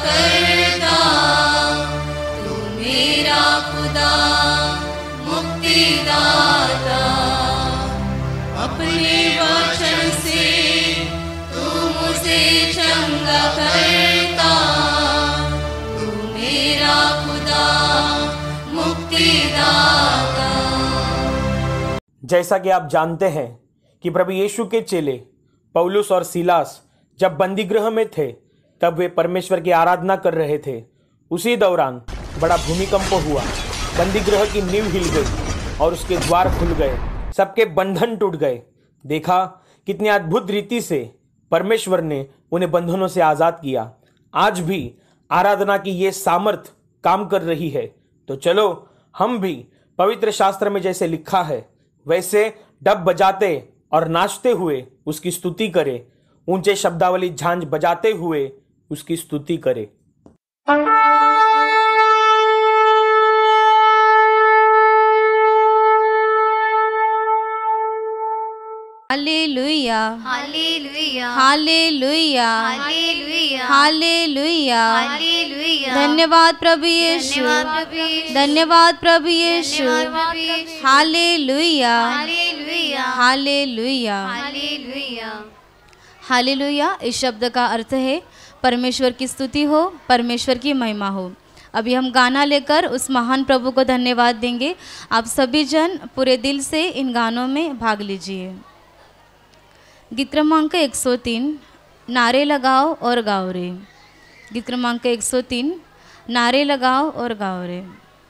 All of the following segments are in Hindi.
करता, तू मेरा खुदा मुक्तिदाता। अपने वचन से तू मुझे चंगा करता, तू मेरा खुदा मुक्तिदाता। जैसा कि आप जानते हैं कि प्रभु यीशु के चेले पौलुस और सीलास जब बंदीगृह में थे तब वे परमेश्वर की आराधना कर रहे थे। उसी दौरान बड़ा भूमिकंप हुआ, बंदीगृह की नींव हिल गई और उसके द्वार खुल गए, सबके बंधन टूट गए। देखा कितनी अद्भुत रीति से परमेश्वर ने उन्हें बंधनों से आजाद किया। आज भी आराधना की ये सामर्थ काम कर रही है। तो चलो हम भी पवित्र शास्त्र में जैसे लिखा है वैसे डब बजाते और नाचते हुए उसकी स्तुति करें, ऊंचे शब्दावली झांझ बजाते हुए उसकी स्तुति करें। Hallelujah hallelujah hallelujah hallelujah hallelujah. Hallelujah. धन्यवाद प्रभु यीशु, धन्यवाद प्रभु यीशु। Hallelujah hallelujah hallelujah hallelujah. Hallelujah इस शब्द का अर्थ है परमेश्वर की स्तुति हो, परमेश्वर की महिमा हो। अभी हम गाना लेकर उस महान प्रभु को धन्यवाद देंगे। आप सभी जन पूरे दिल से इन गानों में भाग लीजिए। गीत क्रमांक 103, नारे लगाओ और गाओ रे। गीत क्रमांक 103, नारे लगाओ और गाओ रे।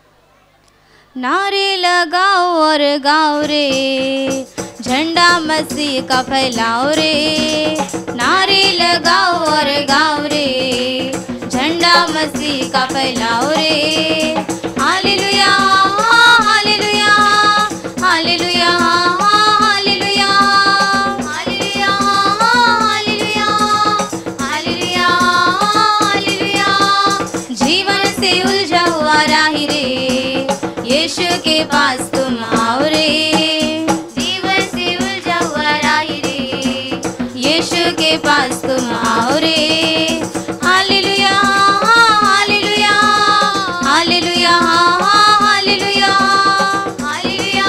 नारे लगाओ और गाओ रे, झंडा मसीह का फैलाओ रे। नारे लगाओ और गाओ रे, झंडा मसीह का फैलाओ रे। Hallelujah hallelujah hallelujah hallelujah hallelujah hallelujah hallelujah hallelujah. जीवन से उलझा हुआ राही रे, यीशु के पास तुम आओ रे। जीवन से उलझा हुआ राही रे, यीशु के पास तुम आओ रे। Hallelujah hallelujah hallelujah hallelujah hallelujah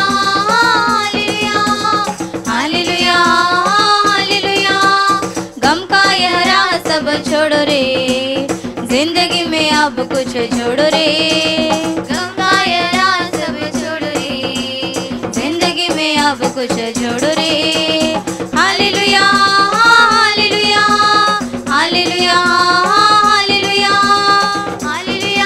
hallelujah hallelujah hallelujah. गम का यह राह सब छोड़ो रे, जिंदगी में अब कुछ जोड़ो रे। गम का यह राह सब छोड़ो रे, जिंदगी में अब कुछ जोड़ो रे। Hallelujah hallelujah hallelujah hallelujah hallelujah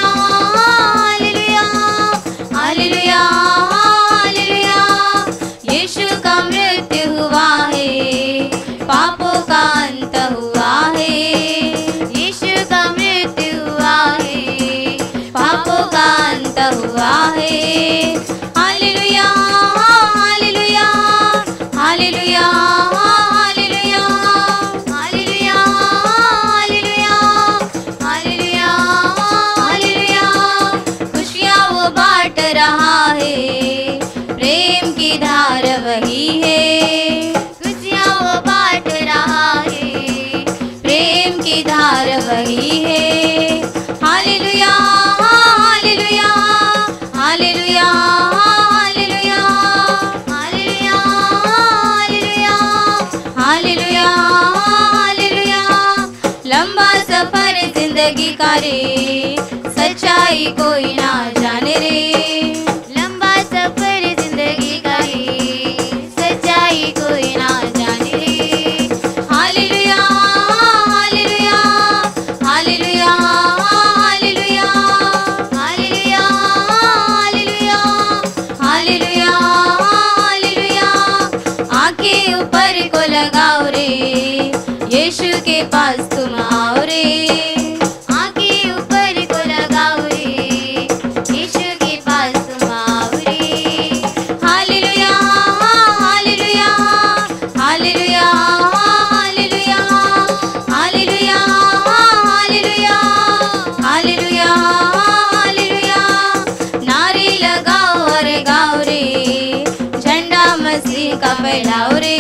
hallelujah hallelujah hallelujah. Yeshu का मृत्यु हुआ है, पापों का अंत हुआ है। यीशु का मृत्यु हुआ है, पापों का अंत हुआ है। Hallelujah hallelujah hallelujah hallelujah hallelujah hallelujah hallelujah hallelujah. खुशियाँ वो बांट रहा है, प्रेम की धार वही है। खुशियाँ वो बांट रहा है, प्रेम की धार वही है। Hallelujah hallelujah hallelujah hallelujah hallelujah hallelujah hallelujah हालेलुया। लंबा सफर जिंदगी का रे, सच्चाई कोई ना जाने रे। लंबा सफर जिंदगी का रे, सच्चाई कोई ना जाने रे। Hallelujah hallelujah hallelujah hallelujah hallelujah hallelujah hallelujah हालेलुया। आंखें ऊपर को लगाओ रे, यीशु के पास तुम आओ रे। आंखें ऊपर को लगाओ रे, यीशु के पास तुम आओ रे। Hallelujah hallelujah hallelujah hallelujah hallelujah hallelujah hallelujah हालेलुया। नारे लगाओ और गाओ रे, झंडा मसीह का फैलाओ रे।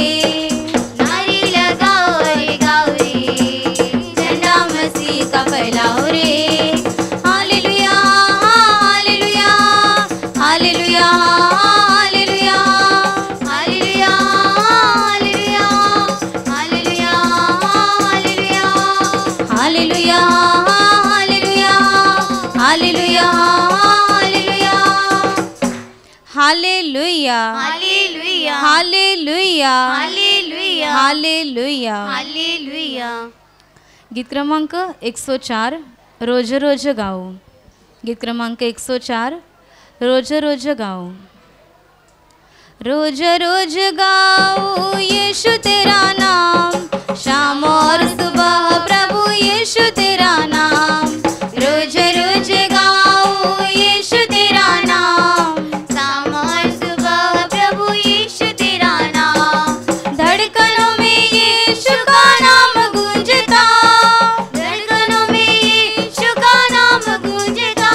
नारे लगाओ और गाओ रे, झंडा मसीह का फैलाओ रे। Hallelujah hallelujah hallelujah hallelujah hallelujah. हालेलुया। गीत क्रमांक 104 रोज रोज गाओ। गीत क्रमांक 104 रोज रोज गाओ। रोज रोज गाओ यीशु तेरा नाम, शाम और सुबह प्रभु यीशु तेरा नाम। रोज रोज गाओ यीशु तेरा नाम, शाम और सुबह प्रभु यीशु तेरा नाम। धड़कनों में यीशु का नाम गूंजता, धड़कनों में यीशु का नाम गूंजता।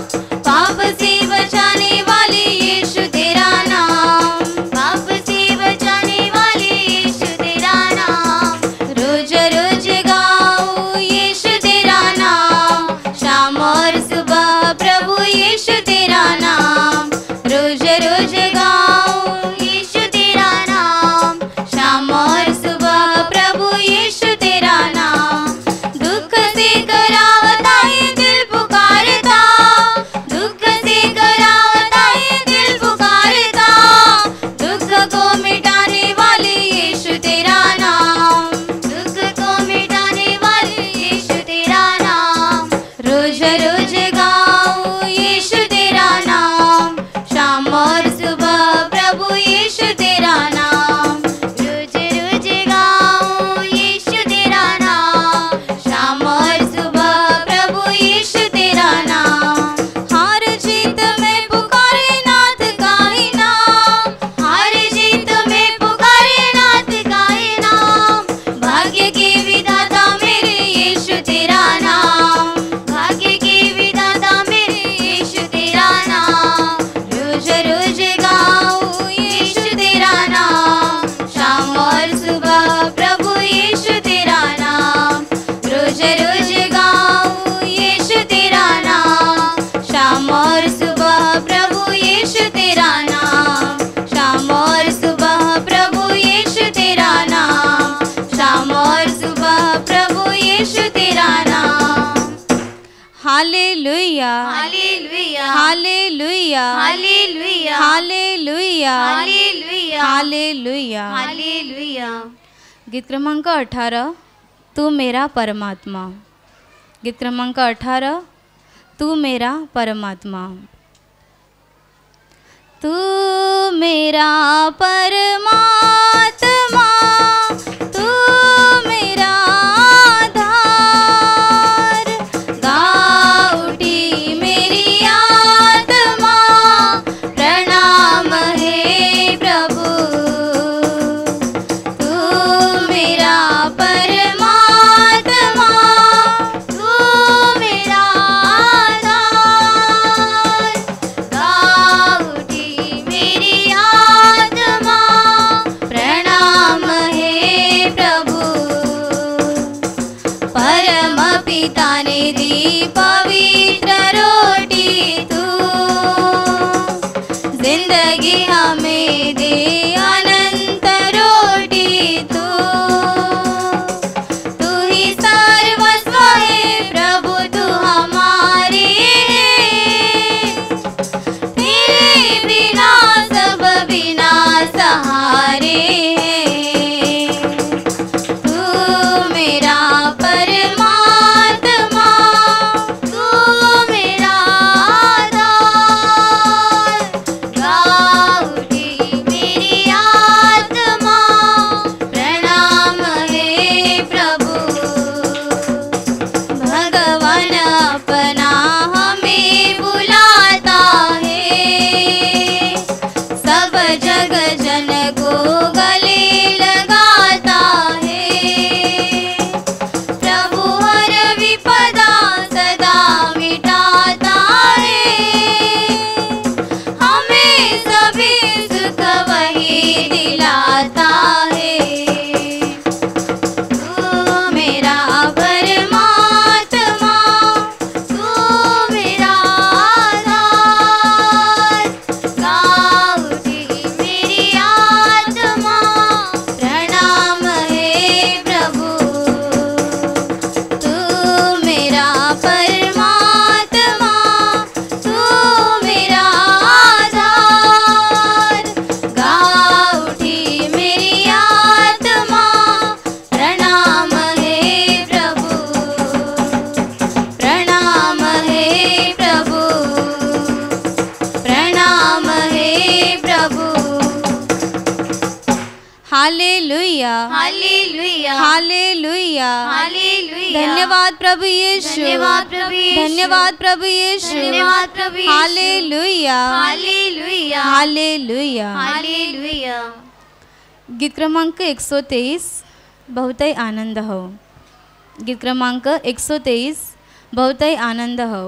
पाप से बचाने वाले यीशु तेरा नाम। पाप से बचाने वाले यीशु तेरा नाम। रोज रोज गाओ यीशु तेरा नाम, शाम और सुबह प्रभु यीशु तेरा नाम। रोज रोज गाओ यीशु तेरा नाम। शाम और सुबह प्रभु यीशु तेरा नाम। दुख से करावता है दिल पुकारता, दुख से करावता है दिल पुकारता। दुख को मिटाने वाले यीशु तेरा नाम, दुख को मिटाने वाले यीशु तेरा नाम। रोज रोज गाओ यीशु तेरा नाम, शाम और सुबह प्रभु यीशु तेरा नाम। रोज रोज गाओ यीशु तेरा नाम। शाम और सुबह प्रभु यीशु तेरा नाम। हार जीत में पुकारे नाथ का ही नाम, हर जीत में पुकारे नाथ का ही नाम। भाग्य के विधाता मेरे यीशु तेरा नाम। भाग्य के विधाता मेरे यीशु तेरा नाम। रोज रोज गाओ यीशु तेरा नाम, शाम और सुबह प्रभु यीशु तेरा नाम। रोज रोज गाओ यीशु तेरा नाम, शाम और सुबह प्रभु यीशु तेरा नाम। शाम और सुबह प्रभु यीशु तेरा नाम, शाम और सुबह प्रभु यीशु तेरा नाम। हालेलुया hallelujah hallelujah hallelujah hallelujah hallelujah hallelujah. हालेलुया। गीत क्रमांक 18 तू मेरा परमात्मा। गीत क्रमांक 18 तू मेरा परमात्मा। तू मेरा परमात्मा, तू मेरा आधार। गा उठी मेरी आत्मा, प्रणाम हे प्रभु। तू मेरा परमात्मा, तू मेरा आधार। गा उठी मेरी आत्मा, प्रणाम हे प्रभु। परम पिता ने दी पवित्र रोटी तू, जिंदगी हमें दे अनंत रोटी तू। तू ही सर्वस्व है प्रभु, तू हमारे है। तेरे बिना सब बिना सहारे हैं। तू मेरा परमात्मा, तू हालेलुया हालेलुया हालेलुया। हालेलुया। धन्यवाद प्रभु यीशु, धन्यवाद प्रभु यीशु, धन्यवाद प्रभु यीशु, धन्यवाद प्रभु यीशु। Hallelujah hallelujah hallelujah. हालेलुया। गीत क्रमांक 123 बहुतही आनंद हो। गीत क्रमांक 123 बहुतही आनंद हो।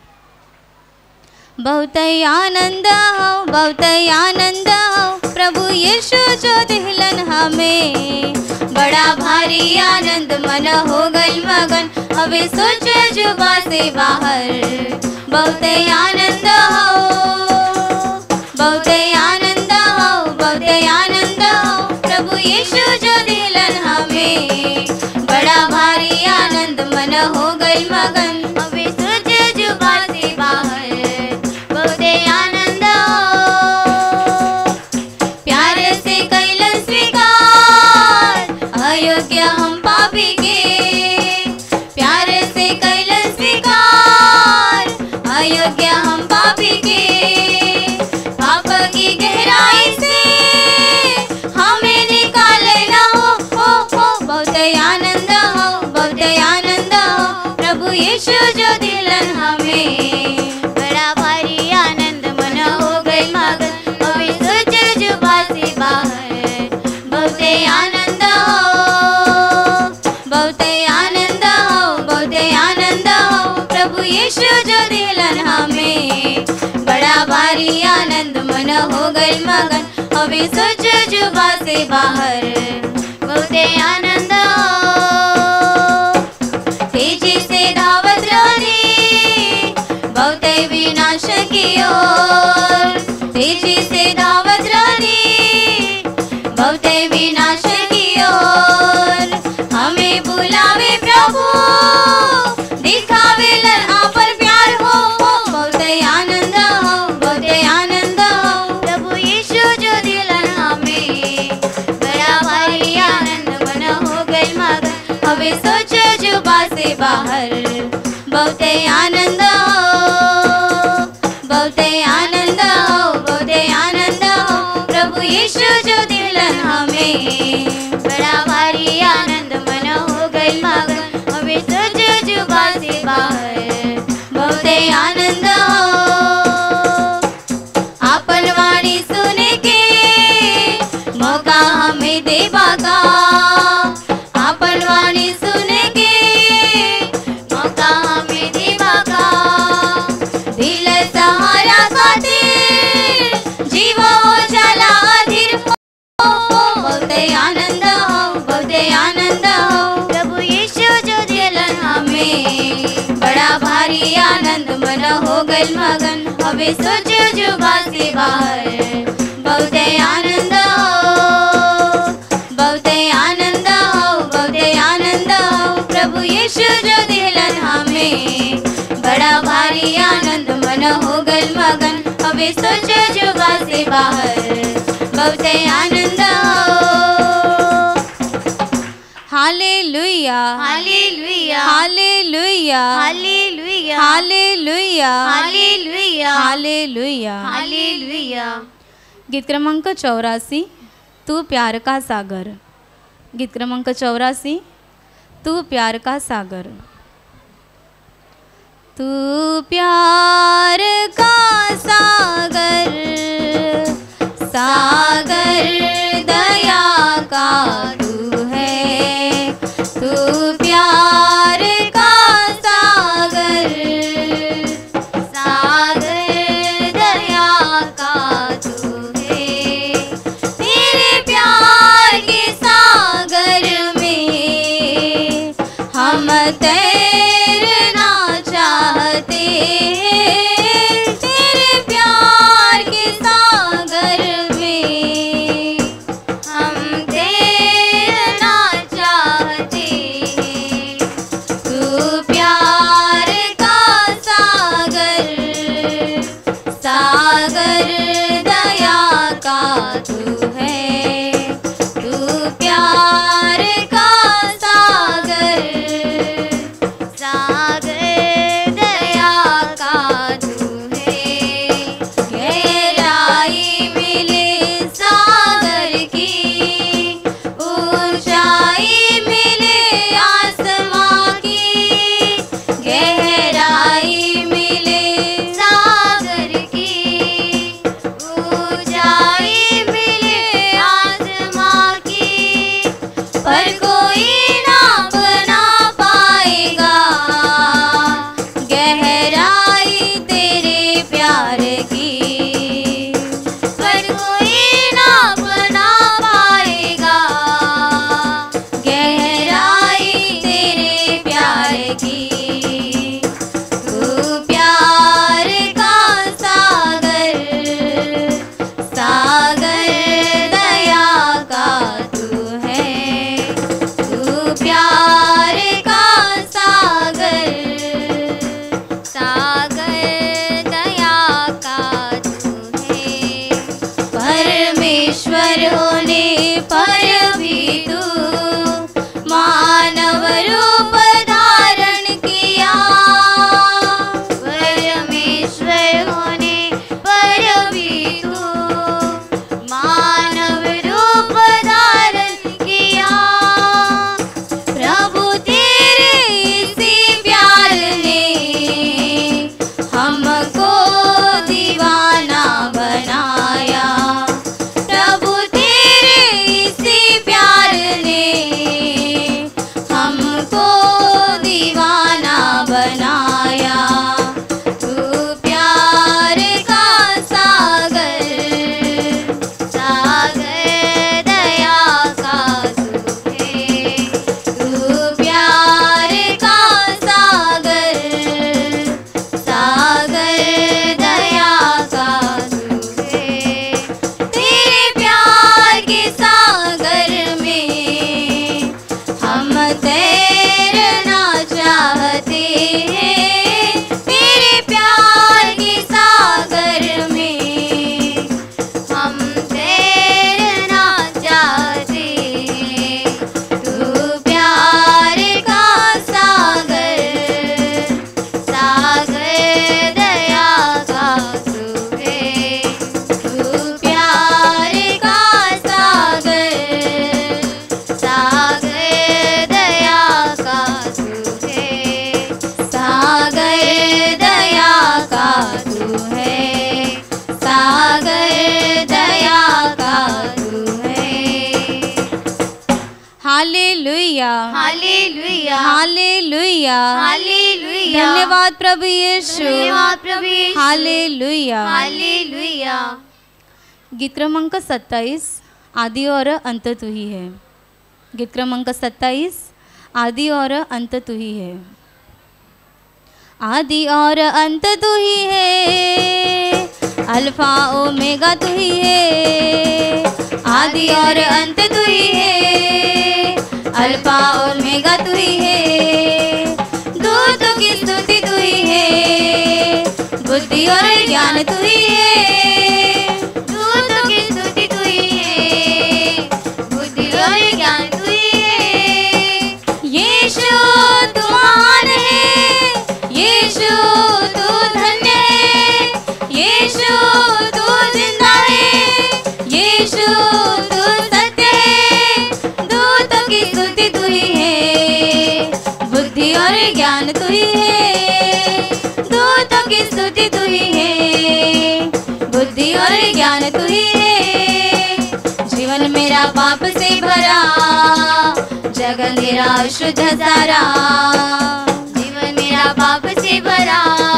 बहुतही आनंद हो, बहुतही आनंद हो, प्रभु यीशु जो दिलन हमें। बड़ा भारी आनंद मन हो गई मगन, हवे सोचे जुबा से बाहर। बहुतही आनंद हो, बहुतही आनंद हो, बहुतही आनंद हो, प्रभु यीशु जो दिलन हमें। बड़ा भारी आनंद मन हो गई मगन, हवे सोचे जुबा से बाहर। बहुतही आनंद हो, प्यार से कैलन स्वीकार, अयोग्य हम पापी के। प्यार से कैलन स्वीकार, अयोग्य हम पापी के। पाप की गहराई से हमें निकालना हो। बहुतही आनंद हो, बहुतही आनंद हो, प्रभु यीशु जो दिलन हमें। बड़ा भारी आनंद मन हो गई मगन, अभी सोचे जुबा से बाहर। बहुतही आनंद हो, बहुतही आनंद हो, बहुतही आनंद हो, प्रभु यीशु जो दिलन हमें। बड़ा भारी आनंद मन हो गई मगन, अभी सोचे जुबा से बाहर। बहुतही आनंद हो, तेजी से धावत रहनी, बहुतही विनाश की ओर। तेजी से धावत रहनी, बहुतही विनाश की ओर। हमें बुलावे प्रभु, दिखावे आपन प्यार हो। बहुतही आनंद हो, बहुतही आनंद हो, प्रभु यीशु जो दिलन हमें। बड़ा भारी आनंद मन हो गई मगन, हमें सोचे जुबा से बाहर। बहुतही आनंद हो, बहुतही आनंद हो, बहुतही आनंद हो, प्रभु यीशु जो दिलन हमें। बड़ा भारी आनंद मन हो गई मगन, हमें सोचे जुबा से बाहर। बहुतही आनंद हो, आपन वाणी सुने के मौका हमें देवा का। आपन वाणी सुने के मौका हमें देवा का। दिल सहारा खातिर जीवा हो जाला अधीर हो। बहुतही आनंद हो, बहुतही आनंद हो, प्रभु यीशु जो दिलन हमें। बड़ा भारी आनंद मन हो गई मगन, हमें सोचे जुबा से बाहर। बहुतही आनंद हो, बहुतही आनंद हो, बहुतही आनंद हो, प्रभु यीशु जो दिलन हमें। बड़ा भारी आनंद मन हो गई मगन, हमें सोचे जुबा से बाहर। बहुतही आनंद हो। हालेलुया hallelujah. Hallelujah hallelujah. Hallelujah hallelujah. Hallelujah. हालेलुया। गीत क्रमांक 84 तू प्यार का सागर। गीत क्रमांक 84 तू प्यार का सागर। तू प्यार का सागर, सागर दया का तू है। तू प्यार का सागर, सागर दया का तू है। तेरे प्यार के सागर में हम तैरना चाहते हैं। हालेलुया हालेलुया धन्यवाद प्रभु यीशु धन्यवाद प्रभु यीशु हालेलुया। हालेलुया गीत क्रमांक 27 आदि और अंत तू ही है। गीत क्रमांक 27 आदि और अंत तू ही है। आदि और अंत तू ही है, अल्फा ओमेगा तू ही है। आदि और अंत तू ही है, अल्फा ओमेगा तू ही है। दूतों की स्तुति तू ही है, बुद्धि और ज्ञान तू ही है। दूतों की स्तुति तू ही है, बुद्धि और ज्ञान तू ही है। यीशु तू महान है, यीशु तू धन्य है, यीशु तू जिंदा है, यीशु तू सत्य है। दूतों की स्तुति तू ही है, बुद्धि और ज्ञान तू ही है। दूतों की स्तुति तू ही है, बुद्धि और ज्ञान तू ही है। जीवन मेरा पाप से भरा, जगत मेरा शुद्ध सारा। जीवन मेरा पाप से भरा,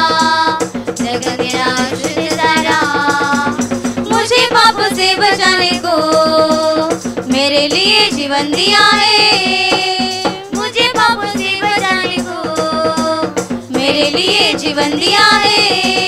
जगत मेरा शुद्ध सारा। मुझे पाप से बचाने को मेरे लिए जीवन दिया है। मुझे पाप से बचाने को मेरे लिए जीवन दिया है।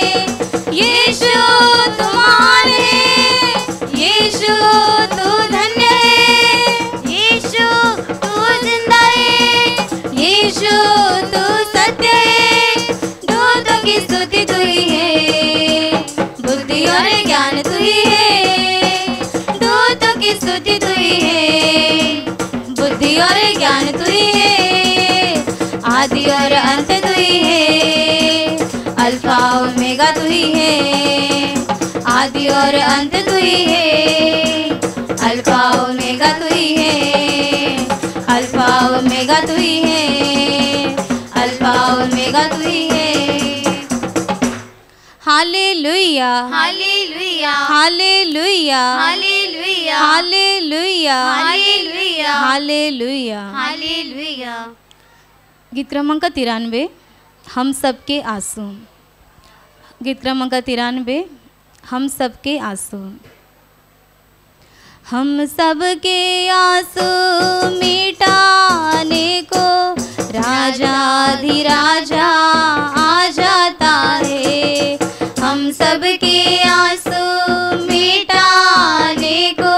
यीशु तू महान है, यीशु तू धन्य है, यीशु तू जिंदा है, यीशु तू सत्य है। दूतों की स्तुति तू ही है, बुद्धि और ज्ञान तू ही है। दूतों की स्तुति तू ही है, बुद्धि और ज्ञान तू ही है। आदि और अंत तू ही है, अल्फा ओमेगा तू ही है। आदि और अंत तू ही है, अल्फा ओमेगा तू ही है। अल्फा ओमेगा तू ही है, अल्फा ओमेगा तू ही है। Hallelujah hallelujah hallelujah hallelujah hallelujah hallelujah hallelujah. हालेलुया गीत क्रमांक 93 हम सबके आंसू। गीत क्रमांक 93 हम सबके आंसू। हम सबके आंसू मिटाने को राजाधिराजा आ जाता है। हम सबके आंसू मिटाने को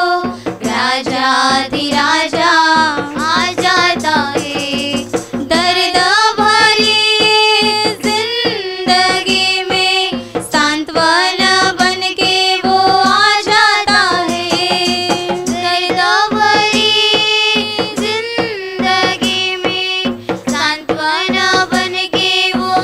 राजाधिराजा आ जाता है। दर्द भरी जिंदगी में सांत्वना बन के वो आ जाता है। दर्द भरी जिंदगी में सांत्वना बन के वो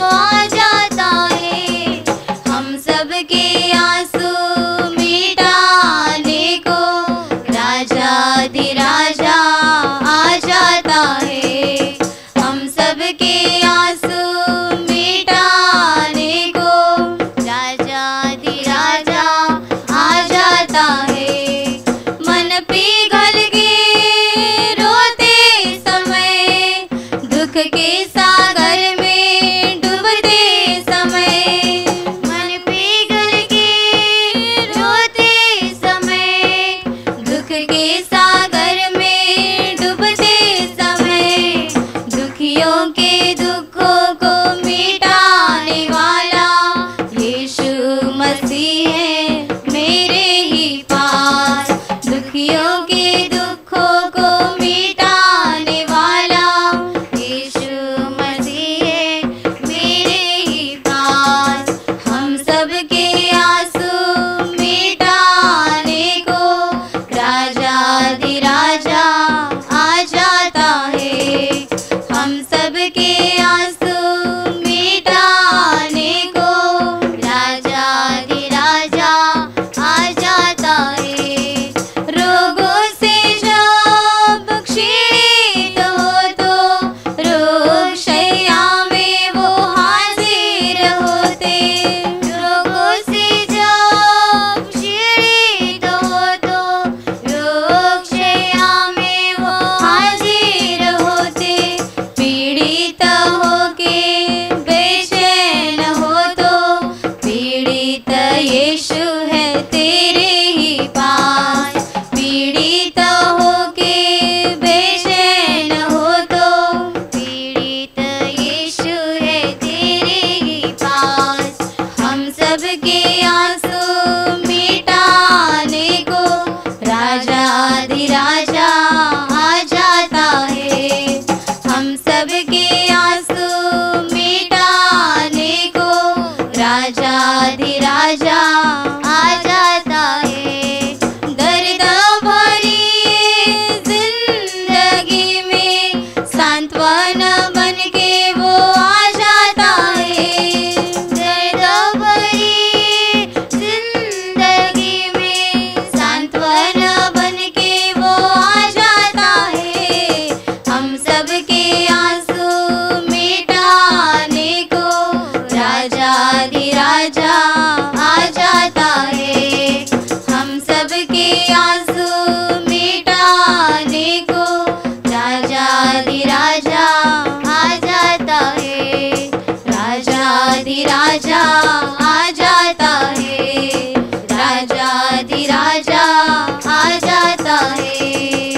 राजाधिराजा आ जाता है, हम सबके आंसू मिटाने को राजाधिराजा आ जाता है, राजाधिराजा आ जाता है, राजाधिराजा आ जाता है।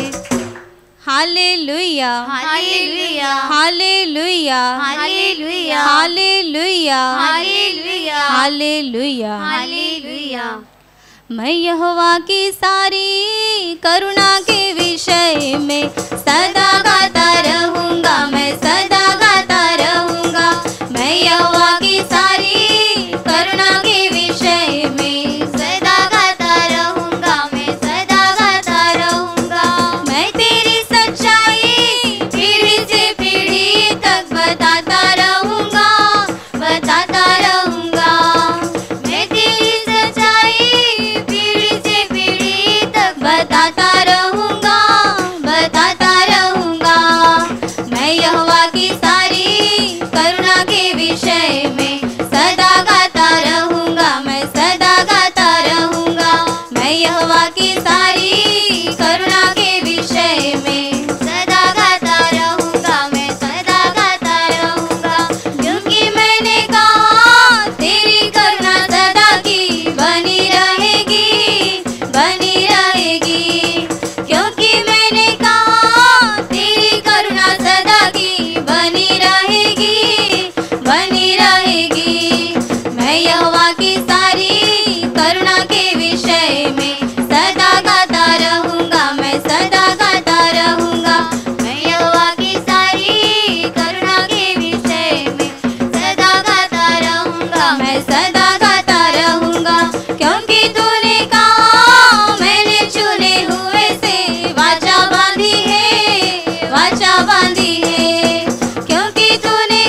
Hallelujah hallelujah hallelujah hallelujah hallelujah hallelujah hallelujah हालेलुया। मैं यहोवा की सारी करुणा के विषय में सदा गाता रहूँगा, मैं सदा गाता रहूँगा। मैं यहोवा की सारी करुणा के विषय में सदा गाता रहूँगा, मैं सदा गाता रहूँगा। मैं तेरी सच्चाई पीढ़ी से पीढ़ी तक बताता रहूँगा, बताता रहूँगा। मैं तेरी सच्चाई पीढ़ी से पीढ़ी तक बताता रहूँगा, बताता रहूँगा। मैं यहोवा की सारी करुणा के विषय में सदा गाता रहूँगा, मैं सदा गाता रहूँगा। मैं यहोवा की सारी करुणा के विषय में सदा गाता रहूँगा, मैं सदा गाता रहूँगा। क्योंकि मैंने कहा तेरी करुणा सदा की बनी रहेगी, बनी रहेगी। क्योंकि मैंने कहा तेरी करुणा सदा की बनी रहेगी, बनी रहेगी। मैं यहोवा की सारी करुणा के विषय में सदा गाता रहूँगा, मैं सदा गाता रहूँगा। मैं यहोवा की सारी करुणा के विषय में सदा गाता रहूँगा, मैं सदा गाता रहूँगा। क्योंकि तूने कहा मैंने चुने हुए से वाचा बांधी है, वाचा बांधी है। क्योंकि तूने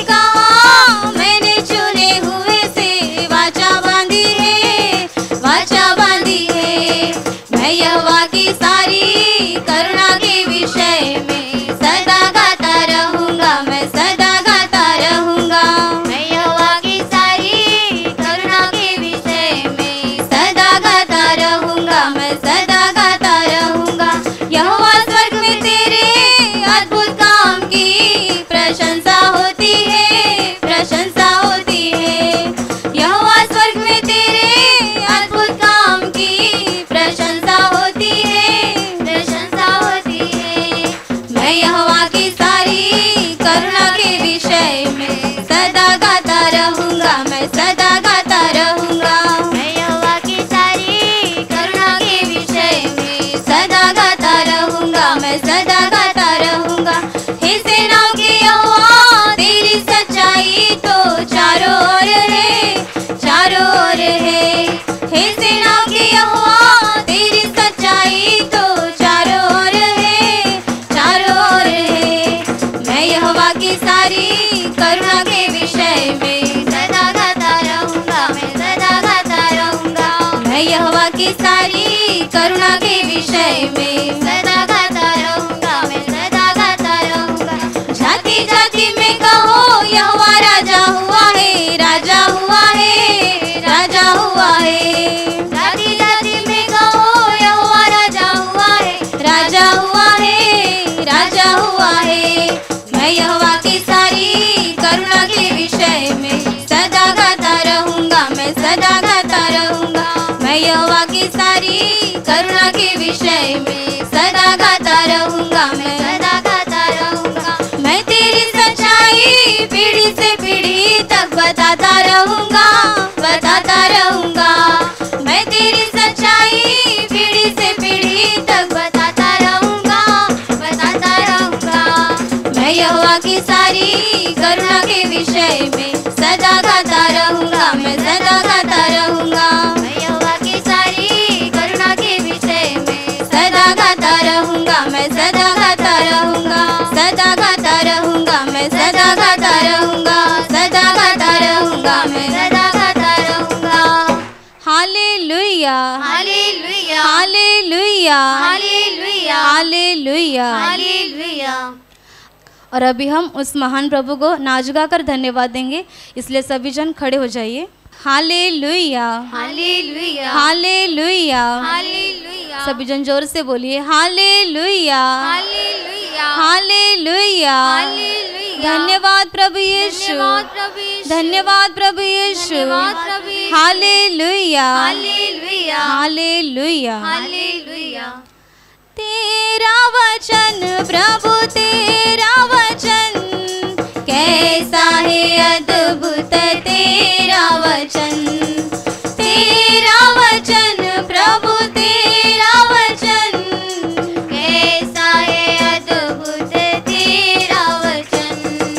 कहा मैंने चुने हुए से वाचा बांधी है, वाचा बांधी है। मैं यहोवा की सारी करुणा के विषय में सदा गाता रहूँगा, मैं सदा गाता रहूँगा। मैं यहोवा की सारी करुणा के विषय में सदा गाता रहूँगा, मैं सदा गाता रहूँगा। यहोवा स्वर्ग में तेरे अद्भुत काम की प्रशंसा होती है, प्रशंसा होती है। यहोवा स्वर्ग में तेरे अद्भुत काम की प्रशंसा होती है, प्रशंसा होती है। मैं यहोवा की सारी करुणा के विषय में सदा गाता रहूँगा, मैं सदा गाता रहूँगा। मैं यहोवा की सारी करुणा के विषय में सदा गाता रहूँगा, मैं सदा गाता रहूँगा। हे सेनाओं के यहोवा तेरी सच्चाई तो चारों ओर है, चारों ओर है। हे सेनाओं के यहोवा तेरी सच्चाई तो चारों ओर है, चारों ओर है। मैं यहोवा की सारी करुणा के विषय में सदा गाता रहूँगा, मैं सदा गाता रहूँगा। मैं यहोवा की सारी करुणा के विषय में सदा गाता रहूँगा, मैं सदा गाता रहूँगा। जाति जाति में कहो यहोवा राजा हुआ है, राजा हुआ है, राजा हुआ है। जाति जाति में कहो यहोवा राजा हुआ है, राजा हुआ है, राजा हुआ है। मैं यहोवा की सारी करुणा के विषय में सदा गाता रहूँगा, मैं सदा गाता रहूँगा। मैं यहोवा की सारी करुणा के विषय में सदा गाता रहूँगा, मैं सदा गाता रहूँगा। मैं तेरी सच्चाई पीढ़ी से पीढ़ी तक बताता रहूँगा, बताता रहूँगा। मैं तेरी सच्चाई पीढ़ी से पीढ़ी तक बताता रहूँगा, बताता रहूँगा। मैं यहोवा की सारी करुणा के विषय में सदा गाता रहूँगा, मैं सदा गाता रहूँगा। मैं यहोवा की सारी करुणा के विषय में सदा गाता रहूँगा, मैं सदा गाता रहूँगा। सदा गाता रहूँगा, मैं सदा गाता रहूँगा। सदा गाता रहूँगा, मैं सदा गाता रहूँगा। हालेलुया hallelujah hallelujah. Hallelujah, hallelujah, hallelujah, hallelujah, hallelujah, hallelujah, hallelujah, हालेलुया, और अभी हम उस महान प्रभु को नाच गा कर धन्यवाद देंगे, इसलिए सभी जन खड़े हो जाइए। हालेलुया, हालेलुया, हालेलुया, हालेलुया, सभी जन जोर से बोलिए हालेलुया, हालेलुया, हालेलुया। हालेलुया। धन्यवाद प्रभु यीशु, धन्यवाद प्रभु यीशु, धन्यवाद प्रभु यीशु, धन्यवाद प्रभु यीशु। Hallelujah, hallelujah, hallelujah. हालेलुया। तेरा वचन प्रभु तेरा वचन, कैसा है अद्भुत तेरा वचन। तेरा वचन प्रभु तेरा वचन, कैसा है अद्भुत तेरा वचन।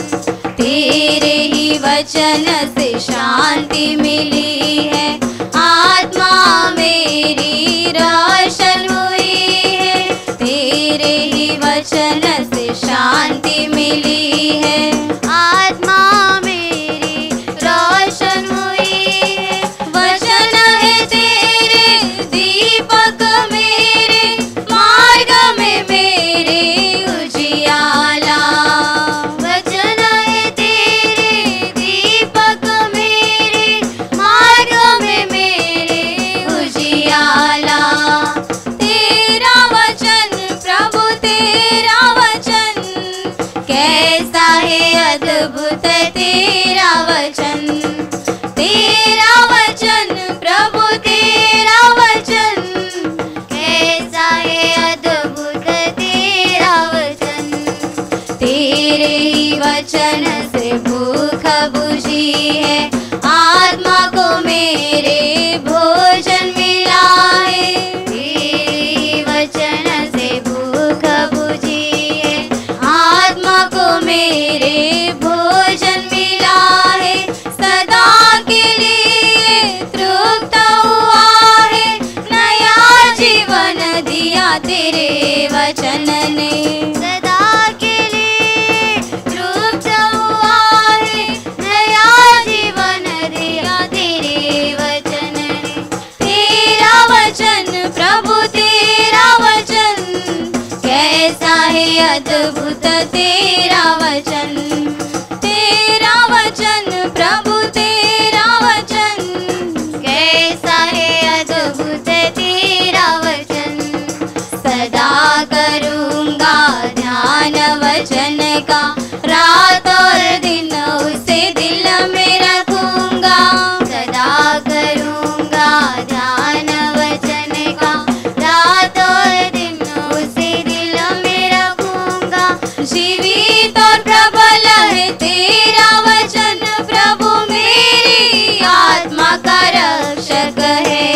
तेरे ही वचन से शांति मिली है, आत्मा मेरी रोशन हुई है। तेरे ही वचन से शांति मिली है, आत्मा मेरी रोशन हुई है। वचन है तेरे दीपक मेरे, मार्ग में मेरे उजियाला। वचन है तेरे दीपक मेरे, मार्ग में मेरे उजियाला। तेरा वचन प्रभु तेरा वचन, कैसा है अद्भुत तेरा वचन। तेरा वचन प्रभु तेरा वचन, कैसा है अद्भुत तेरा वचन। तेरे ही वचन से भूख बुझी है, आत्मा को मेरे भोजन मिला है। तेरे वचन से भूख बुझी है, आत्मा को मेरे भोजन मिला है। सदा के लिए तृप्त हुआ है, नया जीवन दिया तेरे वचन ने। सदा के लिए तृप्त हुआ है, नया जीवन दिया तेरे वचन ने। तेरा वचन प्रभु तेरा वचन, कैसा है अद्भुत तेरा वचन। तेरा वचन प्रभु तेरा वचन, कैसा है अद्भुत तेरा वचन। सदा करूँगा ध्यान वचन का, रात और दिन उसे दिल में रखूँगा। सदा करूँगा ध्यान वचन का, रात और दिन उसे दिल में रखूँगा। जीवित और प्रबल है तेरा वचन, प्रभु मेरी आत्मा का रक्षक है।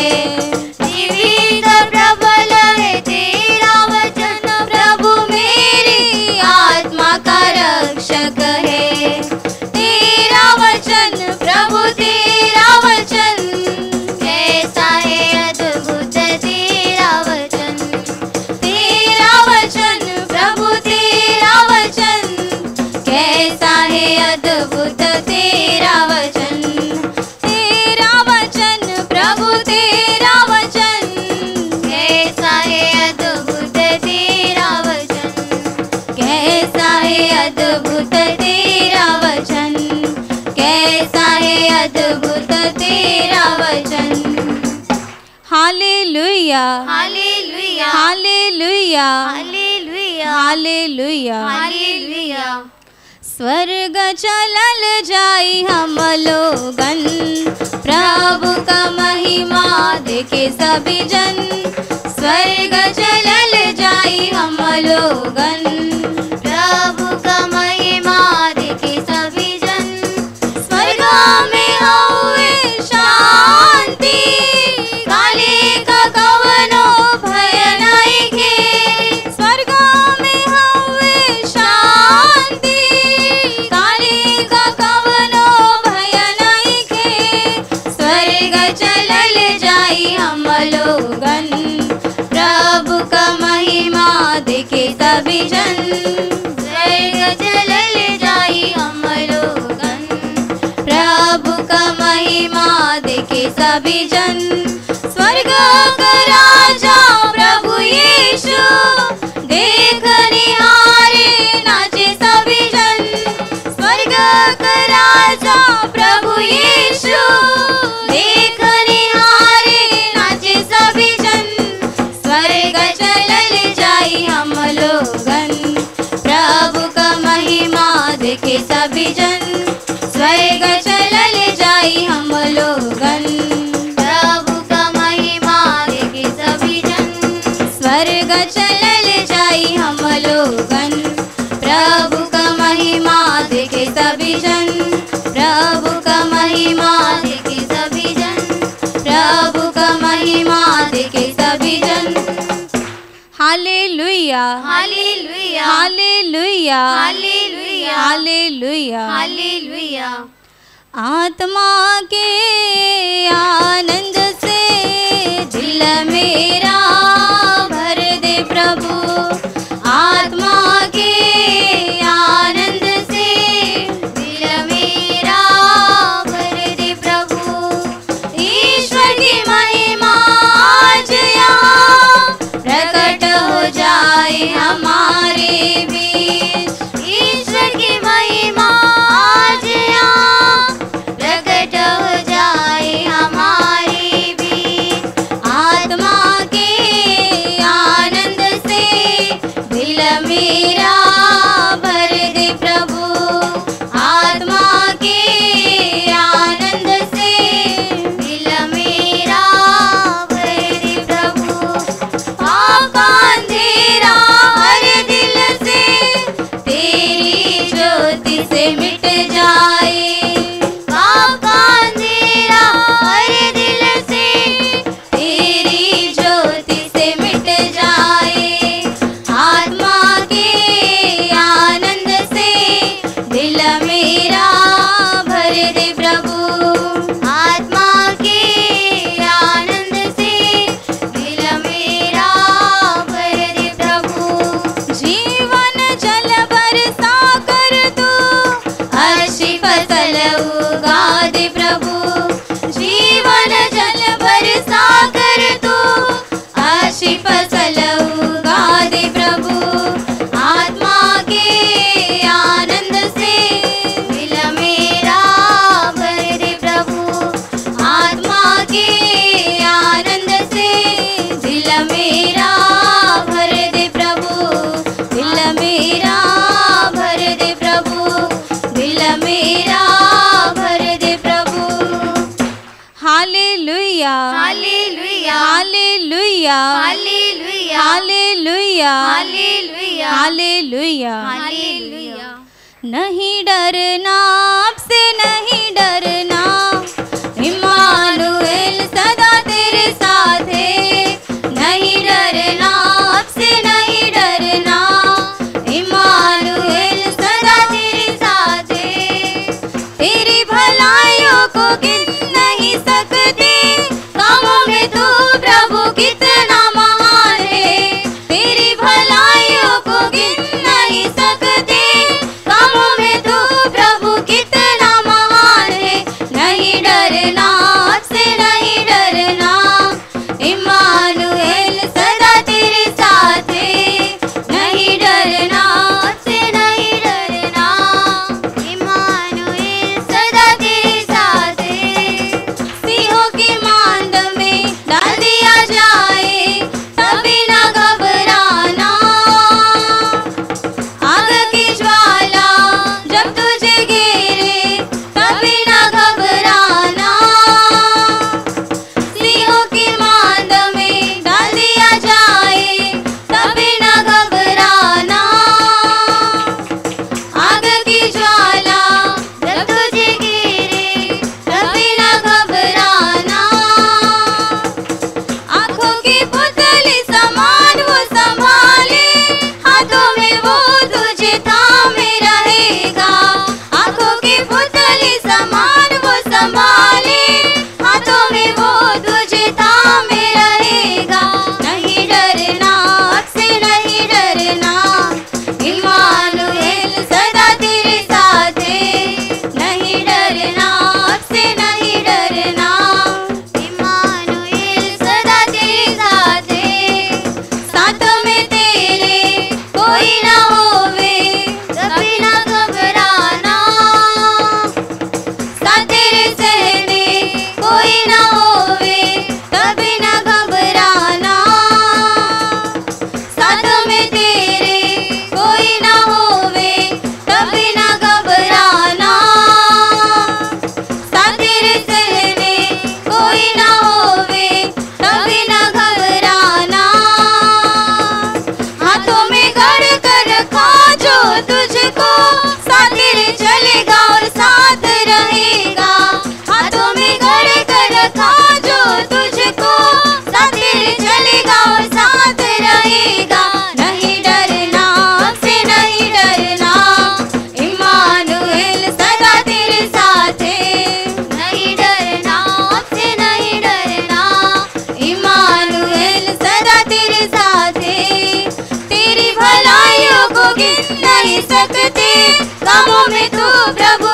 जीवित और प्रबल है तेरा वचन, प्रभु मेरी आत्मा का रक्षक है। तेरा वचन प्रभु तेरा वचन, कैसा है अद्भुत तेरा वचन। तेरा वचन प्रभु तेरा वचन, कैसा है अद्भुत तेरा वचन। तेरा वचन प्रभु तेरा वचन, कैसा है अद्भुत तेरा वचन। कैसा है अद्भुत तेरा वचन, कैसा है अद्भुत तेरा वचन। हालेलुया, हालेलुया, हालेलुया, हालेलुया, हालेलुया। हालेलुया। स्वर्ग चलल जाई हम लोगन, प्रभु का महिमा देखे सभी जन। स्वर्ग चलल जाई हम लोगन, प्रभु का महिमा देखे सभी जन। स्वर्ग में होए शांति, काले का कवनो भय नइखे। स्वर्ग में होए शांति, काले का कवनो भय नइखे। स्वर्ग चलल जाई हम लोगन, प्रभु का महिमा देखे सभी जन। स्वर्ग चलल जाई हम लोगन, प्रभु का महिमा देखे सभी जन। स्वर्ग का राजा प्रभु यीशु, देख निहारे नाचे सभी सभी जन, स्वर्ग चलल जाई हम लोगन। प्रभु का महिमा देखे सभी जन, स्वर्ग चलल जाई हम लोगन। प्रभु का महिमा देखे सभी जन, प्रभु का महिमा देखे सभी जन, प्रभु का महिमा देखे सभी जन। हालेलुया हालेलुया हालेलुया हालेलुया हालेलुया। हालेलुया। आत्मा के आनंद से दिल मेरा भर दे प्रभु। आत्मा के आनंद से दिल मेरा भर दे प्रभु। ईश्वर की महिमा आज यहाँ प्रकट हो जाए हमारे बीच। ईश्वर की महिमा आज यहाँ प्रकट हो जाए हमारे बीच। आत्मा के आनंद से दिल मेरा भर दे प्रभु। आत्मा के आनंद से दिल मेरा भर दे प्रभु। पाप अंधेरा हर दिल से तेरी ज्योति से मिट जाए। पाप अंधेरा हर दिल से तेरी ज्योति से मिट जाए। आत्मा के आनंद से दिल मेरा भर दे प्रभु। आत्मा के आनंद से दिल मेरा भर दे प्रभु। जीवन जल बरसा कर तू अच्छी फसल उगा दे प्रभु। जीवन जल बरसा कर तू अच्छी फसल उगा दे प्रभु। आत्मा के आनंद से दिल मेरा भर दे प्रभु। आत्मा के आनंद से दिल मेरा भर दे प्रभु। दिल मेरा भर दे प्रभु। दिल मेरा भर दे प्रभु। हालेलुया hallelujah hallelujah hallelujah hallelujah hallelujah hallelujah. हालेलुया। नहीं डरना आपसे नहीं डरना, इम्मानुएल सदा तेरे साथ है। नहीं डरना आपसे नहीं डरना, इम्मानुएल सदा तेरे साथ है। तेरी भलाइयों को गिन नहीं सकते, कामों में तू प्रभु कितना महान है। तेरी भलाइयों को गिन नहीं सकते, कामों में तू प्रभु कितना महान है। नहीं डरना आपसे नहीं डरना, इम्मानुएल सदा तेरे साथ है। नहीं डरना आपसे नहीं डरना, इम्मानुएल सदा तेरे साथ है। सिंहों की मांद में डाल दिया जाए तभी ना घबराना। आग की ज्वाला जब तुझे घेरे तभी ना घबराना।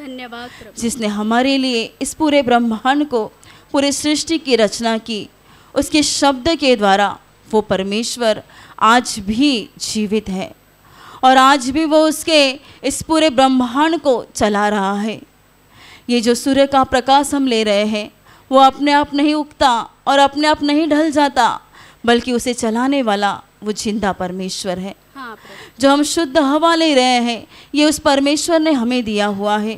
धन्यवाद प्रभु। जिसने हमारे लिए इस पूरे ब्रह्मांड को, पूरे सृष्टि की रचना की, उसके शब्द के द्वारा वो परमेश्वर आज भी जीवित है और आज भी वो उसके इस पूरे ब्रह्मांड को चला रहा है। ये जो सूर्य का प्रकाश हम ले रहे हैं वो अपने आप नहीं उगता और अपने आप नहीं ढल जाता, बल्कि उसे चलाने वाला वो जिंदा परमेश्वर है। हाँ प्रभु। जो हम शुद्ध हवा ले रहे हैं ये उस परमेश्वर ने हमें दिया हुआ है।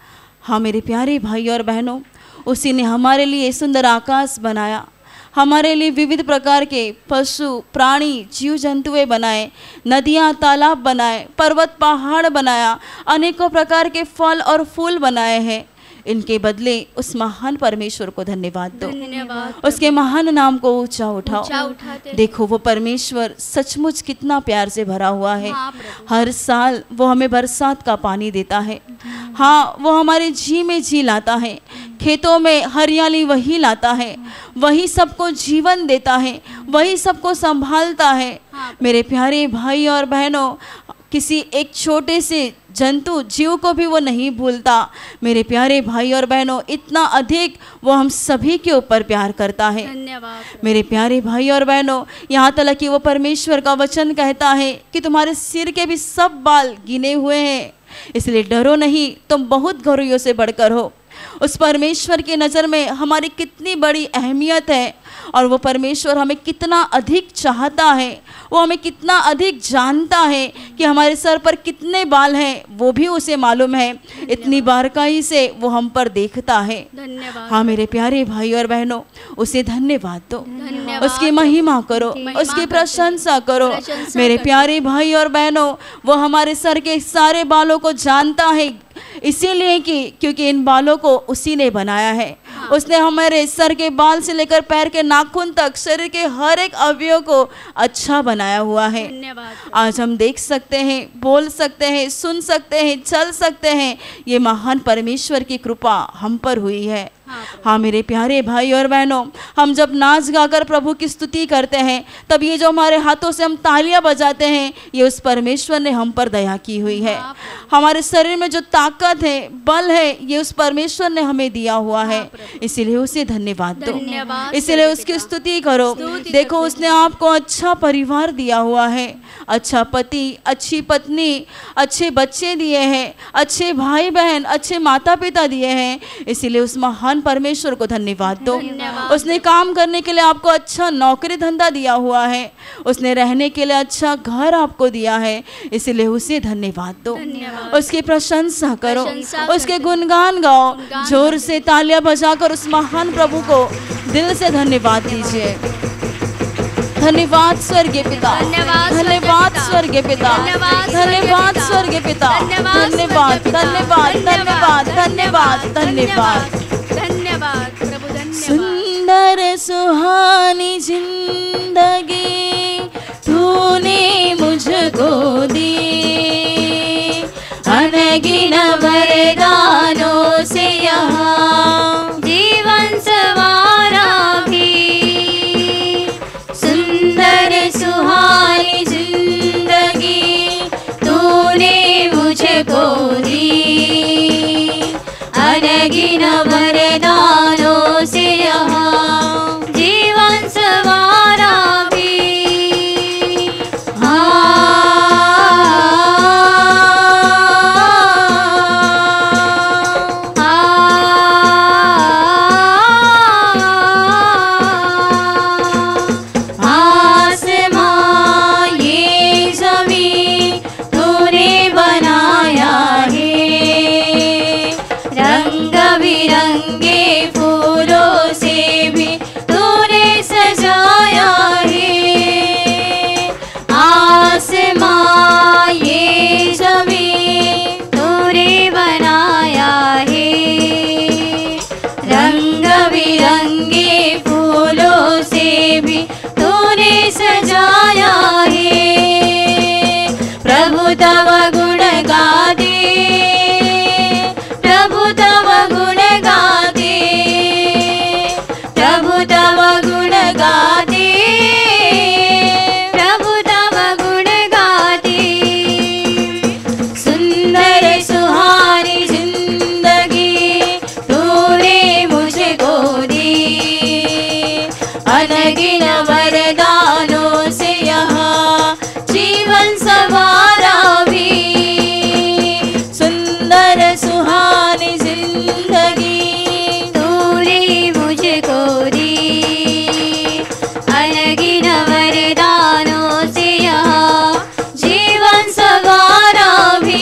हाँ मेरे प्यारे भाई और बहनों, उसी ने हमारे लिए सुंदर आकाश बनाया, हमारे लिए विविध प्रकार के पशु प्राणी जीव जंतुएं बनाए, नदियाँ तालाब बनाए, पर्वत पहाड़ बनाया, अनेकों प्रकार के फल और फूल बनाए हैं। इनके बदले उस महान परमेश्वर को धन्यवाद दो, धन्यवाद। उसके महान नाम को ऊंचा उठाओ। ऊंचा उठाते। देखो वो परमेश्वर सचमुच कितना प्यार से भरा हुआ है। हाँ प्रभु। हर साल वो हमें बरसात का पानी देता है। हाँ वो हमारे जी में जी लाता है, खेतों में हरियाली वही लाता है, वही सबको जीवन देता है, वही सबको संभालता है। मेरे प्यारे भाई और बहनों, किसी एक छोटे से जंतु जीव को भी वो नहीं भूलता। मेरे प्यारे भाई और बहनों, इतना अधिक वो हम सभी के ऊपर प्यार करता है। धन्यवाद। मेरे प्यारे भाई और बहनों, यहाँ तक कि वो परमेश्वर का वचन कहता है कि तुम्हारे सिर के भी सब बाल गिने हुए हैं, इसलिए डरो नहीं, तुम बहुत गौरवों से बढ़कर हो। उस परमेश्वर की नज़र में हमारी कितनी बड़ी अहमियत है और वो परमेश्वर हमें कितना अधिक चाहता है, वो हमें कितना अधिक जानता है कि हमारे सर पर कितने बाल हैं वो भी उसे मालूम है। इतनी बारकाई से वो हम पर देखता है। धन्यवाद। हाँ मेरे प्यारे भाई और बहनों, उसे धन्यवाद दो, धन्यवाद। उसकी महिमा करो, उसकी प्रशंसा करो। मेरे प्यारे भाई और बहनों, वो हमारे सर के सारे बालों को जानता है, इसीलिए कि क्योंकि इन बालों को उसी ने बनाया है। उसने हमारे सर के बाल से लेकर पैर के नाखून तक शरीर के हर एक अवयव को अच्छा बनाया हुआ है। धन्यवाद। आज हम देख सकते हैं, बोल सकते हैं, सुन सकते हैं, चल सकते हैं, ये महान परमेश्वर की कृपा हम पर हुई है। हाँ मेरे प्यारे भाई और बहनों, हम जब नाच गाकर प्रभु की स्तुति करते हैं, तब ये जो हमारे हाथों से हम तालियां बजाते हैं, ये उस परमेश्वर ने हम पर दया की हुई है। हमारे शरीर में जो ताकत है, बल है, ये उस परमेश्वर ने हमें दिया हुआ है। इसीलिए उसे धन्यवाद दो, इसीलिए उसकी स्तुति करो। देखो उसने आपको अच्छा परिवार दिया हुआ है, अच्छा पति, अच्छी पत्नी, अच्छे बच्चे दिए हैं, अच्छे भाई बहन, अच्छे माता पिता दिए हैं। इसीलिए उस महान परमेश्वर को धन्यवाद दो। उसने काम करने के लिए आपको अच्छा नौकरी धंधा दिया हुआ है, उसने रहने के लिए अच्छा घर आपको दिया है, इसीलिए उसे धन्यवाद दो। उसकी प्रशंसा करो, उसके गुणगान गाओ, जोर से तालियां बजाकर उस महान प्रभु को दिल से धन्यवाद दीजिए। धन्यवाद स्वर्गीय पिता, धन्यवाद स्वर्गीय पिता, धन्यवाद स्वर्गीय पिता, धन्यवाद धन्यवाद धन्यवाद धन्यवाद धन्यवाद धन्यवाद प्रभु। धन्यवाद। सुंदर सुहानी जिंदगी तूने मुझको दी, अनगिन वरदानों से यहाँ जीवन सवारा भी। सुंदर सुहानी जिंदगी तूने मुझको दी, अनगिन वरदानों से यहाँ जीवन अनगिन वरदानों से यहाँ जीवन सवारा भी, सुंदर सुहानी जिंदगी तूने मुझको दी, अनगिन वरदानों से यहाँ जीवन सवारा भी।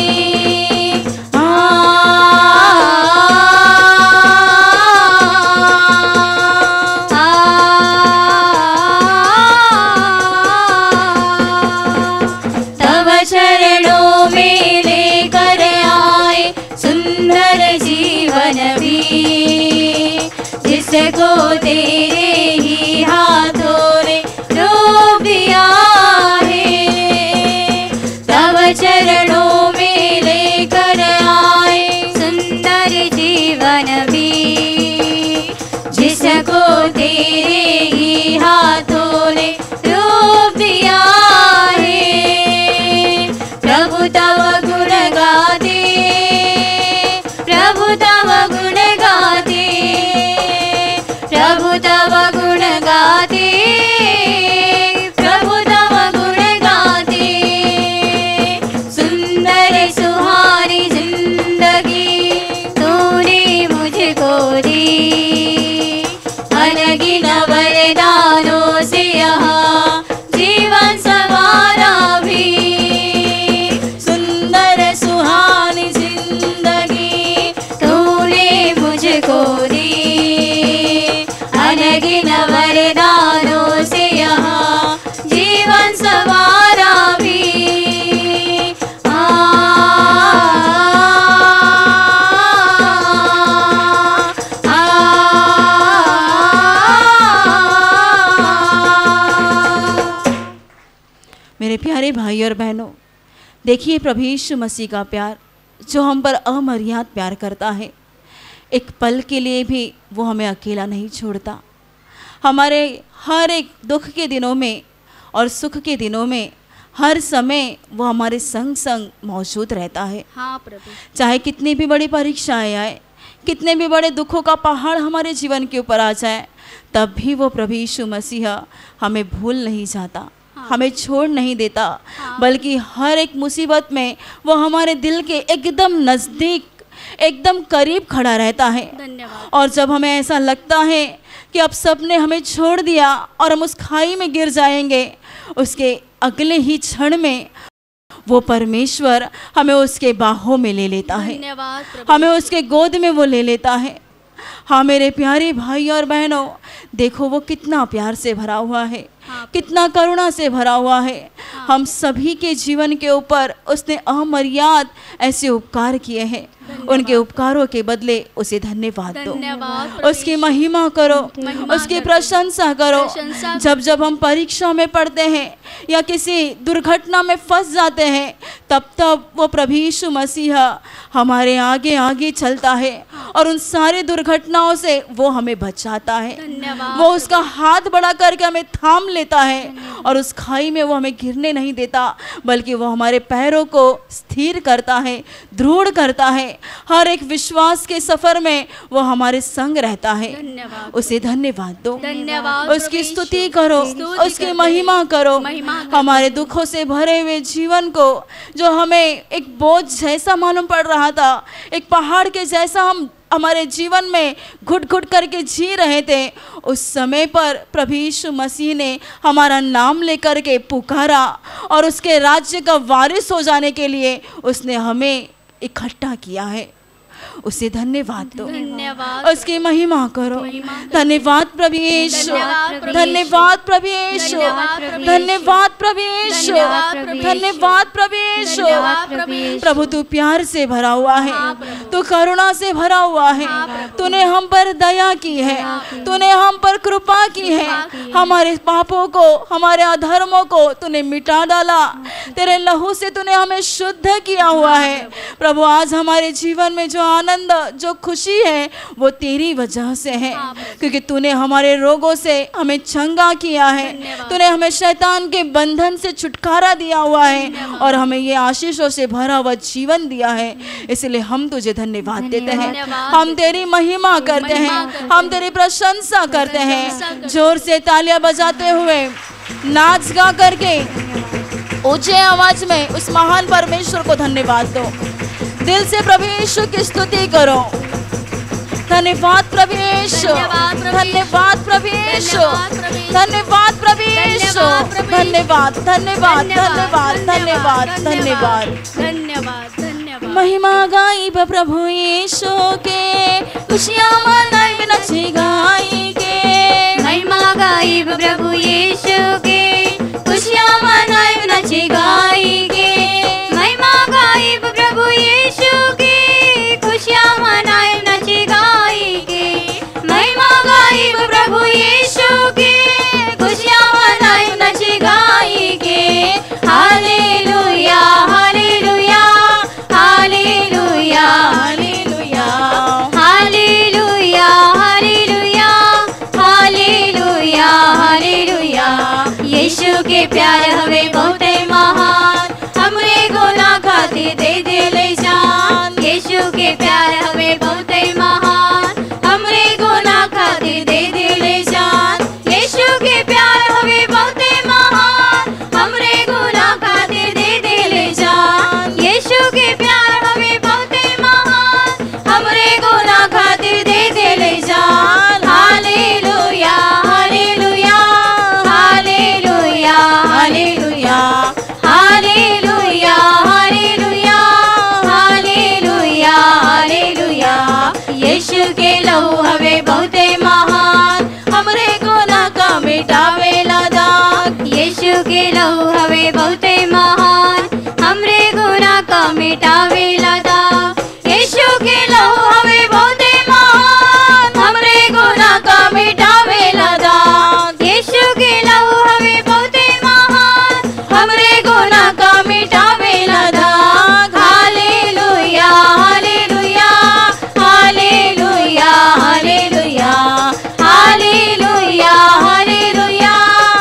तब चरणों में लेकर आए सुंदर जीवन भी, जिसको तेरे ही हाथों ने रोप दिया है। तब चरणों में लेकर आए सुंदर जीवन भी, जिसको तेरे ही हाथों ने रोप दिया है। प्रभु तव गुण गाते, प्रभु तव गुण गाते, प्रभु तव गुण गाते, प्रभु तव गुण गाते। सुंदर सुहानी जिंदगी तूने मुझको दी, अनगिन वरदानों से यहाँ जीवन सवारा भी, सुंदर सुहानी जिंदगी तूने मुझको दी, अनगिन वरदानों से यहाँ जीवन सवारा भी। मेरे प्यारे भाई और बहनों, देखिए प्रभु यीशु मसीह का प्यार जो हम पर अमर्याद प्यार करता है, एक पल के लिए भी वो हमें अकेला नहीं छोड़ता। हमारे हर एक दुख के दिनों में और सुख के दिनों में हर समय वो हमारे संग संग मौजूद रहता है। हाँ प्रभु। चाहे कितनी भी बड़ी परीक्षाएं आए, कितने भी बड़े दुखों का पहाड़ हमारे जीवन के ऊपर आ जाए, तब भी वो प्रभु यीशु मसीह हमें भूल नहीं जाता, हमें छोड़ नहीं देता, बल्कि हर एक मुसीबत में वो हमारे दिल के एकदम नज़दीक, एकदम करीब खड़ा रहता है। धन्यवाद। और जब हमें ऐसा लगता है कि अब सबने हमें छोड़ दिया और हम उस खाई में गिर जाएंगे, उसके अगले ही क्षण में वो परमेश्वर हमें उसके बाहों में ले लेता है, धन्यवाद प्रभु। हमें उसके गोद में वो ले लेता है। हाँ मेरे प्यारे भाई और बहनों, देखो वो कितना प्यार से भरा हुआ है, कितना करुणा से भरा हुआ है। हम सभी के जीवन के ऊपर उसने अमर्याद ऐसे उपकार किए हैं, उनके उपकारों के बदले उसे धन्यवाद दो, धन्यवाद उसकी महिमा करो, उसकी प्रशंसा करो। जब जब हम परीक्षा में पढ़ते हैं या किसी दुर्घटना में फंस जाते हैं, तब तब वो प्रभु यीशु मसीह हमारे आगे आगे चलता है और उन सारी दुर्घटनाओं से वो हमें बचाता है। वो उसका हाथ बड़ा करके हमें थाम लेता है और उस खाई में वो हमें गिरने नहीं देता, बल्कि वो हमारे पैरों को स्थिर करता है, दृढ़ करता है। हर एक विश्वास के सफर में वो हमारे संग रहता है। उसे धन्यवाद दो, धन्यवाद, उसकी स्तुति करो, उसकी महिमा करो। हमारे दुखों से भरे हुए जीवन को, जो हमें एक बोझ जैसा मालूम पड़ रहा था, एक पहाड़ के जैसा हम हमारे जीवन में घुट घुट करके जी रहे थे, उस समय पर प्रभु यीशु मसीह ने हमारा नाम लेकर के पुकारा और उसके राज्य का वारिस हो जाने के लिए उसने हमें इकट्ठा किया है। उसे धन्यवाद दो, उसकी महिमा करो। धन्यवाद प्रभु यीशु, धन्यवाद प्रभु यीशु, धन्यवाद प्रभु यीशु, धन्यवाद प्रभु यीशु। प्रभु तू प्यार से भरा हुआ है, तू करुणा से भरा हुआ है, तूने हम पर दया की है, तूने हम पर कृपा की है। हमारे पापों को, हमारे अधर्मों को तूने मिटा डाला, तेरे लहू से तूने हमें शुद्ध किया हुआ है। प्रभु आज हमारे जीवन में जो आनंद, जो खुशी है वो तेरी वजह से है, क्योंकि तूने हमारे रोगों से हमें चंगा किया है, तूने हमें शैतान के बंधन से छुटकारा दिया हुआ है और हमें ये आशीषों से भरा हुआ जीवन दिया है। इसलिए हम तुझे धन्यवाद देते हैं, हम तेरी महिमा करते हैं, हम तेरी प्रशंसा करते हैं। जोर से तालियां बजाते हुए, नाच गा करके ऊंचे आवाज में उस महान परमेश्वर को धन्यवाद दो। दिल से प्रभु यीशु की स्तुति करो। धन्यवाद प्रभु यीशु, धन्यवाद प्रभु यीशु, धन्यवाद प्रभु यीशु, धन्यवाद धन्यवाद धन्यवाद धन्यवाद धन्यवाद धन्यवाद। महिमा गाइब प्रभु यीशु के, खुशियाँ मनाई नची गाई के। महिमा गाइब प्रभु यीशु के, खुशियाँ मनाई नची गाई के। महिमा गाइब प्रभु यीशु के, खुशियाँ मनाई नची गाई के। महिमा गाइब प्रभु यीशु के, खुशियाँ मनाई नची गाई के। हालेलुया hallelujah hallelujah hallelujah hallelujah hallelujah hallelujah hallelujah. यीशु के प्यार हमें बहुत महान, हमरे गुनाह खातिर दे दिले जान। यीशु के प्यार हमें बहुत महान, हमरे गुनाह खातिर दे दिले जान। यीशु के प्यार हमें बहुत महान, हमरे गुनाह खातिर दे दिले जान। यीशु के प्यार हमें बहुत महान, हमरे गुनाह खातिर दे दिले जान। हालेलुया hallelujah hallelujah hallelujah hallelujah hallelujah hallelujah hallelujah. यीशु के लहू हमें बहुत महान, हमरे गुनाह का मिटावेला दाग। यीशु के लहू हमें बहुत महान, हमरे गुनाह का मिटावेला दाग। यीशु के लहू हमें बहुत महान, हमरे गुनाह का मिटावेला दाग। यीशु के लहू हमें बहुत महान, हमरे गुनाह का मिटावेला दाग। हालेलुया hallelujah hallelujah hallelujah hallelujah hallelujah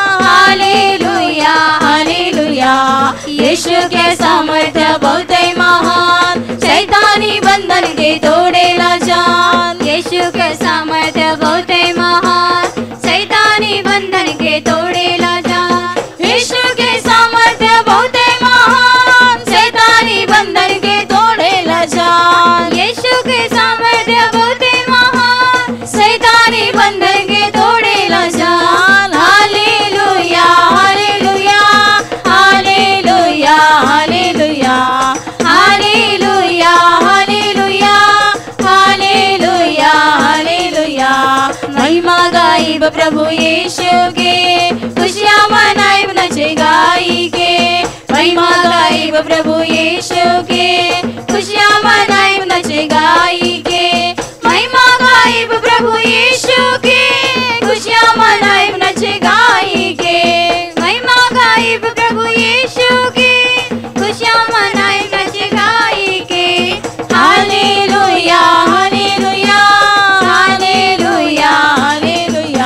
hallelujah hallelujah. यीशु के सामर्थ्य बहुत महान, शैतानी बंधन के तोड़ेला जान। यीशु के सामर्थ्य बहुत महान, शैतानी बंधन के तोड़ेला जान। यीशु के सामर्थ्य बहुत महान, शैतानी बंधन के तोड़ेला जान। यीशु के सामर्थ्य बहुत महान, शैतानी बंधन के तोड़ेला जान। हालेलुया hallelujah hallelujah hallelujah hallelujah hallelujah hallelujah हालेलुया। महिमा गाइब प्रभु यीशु के, खुशियाँ मनाई नचे गाई के। महिमा गाइब प्रभु यीशु के, खुशियाँ मनाई नचे गाई के। महिमा गाइब प्रभु यीशु के, खुशियाँ मनाई नचे गाई के। महिमा गाइब प्रभु यीशु के, खुशियाँ मनाई नचे गाई के। हालेलुया hallelujah hallelujah hallelujah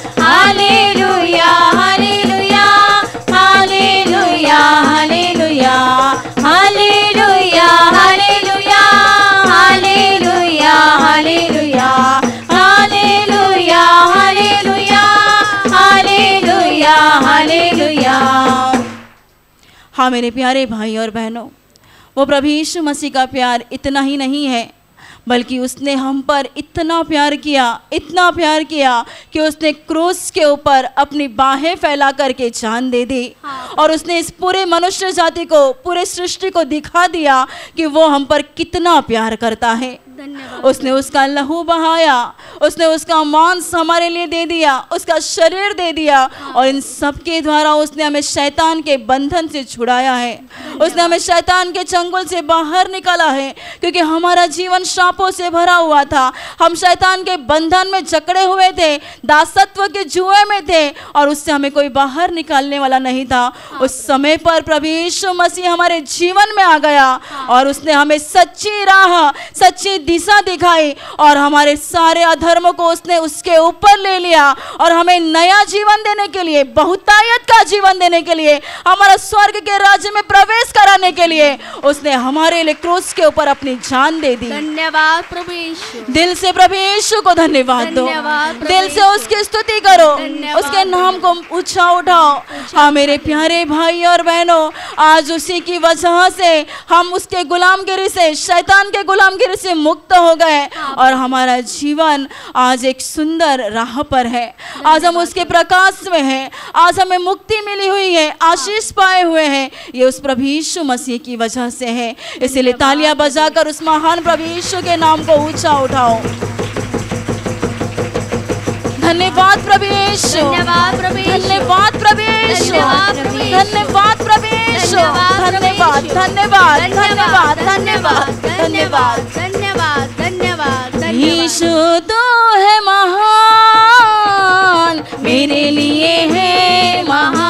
hallelujah hallelujah hallelujah hallelujah hallelujah hallelujah hallelujah hallelujah hallelujah hallelujah hallelujah हालेलुया। हाँ मेरे प्यारे भाई और बहनों, वो प्रभु यीशु मसीह का प्यार इतना ही नहीं है, बल्कि उसने हम पर इतना प्यार किया कि उसने क्रूस के ऊपर अपनी बाहें फैला करके जान दे दी। और उसने इस पूरे मनुष्य जाति को, पूरे सृष्टि को दिखा दिया कि वो हम पर कितना प्यार करता है। उसने उसका लहू बहाया, उसने उसका मांस हमारे लिए दे दिया, उसका शरीर दे दिया, और इन सब के द्वारा उसने हमें शैतान के बंधन से छुड़ाया है। उसने हमें शैतान के चंगुल से बाहर निकाला है, क्योंकि हमारा जीवन श्रापों से भरा हुआ था। हम शैतान के बंधन में जकड़े हुए थे, दासत्व के जुए में थे, और उससे हमें कोई बाहर निकालने वाला नहीं था। उस समय पर प्रभु यीशु मसीह हमारे जीवन में आ गया और उसने हमें सच्ची राह, सच्ची दिशा दिखाई और हमारे सारे अधर्मों को उसने उसके ऊपर ले लिया और हमें नया जीवन देने के लिए, बहुतायत का जीवन देने के लिए, हमारा स्वर्ग के राज्य में प्रवेश कराने के लिए उसने हमारे लिए क्रूस के ऊपर अपनी जान दे दी। धन्यवाद प्रभु यीशु। दिल से प्रभु यीशु को धन्यवाद दो, दिल से उसकी स्तुति करो, उसके नाम को ऊंचा उठाओ। हाँ मेरे प्यारे भाई और बहनों, आज उसी की वजह से हम उसके गुलामगिरी से, शैतान के गुलामगिरी से मुक्त हो गए और हमारा जीवन आज एक सुंदर राह पर है। आज हम उसके प्रकाश में हैं, आज हमें मुक्ति मिली हुई है, आशीष पाए हुए हैं। ये उस प्रभु यीशु मसीह की वजह से है। इसीलिए तालियां बजाकर उस महान प्रभु यीशु के नाम को ऊंचा उठाओ। धन्यवाद प्रभु यीशु, धन्यवाद प्रभु यीशु, धन्यवाद प्रभु यीशु, धन्यवाद प्रभु यीशु, धन्यवाद, धन्यवाद, धन्यवाद, धन्यवाद, धन्यवाद, धन्यवाद, धन्यवाद। यीशु तू है महान, मेरे लिए है महान।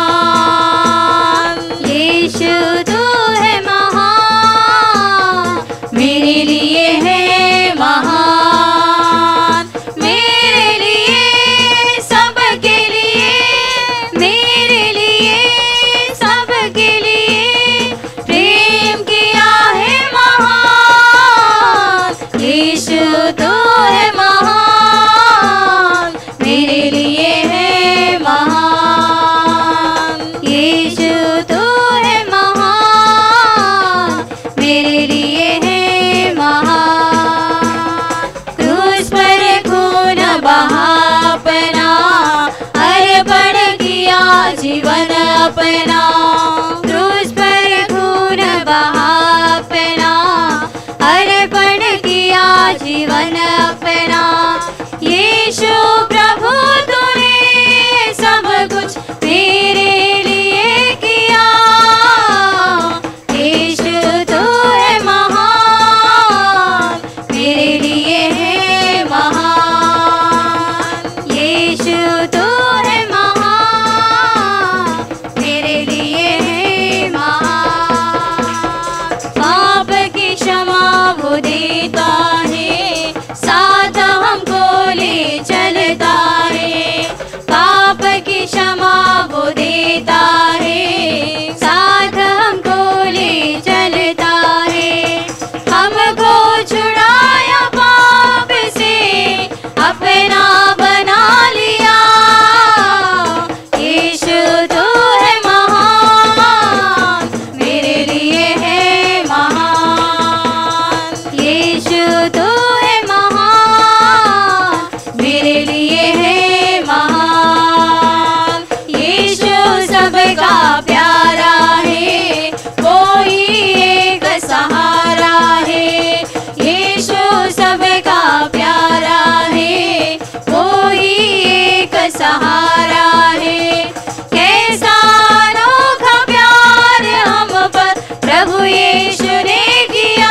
यीशु तू है महान, मेरे लिए है महान, मेरे लिए, सबके लिए, मेरे लिए, सबके लिए प्रेम किया है महान। यीशु तू है महान, मेरे लिए है महान। यीशु तू है महान, मेरे लिए है महान। क्रूस पर खून बहा अपना, अर्पण किया जीवन अपना। क्रूस पर खून बहा अपना, अर्पण किया जीवन अपना। यीशु प्रभु तूने सब कुछ मेरे लिए किया। यीशु तू है महान, मेरे लिए है महान। यीशु तू है महान, मेरे लिए है महान। पाप की क्षमा वो देता है, साथ हमको ले चलता है। पाप की क्षमा वो देता है, साथ हमको ले चलता है। हमको छुड़ाया पाप से, अपना बना लिया। यीशु तू है महान, मेरे लिए है महान। यीशु तू है महान, मेरे लिए है महान। यीशु सबका प्यारा है, कोई एक सहारा है। यीशु सबका प्यारा है, कोई एक सहारा है। कैसा अनोखा प्यार हम पर प्रभु यीशु ने किया।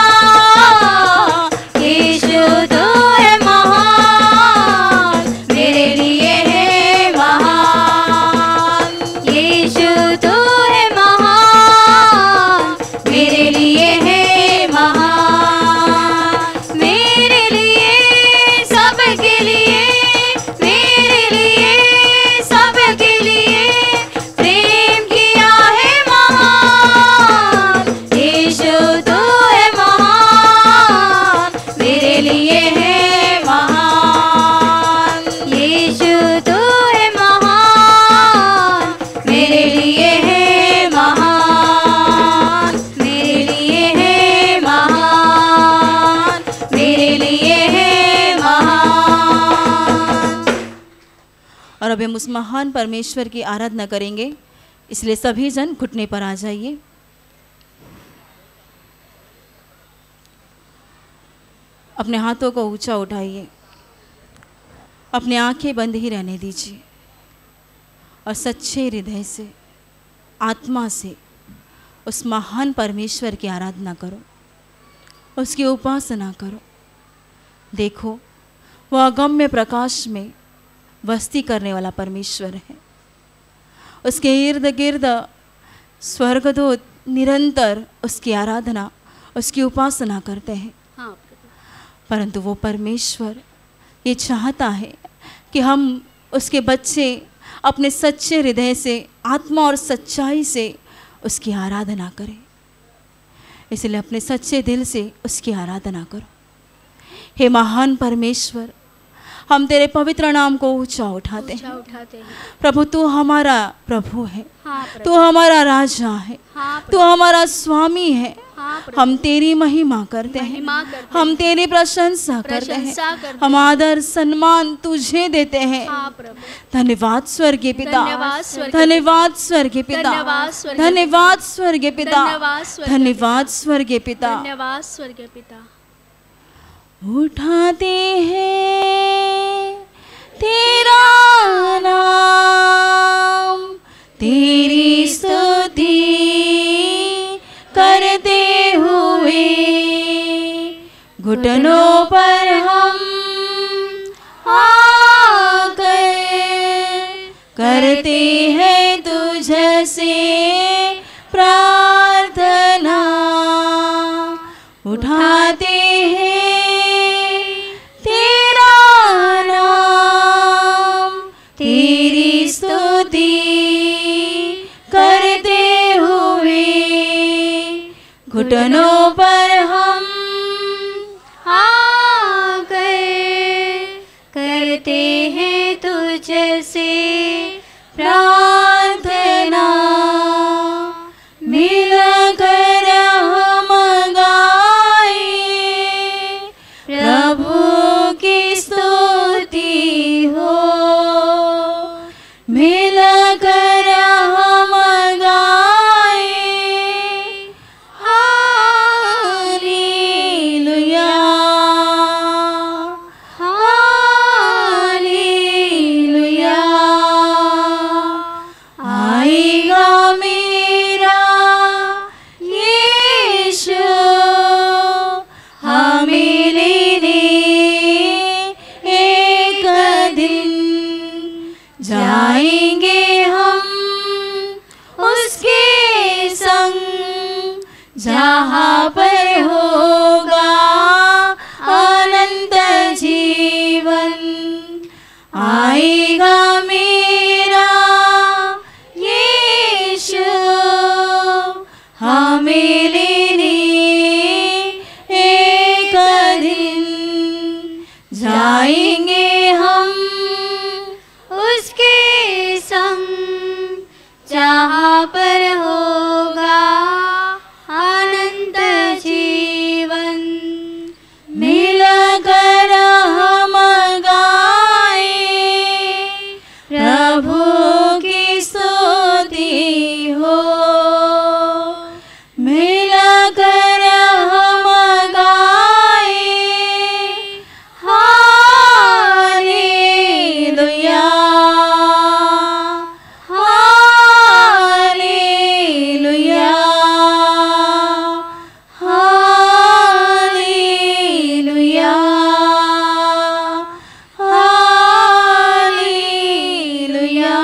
यीशु तू है महान, मेरे लिए है महान। यीशु तू है महान, मेरे लिए है महान। मेरे लिए, सबके लिए, मेरे लिए, सबके लिए प्रेम किया है महान। यीशु तू है महान, मेरे लिए है महान। यीशु तू है महान, मेरे लिए है महान। मेरे लिए है महान, मेरे लिए है महान। और अब हम उस महान परमेश्वर की आराधना करेंगे। इसलिए सभी जन घुटने पर आ जाइए। अपने हाथों को ऊंचा उठाइए, अपने आंखें बंद ही रहने दीजिए और सच्चे हृदय से, आत्मा से उस महान परमेश्वर की आराधना करो, उसकी उपासना करो। देखो, वह अगम्य प्रकाश में बस्ती करने वाला परमेश्वर है। उसके इर्द गिर्द स्वर्गदूत निरंतर उसकी आराधना, उसकी उपासना करते हैं। हाँ परंतु वो परमेश्वर ये चाहता है कि हम उसके बच्चे अपने सच्चे हृदय से, आत्मा और सच्चाई से उसकी आराधना करें। इसलिए अपने सच्चे दिल से उसकी आराधना करो। हे महान परमेश्वर, हम तेरे पवित्र नाम को ऊंचा उठाते हैं। प्रभु, तू हमारा प्रभु है, तू हमारा राजा है, तू हमारा स्वामी है। हम तेरी महिमा करते हैं, हम तेरी प्रशंसा करते हैं, हम आदर सम्मान तुझे देते हैं। धन्यवाद स्वर्गीय पिता, धन्यवाद स्वर्गीय पिता, धन्यवाद स्वर्गीय पिता, धन्यवाद स्वर्गीय पिता, धन्यवाद स्वर्गीय पिता। उठाते हैं तेरा नाम, तेरी स्तुति करते हुए घुटनों पर हम आकर करते हैं तुझसे प्रार्थना। उठाते हैं तेरी स्तुति करते हुए घुटनों पर हम आकर करते हैं तुझसे प्रार्थना। मिलकर हम गाए प्रभु की स्तुति हो, मिलकर हम गाए हालेलुया, हालेलुया। आएगा मेरा यीशु हमें लेने एक दिन, जाएंगे हम उसके संग जहाँ पर होगा अनंत जीवन। आएगा मेरा यीशु हमें लेने एक दिन, जाएंगे हम उसके संग जहाँ पर होगा अनंत जीवन। मिलकर हम गाए प्रभु की स्तुति हो, मिलकर हम गाए हालेलुया, हालेलुया, हालेलुया, हालेलुया।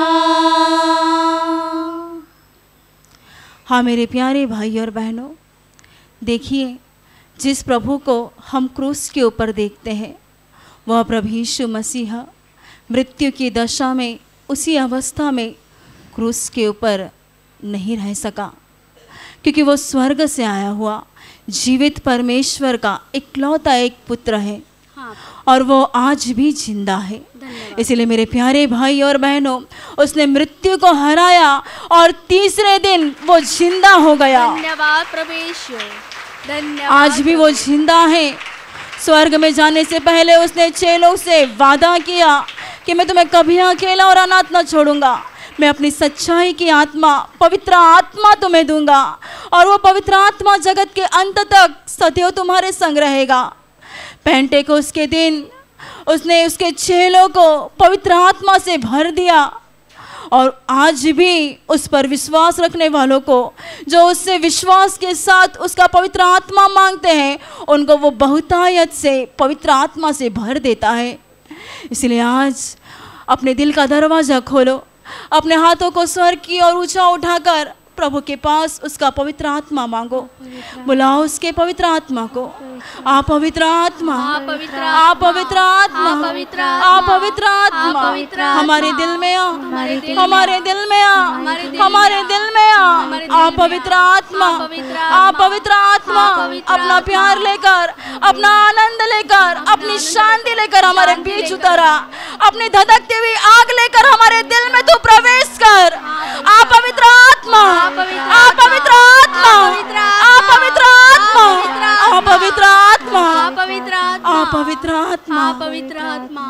हाँ मेरे प्यारे भाई और बहनों, देखिए जिस प्रभु को हम क्रूस के ऊपर देखते हैं वह प्रभु यीशु मसीह मृत्यु की दशा में, उसी अवस्था में क्रूस के ऊपर नहीं रह सका, क्योंकि वो स्वर्ग से आया हुआ जीवित परमेश्वर का इकलौता एक पुत्र है और वो आज भी जिंदा है। इसलिए मेरे प्यारे भाई और बहनों, उसने मृत्यु को हराया और तीसरे दिन वो जिंदा हो गया। धन्यवाद प्रभु यीशु, धन्यवाद। आज भी वो जिंदा है। स्वर्ग में जाने से पहले उसने चेलों से वादा किया कि मैं तुम्हें कभी अकेला और अनाथ न छोड़ूंगा, मैं अपनी सच्चाई की आत्मा, पवित्र आत्मा तुम्हें दूंगा और वो पवित्र आत्मा जगत के अंत तक सदैव तुम्हारे संग रहेगा। पेंटेकोस्त के दिन उसने उसके चेलों को पवित्र आत्मा से भर दिया और आज भी उस पर विश्वास रखने वालों को, जो उससे विश्वास के साथ उसका पवित्र आत्मा मांगते हैं, उनको वो बहुतायत से पवित्र आत्मा से भर देता है। इसलिए आज अपने दिल का दरवाज़ा खोलो, अपने हाथों को स्वर्ग की ओर ऊंचा उठाकर प्रभु के पास उसका पवित्र आत्मा मांगो, बुलाओ उसके पवित्र आत्मा को। आप पवित्र आत्मा, आप पवित्र आत्मा, आप पवित्र आत्मा हमारे दिल में आ, हमारे दिल में आ, हमारे दिल में आ। आप पवित्र आत्मा, आप पवित्र आत्मा अपना प्यार लेकर, अपना आनंद लेकर, अपनी शांति लेकर हमारे बीच उतरा। अपनी धधकती हुई आग लेकर हमारे दिल में तू प्रवेश कर। आप पवित्र आत्मा, आप पवित्र आत्मा, आप पवित्र आत्मा, आप पवित्र आत्मा, आप पवित्र आत्मा, पवित्र आत्मा।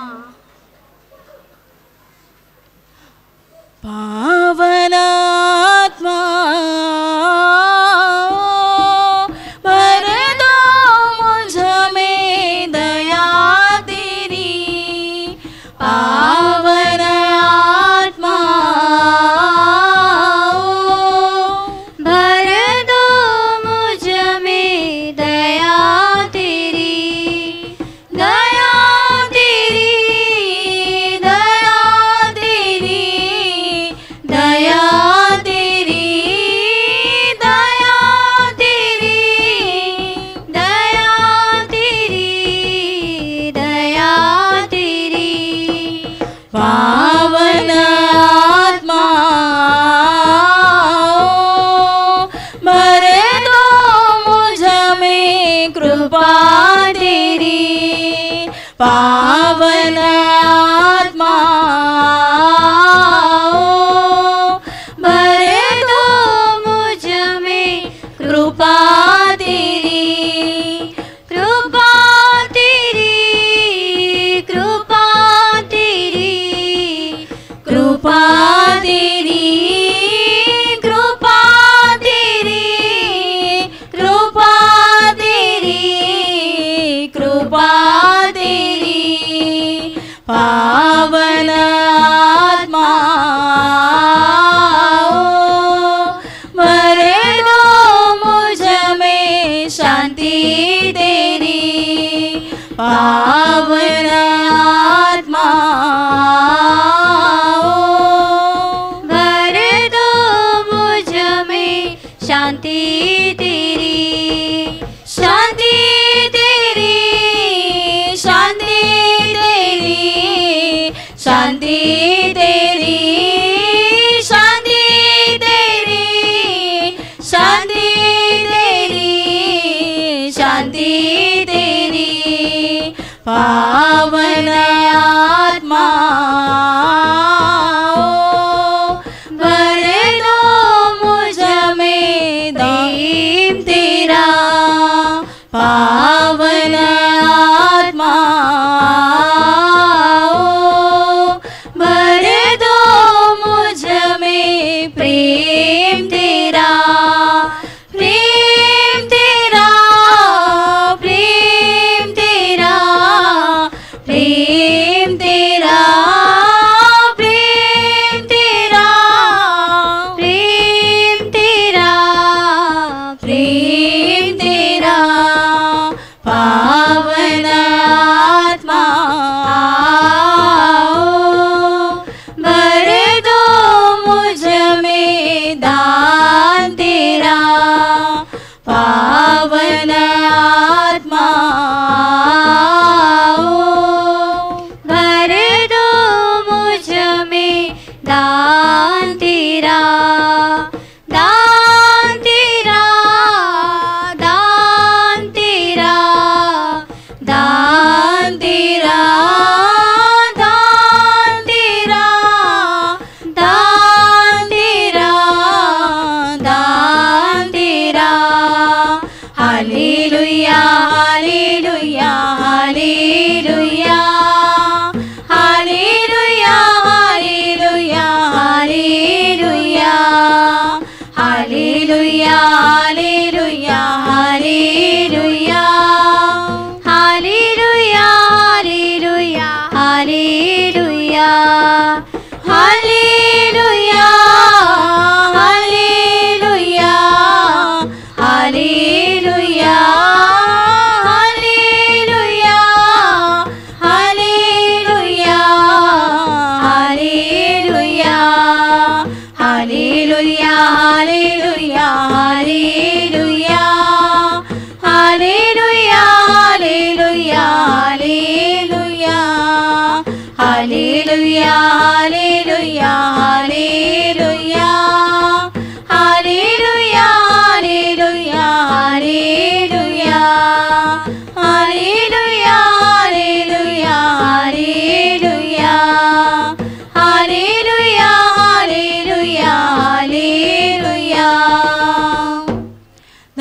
पावन आत्मा भर दो मुझ में दया तेरी। पावन आत्मा भर दो मुझ में दया तेरी, दया तेरी, दया तेरी, दया तेरी, दया तेरी, दया तेरी, दया तेरी। पावन आत्मा भर दो मुझ में कृपा तेरी। पावन आत्मा भर दो मुझ में कृपा तेरी, कृपा तेरी, कृपा तेरी, कृपा तेरी, कृपा तेरी, कृपा तेरी, कृपा तेरी। पावन आत्मा भर दो मुझ में शांति तेरी। पावन आत्मा भर दो मुझ में शांति तेरी, शांति तेरी, शांति तेरी, शांति तेरी, शांति तेरी, शांति तेरी, शांति तेरी। पावन आत्मा भर दो मुझ में दीन तेरा। पावन आत्मा भर दो मुझ में प्रेम तेरा, प्रेम तेरा, प्रेम तेरा, प्रेम तेरा, प्रेम तेरा, प्रेम तेरा, प्रेम तेरा। पावन आत्मा भर दो मुझ में दान तेरा। पावन आत्मा भर दो मुझ में दान तेरा, दान तेरा, दान तेरा, दान तेरा, दान तेरा, दान तेरा, दान तेरा। हालेलुया, hallelujah, hallelujah, hallelujah, hallelujah, hallelujah,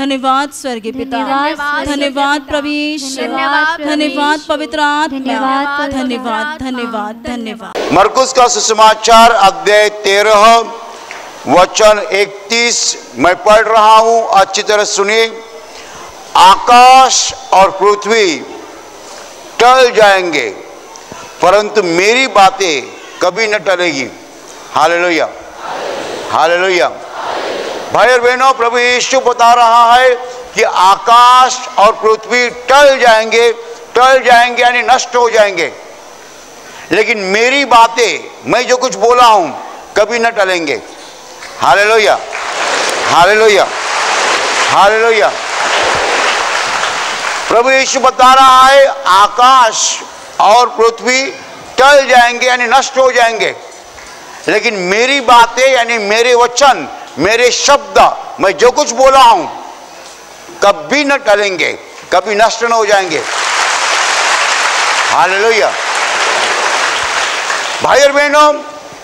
धन्यवाद स्वर्गीय पिता, धन्यवाद धन्यवाद प्रभु यीशु, धन्यवाद पवित्र आत्मा, धन्यवाद धन्यवाद धन्यवाद। मरकुस का सुसमाचार अध्याय 13 वचन 31 मैं पढ़ रहा हूं, अच्छी तरह सुनिए। आकाश और पृथ्वी टल जाएंगे परंतु मेरी बातें कभी न टलेगी। हालेलुया, हालेलुया। भाई और बहनों, प्रभु यीशु बता रहा है कि आकाश और पृथ्वी टल जाएंगे यानी नष्ट हो जाएंगे, लेकिन मेरी बातें, मैं जो कुछ बोला हूं, कभी न टलेंगे। हालेलुया, हालेलुया, हालेलुया। प्रभु यीशु बता रहा है आकाश और पृथ्वी टल जाएंगे यानी नष्ट हो जाएंगे, लेकिन मेरी बातें यानी मेरे वचन, मेरे शब्द, मैं जो कुछ बोला हूं, कभी न टलेंगे, कभी नष्ट न हो जाएंगे। हालेलुया। भाई और बहनों,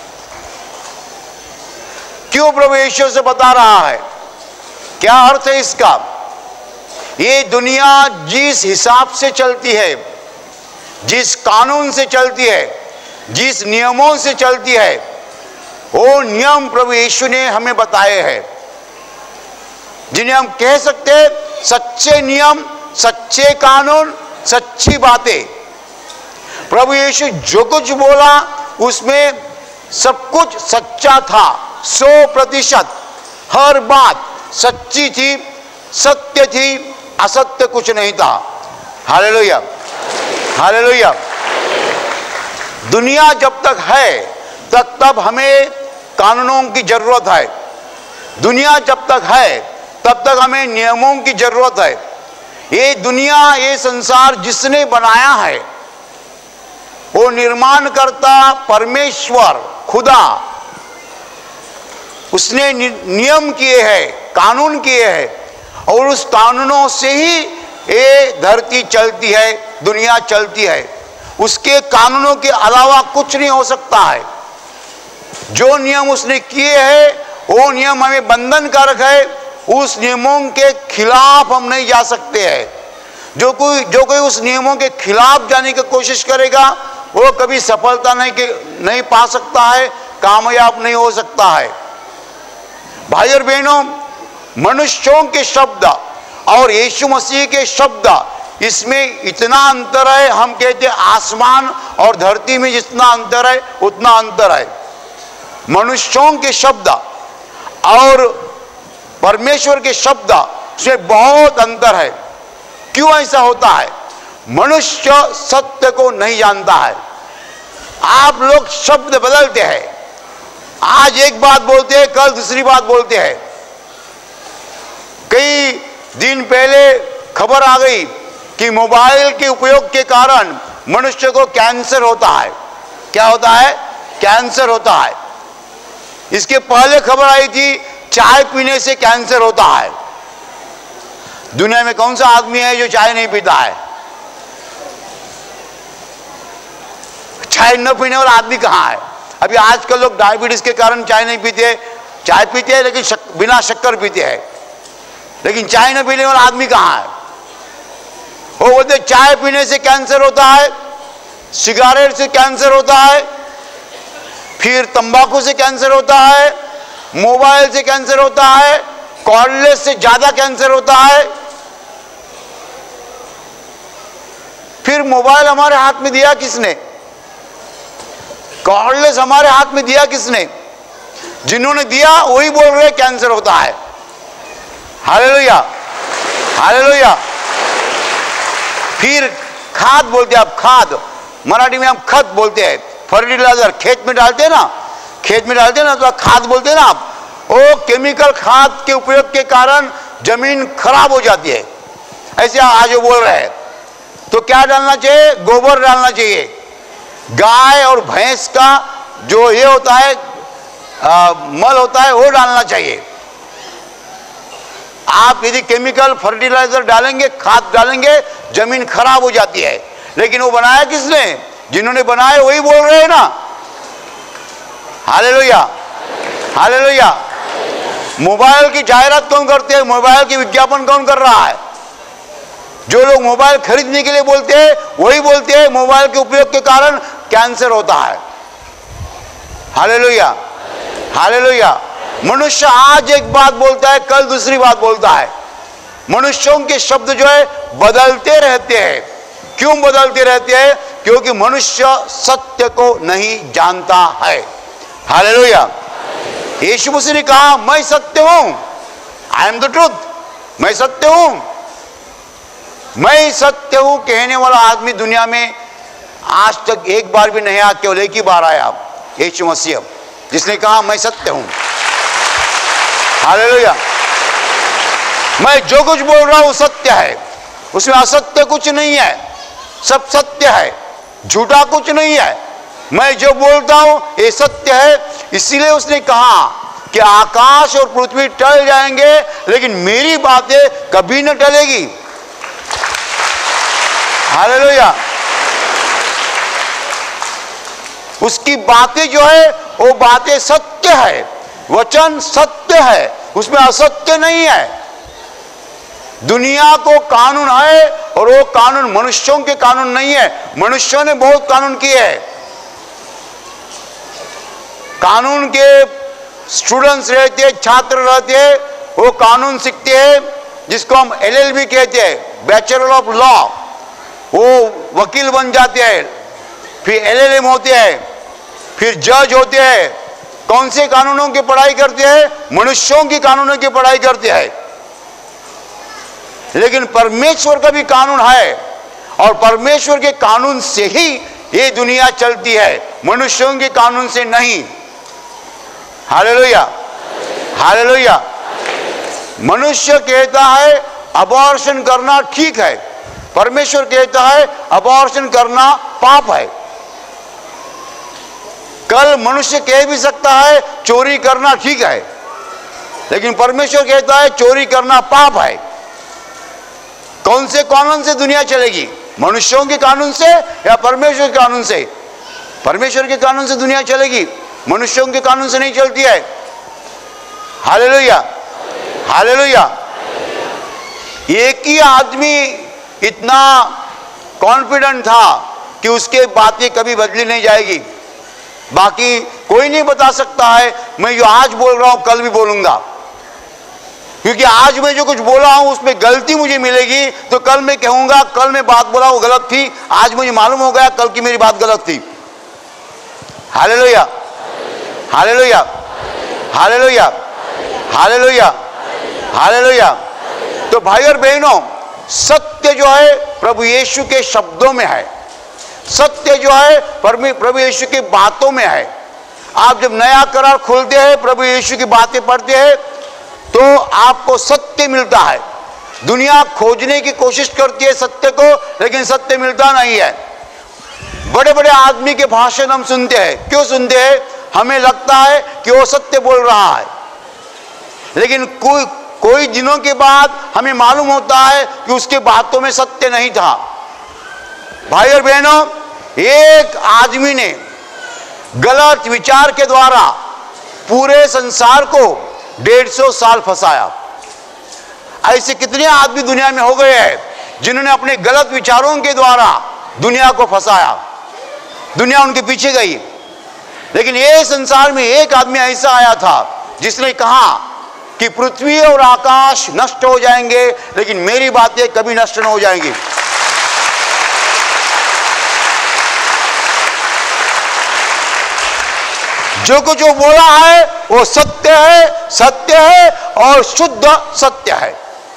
क्यों प्रभु यीशु से बता रहा है? क्या अर्थ है इसका? ये दुनिया जिस हिसाब से चलती है, जिस कानून से चलती है, जिस नियमों से चलती है, वो नियम प्रभु यीशु ने हमें बताए हैं, जिन्हें हम कह सकते हैं सच्चे नियम, सच्चे कानून, सच्ची बातें। प्रभु यीशु जो कुछ बोला उसमें सब कुछ सच्चा था, 100%। हर बात सच्ची थी, सत्य थी, असत्य कुछ नहीं था। हालेलुया, हालेलुया। दुनिया जब तक है तब हमें कानूनों की जरूरत है। दुनिया जब तक है तब तक हमें नियमों की जरूरत है। ये दुनिया, ये संसार जिसने बनाया है, वो निर्माणकर्ता परमेश्वर खुदा, उसने नियम किए हैं, कानून किए हैं, और उस कानूनों से ही ये धरती चलती है, दुनिया चलती है। उसके कानूनों के अलावा कुछ नहीं हो सकता है। जो नियम उसने किए हैं वो नियम हमें बंधनकारक है, उस नियमों के खिलाफ हम नहीं जा सकते हैं। जो कोई उस नियमों के खिलाफ जाने की कोशिश करेगा वो कभी सफलता नहीं पा सकता है, कामयाब नहीं हो सकता है। भाई और बहनों, मनुष्यों के शब्द और यीशु मसीह के शब्द, इसमें इतना अंतर है। हम कहते हैं आसमान और धरती में जितना अंतर है उतना अंतर है। मनुष्यों के शब्द और परमेश्वर के शब्द से बहुत अंतर है। क्यों ऐसा होता है? मनुष्य सत्य को नहीं जानता है। आप लोग शब्द बदलते हैं, आज एक बात बोलते हैं, कल दूसरी बात बोलते हैं। कई दिन पहले खबर आ गई कि मोबाइल के उपयोग के कारण मनुष्य को कैंसर होता है। क्या होता है? कैंसर होता है। इसके पहले खबर आई थी चाय पीने से कैंसर होता है। दुनिया में कौन सा आदमी है जो चाय नहीं पीता है? चाय न पीने वाला आदमी कहाँ है? अभी आजकल लोग डायबिटीज के कारण चाय नहीं पीते, चाय पीते हैं लेकिन बिना शक्कर पीते हैं, लेकिन चाय न पीने वाला आदमी कहाँ है? वो बोलते चाय पीने से कैंसर होता है, सिगारेट से कैंसर होता है, फिर तंबाकू से कैंसर होता है, मोबाइल से कैंसर होता है, कॉर्डलेस से ज्यादा कैंसर होता है। फिर मोबाइल हमारे हाथ में दिया किसने? कॉर्डलेस हमारे हाथ में दिया किसने? जिन्होंने दिया वही बोल रहे कैंसर होता है। हालेलुया, हालेलुया। फिर खाद बोलते हैं, आप खाद, मराठी में हम खत बोलते हैं, फर्टिलाइजर खेत में डालते हैं ना, खेत में डालते हैं ना तो खाद बोलते हैं ना आप। वो केमिकल खाद के उपयोग के कारण जमीन खराब हो जाती है, ऐसे आज वो बोल रहे हैं। तो क्या डालना चाहिए? गोबर डालना चाहिए। गाय और भैंस का जो ये होता है मल होता है वो डालना चाहिए। आप यदि केमिकल फर्टिलाइजर डालेंगे, खाद डालेंगे, जमीन खराब हो जाती है। लेकिन वो बनाया किसने? जिन्होंने बनाया वही बोल रहे हैं ना। Hallelujah, hallelujah. मोबाइल की जाहिरात कौन करते हैं? मोबाइल की विज्ञापन कौन कर रहा है? जो लोग मोबाइल खरीदने के लिए बोलते हैं वही बोलते हैं मोबाइल के उपयोग के कारण कैंसर होता है। हालेलुया, हालेलुया। मनुष्य आज एक बात बोलता है, कल दूसरी बात बोलता है। मनुष्यों के शब्द जो है बदलते रहते हैं। क्यों बदलते रहते हैं? क्योंकि मनुष्य सत्य को नहीं जानता है। हालेलुया। यीशु मसीह ने कहा मैं सत्य हूं, आई एम द ट्रूथ, मैं सत्य हूं। मैं सत्य हूं कहने वाला आदमी दुनिया में आज तक एक बार भी नहीं आया, केवल एक ही बार आया, यीशु मसीह, जिसने कहा मैं सत्य हूं। हालेलुया। मैं जो कुछ बोल रहा हूं सत्य है, उसमें असत्य कुछ नहीं है, सब सत्य है, झूठा कुछ नहीं है। मैं जो बोलता हूं ये सत्य है। इसीलिए उसने कहा कि आकाश और पृथ्वी टल जाएंगे लेकिन मेरी बातें कभी न टलेगी। हालेलुया। उसकी बातें जो है वो बातें सत्य है, वचन सत्य है, उसमें असत्य नहीं है। दुनिया को कानून है और वो कानून मनुष्यों के कानून नहीं है। मनुष्यों ने बहुत कानून किए हैं। कानून के स्टूडेंट्स रहते हैं, छात्र रहते हैं, वो कानून सीखते हैं, जिसको हम LLB कहते हैं, बैचलर ऑफ लॉ। वो वकील बन जाते हैं, फिर LLM होते हैं, फिर जज होते हैं। कौन से कानूनों की पढ़ाई करते हैं? मनुष्यों की कानूनों की पढ़ाई करते हैं। लेकिन परमेश्वर का भी कानून है और परमेश्वर के कानून से ही ये दुनिया चलती है, मनुष्यों के कानून से नहीं। हालेलुया, हालेलुया। मनुष्य कहता है अबॉर्शन करना ठीक है, परमेश्वर कहता है अबॉर्शन करना पाप है। कल मनुष्य कह भी सकता है चोरी करना ठीक है, लेकिन परमेश्वर कहता है चोरी करना पाप है। कौन से कानून से दुनिया चलेगी? मनुष्यों के कानून से या परमेश्वर के कानून से? परमेश्वर के कानून से दुनिया चलेगी, मनुष्यों के कानून से नहीं चलती है। हालेलुया, हालेलुया। एक ही आदमी इतना कॉन्फिडेंट था कि उसके बातें कभी बदली नहीं जाएगी। बाकी कोई नहीं बता सकता है मैं जो आज बोल रहा हूं कल भी बोलूंगा, क्योंकि आज मैं जो कुछ बोला हूं उसमें गलती मुझे मिलेगी तो कल मैं कहूंगा कल मैं बात बोला वो गलत थी, आज मुझे मालूम हो गया कल की मेरी बात गलत थी। हालेलुया, हालेलुया, हालेलुया, हालेलुया, हालेलुया। तो भाई और बहनों, सत्य जो है प्रभु यीशु के शब्दों में है, सत्य जो है प्रभु यीशु की बातों में है। आप जब नया करार खोलते हैं, प्रभु यीशु की बातें पढ़ते हैं तो आपको सत्य मिलता है। दुनिया खोजने की कोशिश करती है सत्य को, लेकिन सत्य मिलता नहीं है। बड़े बड़े आदमी के भाषण हम सुनते हैं, क्यों सुनते हैं? हमें लगता है कि वो सत्य बोल रहा है, लेकिन कोई दिनों के बाद हमें मालूम होता है कि उसके बातों में सत्य नहीं था। भाई और बहनों, एक आदमी ने गलत विचार के द्वारा पूरे संसार को 150 साल फंसाया। ऐसे कितने आदमी दुनिया में हो गए हैं जिन्होंने अपने गलत विचारों के द्वारा दुनिया को फंसाया, दुनिया उनके पीछे गई। लेकिन ये संसार में एक आदमी ऐसा आया था जिसने कहा कि पृथ्वी और आकाश नष्ट हो जाएंगे लेकिन मेरी बातें कभी नष्ट न हो जाएंगी। जो कुछ वो बोला है वो सत्य है, सत्य है और शुद्ध सत्य है।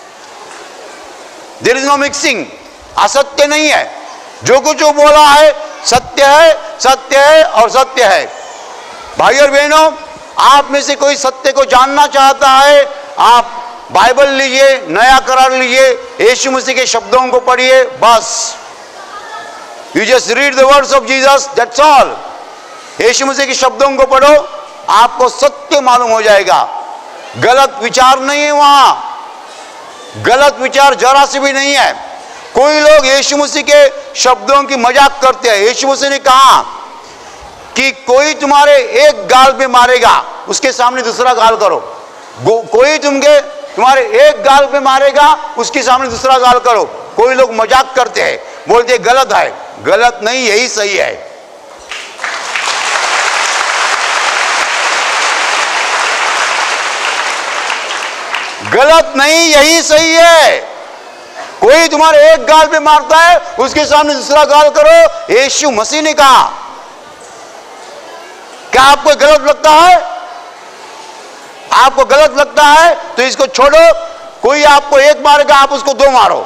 देयर इज नो मिक्सिंग, असत्य नहीं है। जो कुछ वो बोला है सत्य है, सत्य है और सत्य है। भाई और बहनों, आप में से कोई सत्य को जानना चाहता है, आप बाइबल लीजिए, नया करार लीजिए, यीशु मसीह के शब्दों को पढ़िए, बस। You just read the words of Jesus, that's all. यीशु मसीह के शब्दों को पढ़ो, आपको सत्य मालूम हो जाएगा। गलत विचार नहीं है वहां, गलत विचार जरा से भी नहीं है। कोई लोग यीशु मसीह के शब्दों की मजाक करते हैं। यीशु मसीह ने कहा कि कोई तुम्हारे एक गाल पे मारेगा, उसके सामने दूसरा गाल करो। कोई तुम्हारे एक गाल पे मारेगा, उसके सामने दूसरा गाल करो। कोई लोग मजाक करते हैं, बोलते हैं गलत है। गलत नहीं, यही सही है। गलत नहीं, यही सही है। कोई तुम्हारे एक गाल पे मारता है, उसके सामने दूसरा गाल करो। यीशु मसीह ने कहा। क्या आपको गलत लगता है? आपको गलत लगता है तो इसको छोड़ो। कोई आपको एक मारेगा, आप उसको दो मारो।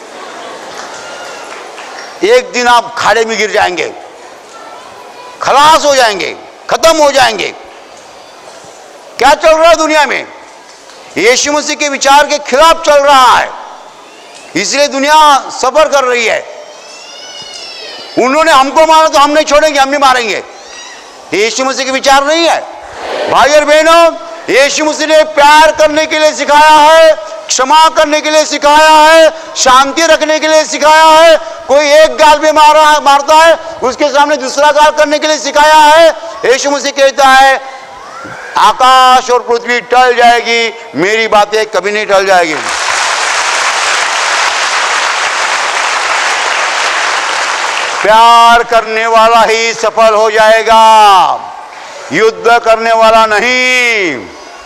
एक दिन आप खाड़े में गिर जाएंगे, खलास हो जाएंगे, खत्म हो जाएंगे। क्या चल रहा है दुनिया में? यीशु मसीह के विचार के खिलाफ चल रहा है, इसलिए दुनिया सफर कर रही है। उन्होंने हमको मारा तो हम नहीं छोड़ेंगे, हम नहीं मारेंगे। यीशु मसीह के विचार नहीं है। भाई और बहनों, यीशु मसीह ने प्यार करने के लिए सिखाया है, क्षमा करने के लिए सिखाया है, शांति रखने के लिए सिखाया है। कोई एक गाल पे मारता है, उसके सामने दूसरा गाल करने के लिए सिखाया है। यीशु मसीह कहता है आकाश और पृथ्वी टल जाएगी, मेरी बातें कभी नहीं टल जाएगी। प्यार करने वाला ही सफल हो जाएगा, युद्ध करने वाला नहीं।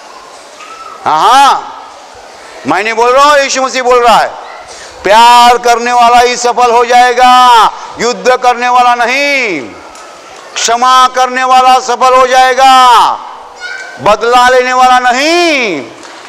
हाँ, मैं नहीं बोल रहा हूं, यीशु मसीह बोल रहा है। प्यार करने वाला ही सफल हो जाएगा, युद्ध करने वाला नहीं। क्षमा करने वाला सफल हो जाएगा, बदला लेने वाला नहीं।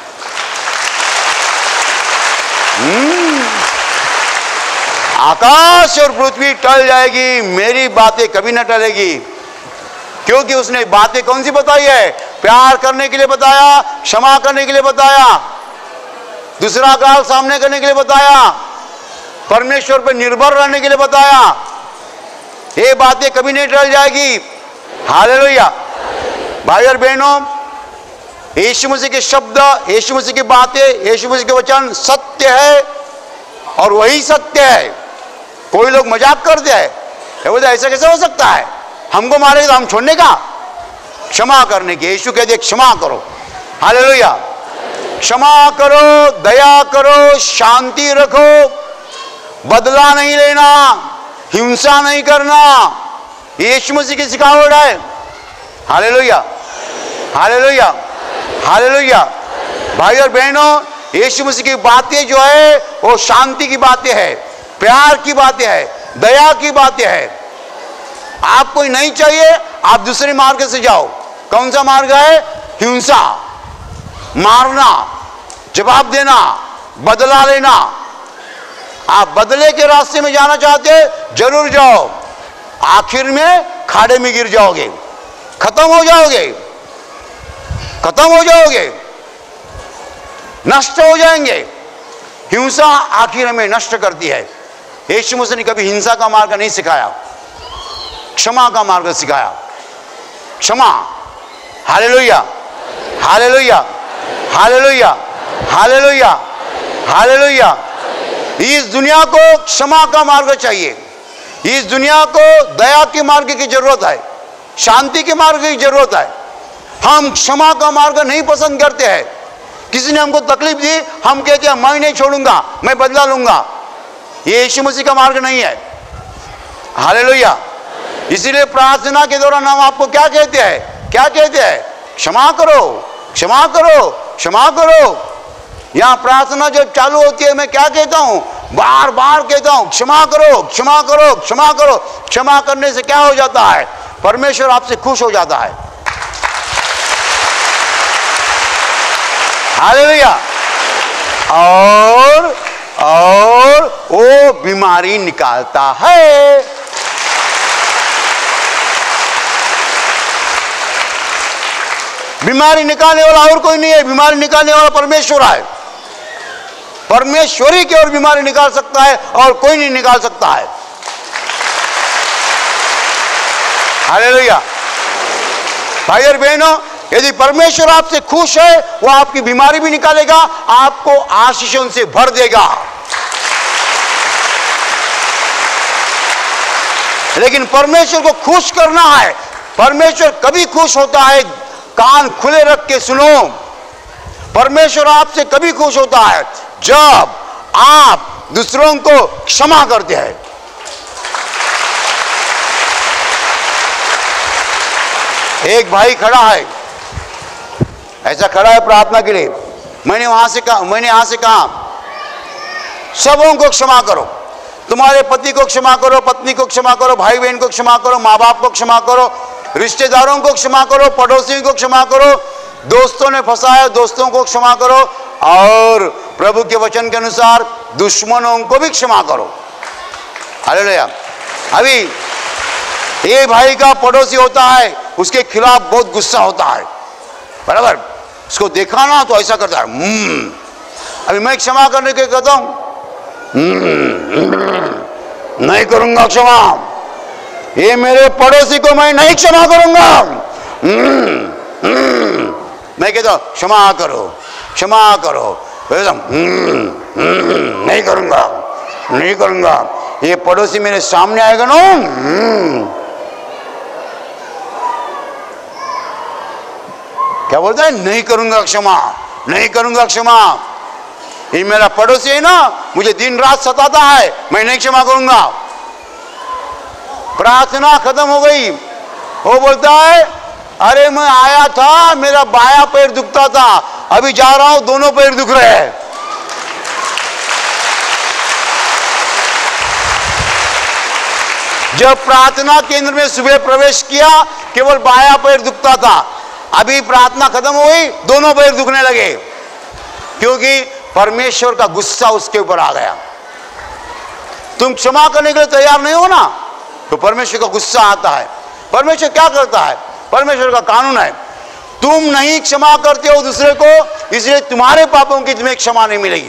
आकाश और पृथ्वी टल जाएगी, मेरी बातें कभी न टलेगी। क्योंकि उसने बातें कौन सी बताई है? प्यार करने के लिए बताया, क्षमा करने के लिए बताया, दूसरा गाल सामने करने के लिए बताया, परमेश्वर पर निर्भर रहने के लिए बताया। ये बातें कभी नहीं टल जाएगी। हालेलुया। भाई और बहनों, यीशु मसीह के शब्द, यीशु मसीह की बातें, यीशु मसीह के वचन सत्य है और वही सत्य है। कोई लोग मजाक करते हैं, बोलते ऐसा कैसे हो सकता है, हमको मारेगा तो हम छोड़ने का? क्षमा करने की, यीशु कहते क्षमा करो। हालेलुया। क्षमा करो, दया करो, शांति रखो, बदला नहीं लेना, हिंसा नहीं करना। यीशु मसीह की सिखावट है। हालेलुया, हालेलुया, हालेलुया। भाई और बहनों, यीशु मसीह की बातें जो है वो शांति की बातें है, प्यार की बातें है, दया की बातें है। आपको नहीं चाहिए, आप दूसरे मार्ग से जाओ। कौन सा मार्ग है? हिंसा, मारना, जवाब देना, बदला लेना। आप बदले के रास्ते में जाना चाहते हैं, जरूर जाओ, आखिर में खाड़े में गिर जाओगे, खत्म हो जाओगे, खत्म हो जाओगे, नष्ट हो जाएंगे। हिंसा आखिर हमें नष्ट करती है। यीशु मसीह ने कभी हिंसा का मार्ग नहीं सिखाया, क्षमा का मार्ग सिखाया। क्षमा। हालेलुया, हालेलुया, हालेलुया, हालेलुया, हालेलुया। इस दुनिया को क्षमा का मार्ग चाहिए, इस दुनिया को दया के मार्ग की जरूरत है, शांति के मार्ग की जरूरत है। हम क्षमा का मार्ग नहीं पसंद करते हैं। किसी ने हमको तकलीफ दी, हम कहते हैं मैं नहीं छोड़ूंगा, मैं बदला लूंगा। ये यीशु मसीह का मार्ग नहीं है। हालेलुया। इसीलिए प्रार्थना के दौरान हम आपको क्या कहते हैं? क्या कहते हैं? क्षमा करो, क्षमा करो, क्षमा करो। यहां प्रार्थना जब चालू होती है, मैं क्या कहता हूं? बार बार कहता हूं, क्षमा करो, क्षमा करो, क्षमा करो। क्षमा करने से क्या हो जाता है? परमेश्वर आपसे खुश हो जाता है। हालेलुया। और वो बीमारी निकालता है। बीमारी निकालने वाला और कोई नहीं है, बीमारी निकालने वाला परमेश्वर है। परमेश्वर ही केवल बीमारी निकाल सकता है और कोई नहीं निकाल सकता है। हालेलुया। भाई और बहनों, यदि परमेश्वर आपसे खुश है, वो आपकी बीमारी भी निकालेगा, आपको आशीषों से भर देगा। लेकिन परमेश्वर को खुश करना है। परमेश्वर कभी खुश होता है, कान खुले रख के सुनो। परमेश्वर आपसे कभी खुश होता है जब आप दूसरों को क्षमा करते हैं। एक भाई खड़ा है, ऐसा खड़ा है प्रार्थना के लिए। मैंने यहां से कहा सबों को क्षमा करो, तुम्हारे पति को क्षमा करो, पत्नी को क्षमा करो, भाई बहन को क्षमा करो, माँ बाप को क्षमा करो, रिश्तेदारों को क्षमा करो, पड़ोसियों को क्षमा करो, दोस्तों ने फंसाया दोस्तों को क्षमा करो, और प्रभु के वचन के अनुसार दुश्मनों को भी क्षमा करो। हालेलुया। अभी ये भाई का पड़ोसी होता है, उसके खिलाफ बहुत गुस्सा होता है, बराबर, उसको देखा ना तो ऐसा करता है। अभी मैं क्षमा करने के कहता हूं, नहीं करूंगा क्षमा, ये मेरे पड़ोसी को मैं नहीं क्षमा करूंगा। मैं कहता हूं क्षमा करो क्षमा करो, नहीं करूंगा नहीं करूंगा, ये पड़ोसी मेरे सामने आएगा ना, क्या बोलता है, नहीं करूंगा क्षमा, नहीं करूंगा क्षमा, ये मेरा पड़ोसी है ना, मुझे दिन रात सताता है, मैं नहीं क्षमा करूंगा। प्रार्थना खत्म हो गई, वो बोलता है अरे मैं आया था, मेरा बायां पैर दुखता था, अभी जा रहा हूं दोनों पैर दुख रहे हैं। जब प्रार्थना केंद्र में सुबह प्रवेश किया केवल बायां पैर दुखता था, अभी प्रार्थना खत्म हो गई दोनों पैर दुखने लगे, क्योंकि परमेश्वर का गुस्सा उसके ऊपर आ गया। तुम क्षमा करने के लिए तैयार नहीं हो ना, तो परमेश्वर का गुस्सा आता है। परमेश्वर क्या करता है, परमेश्वर का कानून है, तुम नहीं क्षमा करते हो दूसरे को, इसलिए तुम्हारे पापों की तुम्हें क्षमा नहीं मिलेगी।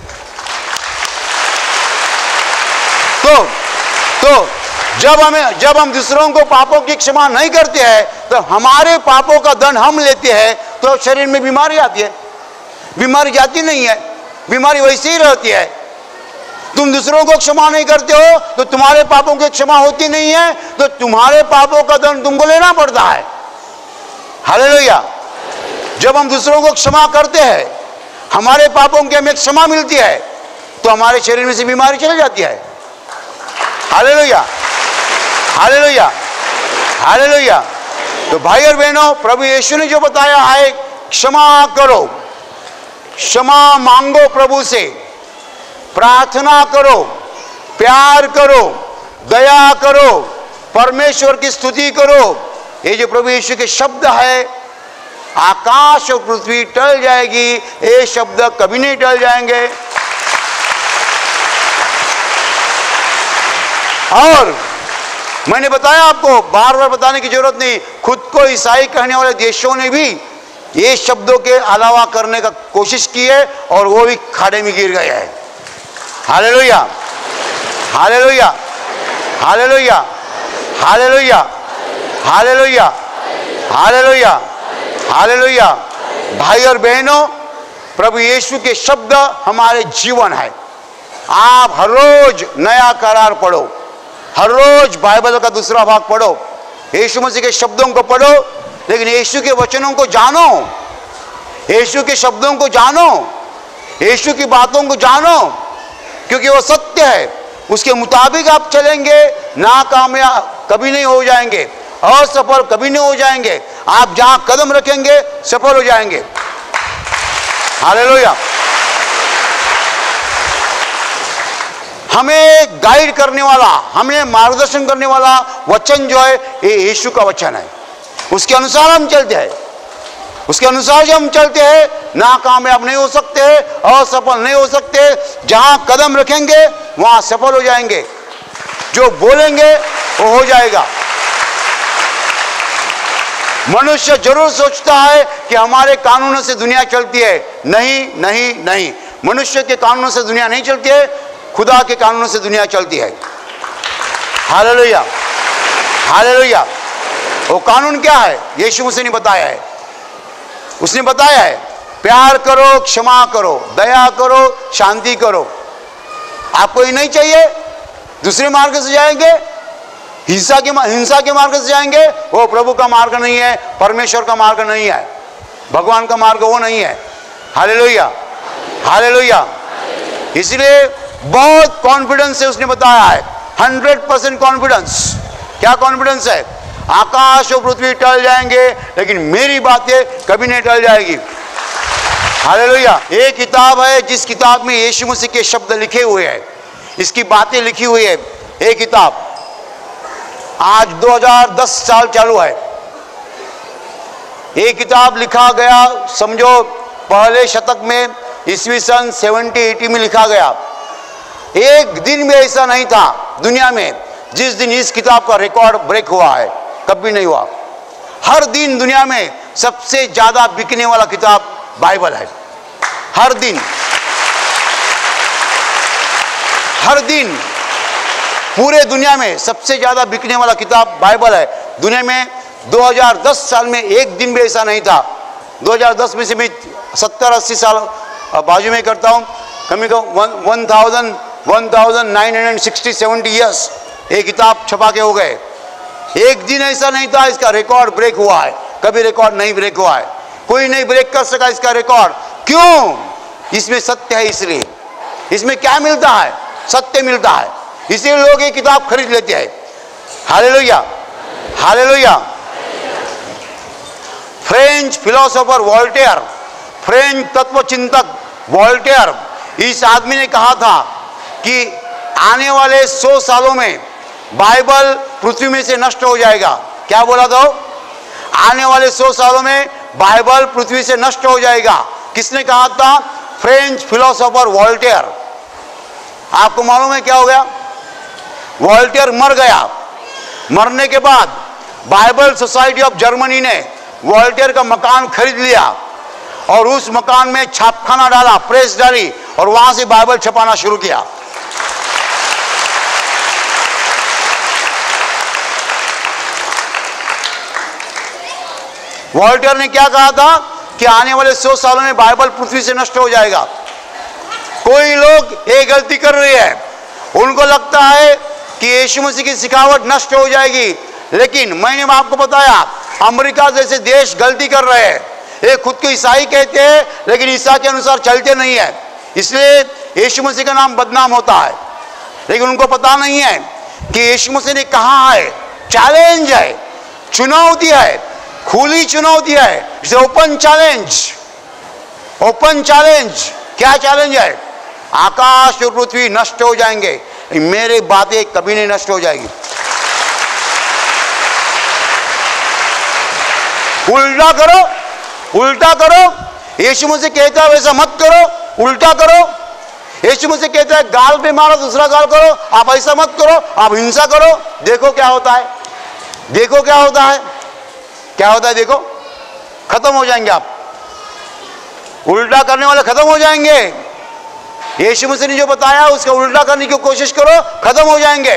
तो जब हम दूसरों को पापों की क्षमा नहीं करते हैं, तो हमारे पापों का दंड हम लेते हैं, तो शरीर में बीमारी आती है। बीमारी जाती नहीं है, बीमारी वैसे ही रहती है। तुम दूसरों को क्षमा नहीं करते हो तो तुम्हारे पापों की क्षमा होती नहीं है, तो तुम्हारे पापों का दंड तुमको लेना पड़ता है। हालेलुया। जब हम दूसरों को क्षमा करते हैं, हमारे पापों की हमें क्षमा मिलती है, तो हमारे शरीर में से बीमारी चली जाती है। हालेलुया हालेलुया हालेलुया। तो भाई और बहनों, प्रभु यीशु ने जो बताया है, क्षमा करो, क्षमा मांगो, प्रभु से प्रार्थना करो, प्यार करो, दया करो, परमेश्वर की स्तुति करो। ये जो प्रभु यीशु के शब्द है, आकाश और पृथ्वी टल जाएगी, ये शब्द कभी नहीं टल जाएंगे। और मैंने बताया आपको, बार बार बताने की जरूरत नहीं, खुद को ईसाई कहने वाले देशों ने भी ये शब्दों के अलावा करने का कोशिश की है, और वो भी खाड़े में गिर गए हैं। हालेलुया hallelujah hallelujah hallelujah hallelujah hallelujah हालेलुया। भाई और बहनों, प्रभु यीशु के शब्द हमारे जीवन है। आप हर रोज नया करार पढ़ो, हर रोज बाइबल का दूसरा भाग पढ़ो, यीशु मसीह के शब्दों को पढ़ो, लेकिन यीशु के वचनों को जानो, यीशु के शब्दों को जानो, यीशु की बातों को जानो, क्योंकि वो सत्य है। उसके मुताबिक आप चलेंगे, नाकामयाब कभी नहीं हो जाएंगे, असफल कभी नहीं हो जाएंगे। आप जहां कदम रखेंगे सफल हो जाएंगे। हालेलुया। हमें गाइड करने वाला, हमें मार्गदर्शन करने वाला वचन जो है, ये यीशु का वचन है। उसके अनुसार हम चलते हैं, उसके अनुसार जो हम चलते हैं, नाकामयाब नहीं हो सकते, असफल नहीं हो सकते। जहां कदम रखेंगे वहां सफल हो जाएंगे, जो बोलेंगे वो हो जाएगा। मनुष्य जरूर सोचता है कि हमारे कानूनों से दुनिया चलती है। नहीं नहीं नहीं, मनुष्य के कानूनों से दुनिया नहीं चलती है, खुदा के कानूनों से दुनिया चलती है। हालेलुया हालेलुया। वो कानून क्या है? यीशु मसीह ने बताया है। उसने बताया है, प्यार करो, क्षमा करो, दया करो, शांति करो। आपको ये नहीं चाहिए, दूसरे मार्ग से जाएंगे, हिंसा के मार्ग से जाएंगे, वो प्रभु का मार्ग नहीं है, परमेश्वर का मार्ग नहीं है, भगवान का मार्ग वो नहीं है। हालेलुया, हालेलुया। इसलिए बहुत कॉन्फिडेंस से उसने बताया है, 100% कॉन्फिडेंस। क्या कॉन्फिडेंस है? आकाश और पृथ्वी टल जाएंगे लेकिन मेरी बातें कभी नहीं टल जाएगी। हालेलुया। एक किताब है जिस किताब में यीशु मसीह के शब्द लिखे हुए हैं, इसकी बातें लिखी हुई है। एक किताब आज 2010 साल चालू है। एक किताब लिखा गया, समझो पहले शतक में, ईस्वी सन 70-80 में लिखा गया। एक दिन भी ऐसा नहीं था दुनिया में जिस दिन इस किताब का रिकॉर्ड ब्रेक हुआ है, कभी नहीं हुआ। हर दिन दुनिया में सबसे ज्यादा बिकने वाला किताब बाइबल है। हर दिन, हर दिन पूरे दुनिया में सबसे ज्यादा बिकने वाला किताब बाइबल है। दुनिया में 2010 साल में एक दिन भी ऐसा नहीं था। 2010 में से मैं 70-80 साल बाजू में करता हूँ, कमी को 1960-70 ईयर्स एक किताब छपा के हो गए। एक दिन ऐसा नहीं था इसका रिकॉर्ड ब्रेक हुआ है, कभी रिकॉर्ड नहीं ब्रेक हुआ है। कोई नहीं ब्रेक कर सका इसका रिकॉर्ड। क्यों? इसमें सत्य है। इसलिए इसमें क्या मिलता है? सत्य मिलता है, इसलिए लोग ये किताब खरीद लेते हैं। हालेलुया, हालेलुया। फ्रेंच फिलोसोफर वोल्टेयर, फ्रेंच तत्वचिंतक वोल्टेयर, इस आदमी ने कहा था कि आने वाले 100 सालों में बाइबल पृथ्वी में से नष्ट हो जाएगा। क्या बोला था? आने वाले 100 सालों में बाइबल पृथ्वी से नष्ट हो जाएगा। किसने कहा था? French philosopher Voltaire. आपको मालूम है क्या हो गया? वोल्टेयर मर गया। मरने के बाद बाइबल सोसाइटी ऑफ जर्मनी ने वोल्टेयर का मकान खरीद लिया और उस मकान में छापखाना डाला, प्रेस डाली और वहां से बाइबल छपाना शुरू किया। वोल्टेयर ने क्या कहा था कि आने वाले 100 सालों में बाइबल पृथ्वी से नष्ट हो जाएगा। कोई लोग ये गलती कर रहे हैं, उनको लगता है कि यीशु मसीह की सिखावट नष्ट हो जाएगी, लेकिन मैंने आपको बताया अमेरिका जैसे देश गलती कर रहे हैं। ये खुद को ईसाई कहते हैं लेकिन ईसा के अनुसार चलते नहीं है, इसलिए यीशु मसीह का नाम बदनाम होता है। लेकिन उनको पता नहीं है कि यीशु मसीह ने कहा है, चैलेंज है, चुनौती है, खुली चुनौती है। इसे ओपन चैलेंज, ओपन चैलेंज। क्या चैलेंज है? आकाश और पृथ्वी नष्ट हो जाएंगे, मेरी बातें कभी नहीं नष्ट हो जाएगी। उल्टा करो, उल्टा करो। यीशु मसीह कहता है वैसा मत करो, उल्टा करो। यीशु मसीह कहता है गाल पे मारो, दूसरा गाल करो, आप ऐसा मत करो, आप हिंसा करो। देखो क्या होता है, देखो क्या होता है, क्या होता है देखो, खत्म हो जाएंगे आप। उल्टा करने वाले खत्म हो जाएंगे। यीशु मसीह ने जो बताया उसका उल्टा करने की कोशिश करो, खत्म हो जाएंगे।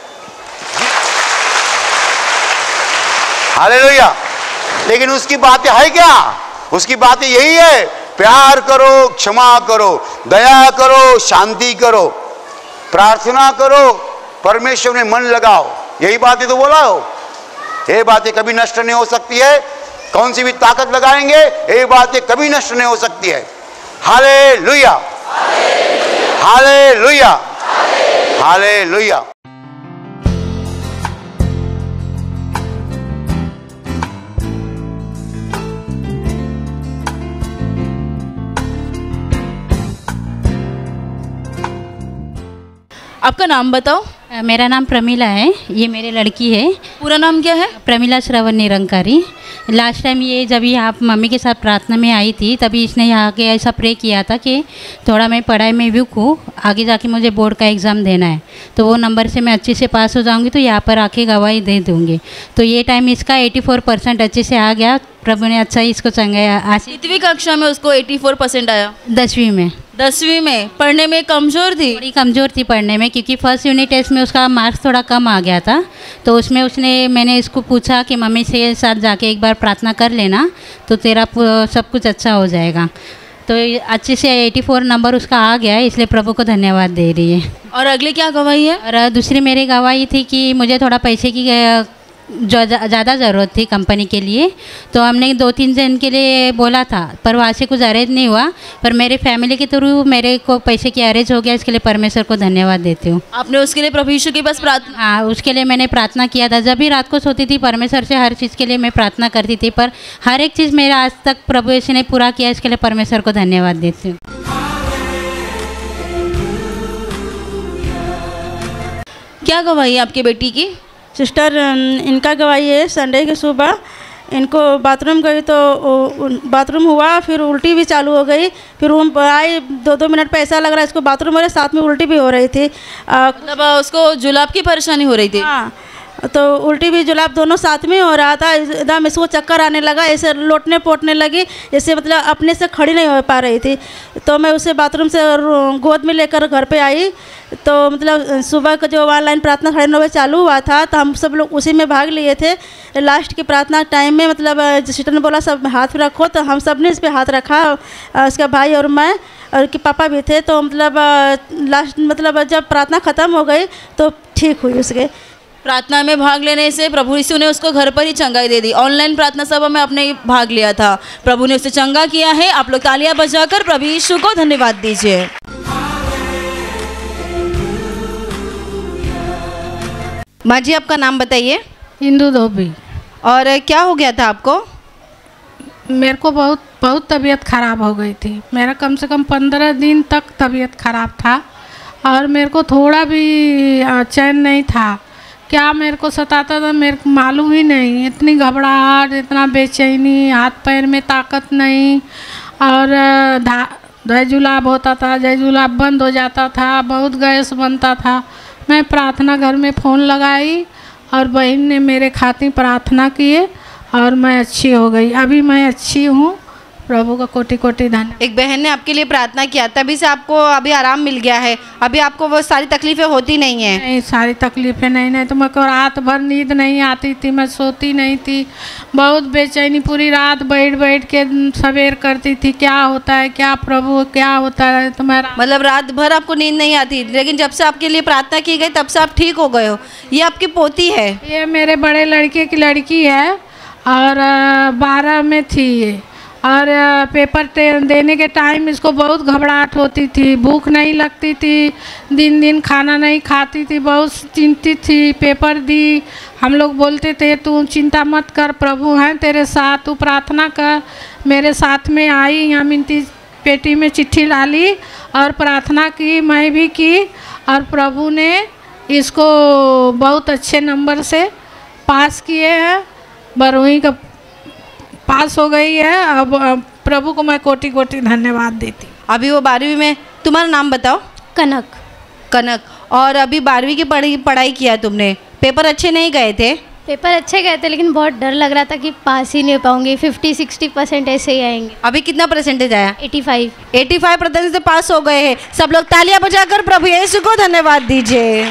हालेलुया। लेकिन उसकी बातें है क्या? उसकी बातें यही है, प्यार करो, क्षमा करो, दया करो, शांति करो, प्रार्थना करो, परमेश्वर में मन लगाओ। यही बातें तो बोला हो। ये बातें कभी नष्ट नहीं हो सकती है। कौन सी भी ताकत लगाएंगे ये बातें कभी नष्ट नहीं हो सकती है। हालेलुया, हालेलुया, हालेलुया। आपका नाम बताओ। मेरा नाम प्रमिला है, ये मेरी लड़की है। पूरा नाम क्या है? प्रमिला श्रवण निरंकारी। लास्ट टाइम ये जब ये आप मम्मी के साथ प्रार्थना में आई थी तभी इसने यहाँ के ऐसा प्रे किया था कि थोड़ा मैं पढ़ाई में वीक हूँ, आगे जाके मुझे बोर्ड का एग्ज़ाम देना है, तो वो नंबर से मैं अच्छे से पास हो जाऊँगी तो यहाँ पर आके गवाही दे दूँगी। तो ये टाइम इसका 84% अच्छे से आ गया। प्रभु ने अच्छा ही इसको चंगाया। आज कितवीं कक्षा में उसको 84% आया? 10वीं में। 10वीं में। पढ़ने में कमज़ोर थी? बड़ी कमज़ोर थी पढ़ने में, क्योंकि फर्स्ट यूनिट टेस्ट में उसका मार्क्स थोड़ा कम आ गया था। तो उसमें मैंने इसको पूछा कि मम्मी से साथ जाके एक बार प्रार्थना कर लेना तो तेरा सब कुछ अच्छा हो जाएगा। तो अच्छे से 84 नंबर उसका आ गया है, इसलिए प्रभु को धन्यवाद दे रही है। और अगली क्या गवाही है? और दूसरी मेरी गवाही थी कि मुझे थोड़ा पैसे की ज़्यादा ज़रूरत थी कंपनी के लिए, तो हमने 2-3 जन के लिए बोला था, पर वहाँ से कुछ अरेंज नहीं हुआ। पर मेरे फैमिली के थ्रू मेरे को पैसे की अरेंज हो गया, इसके लिए परमेश्वर को धन्यवाद देती हूँ। आपने उसके लिए प्रभु यीशु के पास प्रार्थना? हाँ, उसके लिए मैंने प्रार्थना किया था। जब भी रात को सोती थी परमेश्वर से हर चीज़ के लिए मैं प्रार्थना करती थी, पर हर एक चीज़ मेरा आज तक प्रभु यीशु ने पूरा किया, इसके लिए परमेश्वर को धन्यवाद देती हूँ। क्या गवाही है आपकी बेटी की? सिस्टर, इनका गवाही है संडे की सुबह इनको बाथरूम गई तो बाथरूम हुआ, फिर उल्टी भी चालू हो गई, फिर रूम पर आई, 2-2 मिनट पे ऐसा लग रहा है इसको बाथरूम हो रहा है, साथ में उल्टी भी हो रही थी। मतलब उसको जुलाब की परेशानी हो रही थी? हाँ, तो उल्टी भी जुलाब दोनों साथ में हो रहा था। एकदम इसको चक्कर आने लगा, ऐसे लोटने पोटने लगी, जैसे मतलब अपने से खड़ी नहीं हो पा रही थी। तो मैं उसे बाथरूम से गोद में लेकर घर पे आई, तो मतलब सुबह का जो ऑनलाइन प्रार्थना 9:30 चालू हुआ था, तो हम सब लोग उसी में भाग लिए थे। लास्ट की प्रार्थना टाइम में मतलब सिस्टर ने बोला सब हाथ रखो, तो हम सब ने इस पर हाथ रखा, उसका भाई और मैं और कि पापा भी थे। तो मतलब लास्ट मतलब जब प्रार्थना ख़त्म हो गई तो ठीक हुई। उसके प्रार्थना में भाग लेने से प्रभु यीशु ने उसको घर पर ही चंगाई दे दी। ऑनलाइन प्रार्थना सभा में आपने भाग लिया था, प्रभु ने उसे चंगा किया है। आप लोग तालियां बजाकर प्रभु यीशु को धन्यवाद दीजिए। माँ जी, आपका नाम बताइए। इंदु धोबी। और क्या हो गया था आपको? मेरे को बहुत तबीयत ख़राब हो गई थी। मेरा कम से कम 15 दिन तक तबीयत ख़राब था और मेरे को थोड़ा भी चैन नहीं था। क्या मेरे को सताता था मेरे को मालूम ही नहीं। इतनी घबराहट, इतना बेचैनी, हाथ पैर में ताकत नहीं, और जय जुलाब होता था, जय जुलाब बंद हो जाता था, बहुत गैस बनता था। मैं प्रार्थना घर में फ़ोन लगाई और बहन ने मेरे खातिर प्रार्थना किए और मैं अच्छी हो गई। अभी मैं अच्छी हूँ। प्रभु का कोटि कोटि धन्यवाद। एक बहन ने आपके लिए प्रार्थना किया, तभी से आपको अभी आराम मिल गया है। अभी आपको वो सारी तकलीफ़ें होती नहीं हैं? नहीं, सारी तकलीफ़ें नहीं तो मेरे को रात भर नींद नहीं आती थी, मैं सोती नहीं थी, बहुत बेचैनी, पूरी रात बैठ के सवेर करती थी, क्या होता है, क्या प्रभु क्या होता है। तो मैं मतलब रात भर आपको नींद नहीं आती, लेकिन जब से आपके लिए प्रार्थना की गई तब से आप ठीक हो गए हो। ये आपकी पोती है? ये मेरे बड़े लड़के की लड़की है और 12 में थी ये। और पेपर देने के टाइम इसको बहुत घबराहट होती थी, भूख नहीं लगती थी, दिन खाना नहीं खाती थी, बहुत चिंतित थी। पेपर दी, हम लोग बोलते थे तू चिंता मत कर, प्रभु हैं तेरे साथ, तू प्रार्थना कर। मेरे साथ में आई, यहाँ मिनती पेटी में चिट्ठी डाली और प्रार्थना की, मैं भी की, और प्रभु ने इसको बहुत अच्छे नंबर से पास किए हैं। 12वीं का पास हो गई है। अब प्रभु को मैं कोटि कोटि धन्यवाद देती। अभी वो 12वीं में। तुम्हारा नाम बताओ? कनक। कनक। और अभी 12वीं की पढ़ाई किया तुमने, पेपर अच्छे नहीं गए थे? पेपर अच्छे गए थे, लेकिन बहुत डर लग रहा था कि पास ही नहीं हो पाऊंगी, 50-60% ऐसे ही आएंगे। अभी कितना परसेंटेज आया? 85% से पास हो गए हैं। सब लोग तालियां बजाकर प्रभु यीशु को धन्यवाद दीजिए।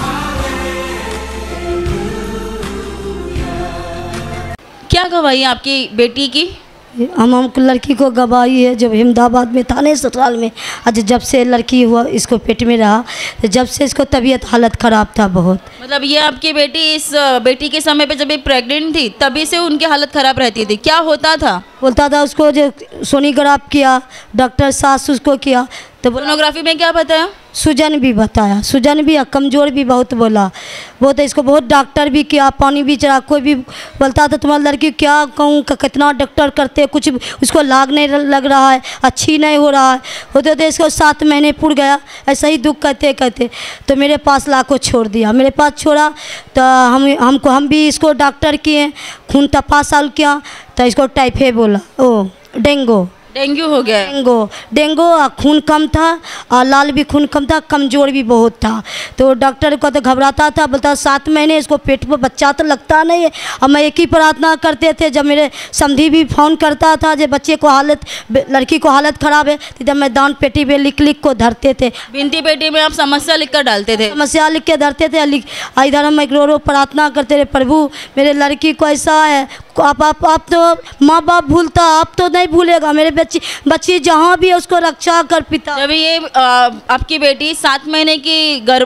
क्या गवाही आपकी बेटी की? हम लड़की को गवाही है, जब अहमदाबाद में थाने अस्पताल में आज जब से लड़की हुआ इसको पेट में रहा, जब से इसको तबीयत हालत ख़राब था बहुत। मतलब ये आपकी बेटी इस बेटी के समय पे जब ये प्रेग्नेंट थी तभी से उनकी हालत ख़राब रहती थी? क्या होता था? बोलता था उसको जो सोनोग्राफ किया, डॉक्टर सास उसको किया तो सोनोग्राफी में क्या बताया? सूजन भी बताया, सूजन भी, कमज़ोर भी बहुत बोला। वो तो इसको बहुत डॉक्टर भी किया, पानी भी चढ़ा, कोई भी बोलता था तुम्हारी लड़की क्या कहूँ, कितना डॉक्टर करते, कुछ उसको लाग नहीं लग रहा है, अच्छी नहीं हो रहा है। होते होते इसको 7 महीने पूर गया, ऐसा ही दुख कहते कहते तो मेरे पास ला को छोड़ दिया। मेरे पास छोड़ा तो हम भी इसको डॉक्टर किए, खून तपास किया तो इसको टाइफाइड बोला, डेंगू हो गया। डेंगू खून कम था और लाल भी खून कम था, कमज़ोर भी बहुत था। तो डॉक्टर को तो घबराता था, बोलता 7 महीने इसको पेट पर बच्चा तो लगता नहीं है। अब मैं एक ही प्रार्थना करते थे, जब मेरे समधी भी फ़ोन करता था जब बच्चे को लड़की को हालत ख़राब है तो जब मैं दान पेटी पे लिख को धरते थे। बिनती पेटी में आप समस्या लिख कर डालते थे? समस्या लिख के धरते थे। इधर हम रो प्रार्थना करते थे, प्रभु मेरे लड़की को ऐसा है, आप तो माँ बाप भूलता, आप तो नहीं भूलेगा, मेरे बच्ची जहाँ भी है उसको रक्षा कर पिता। जब ये आपकी बेटी 7 महीने की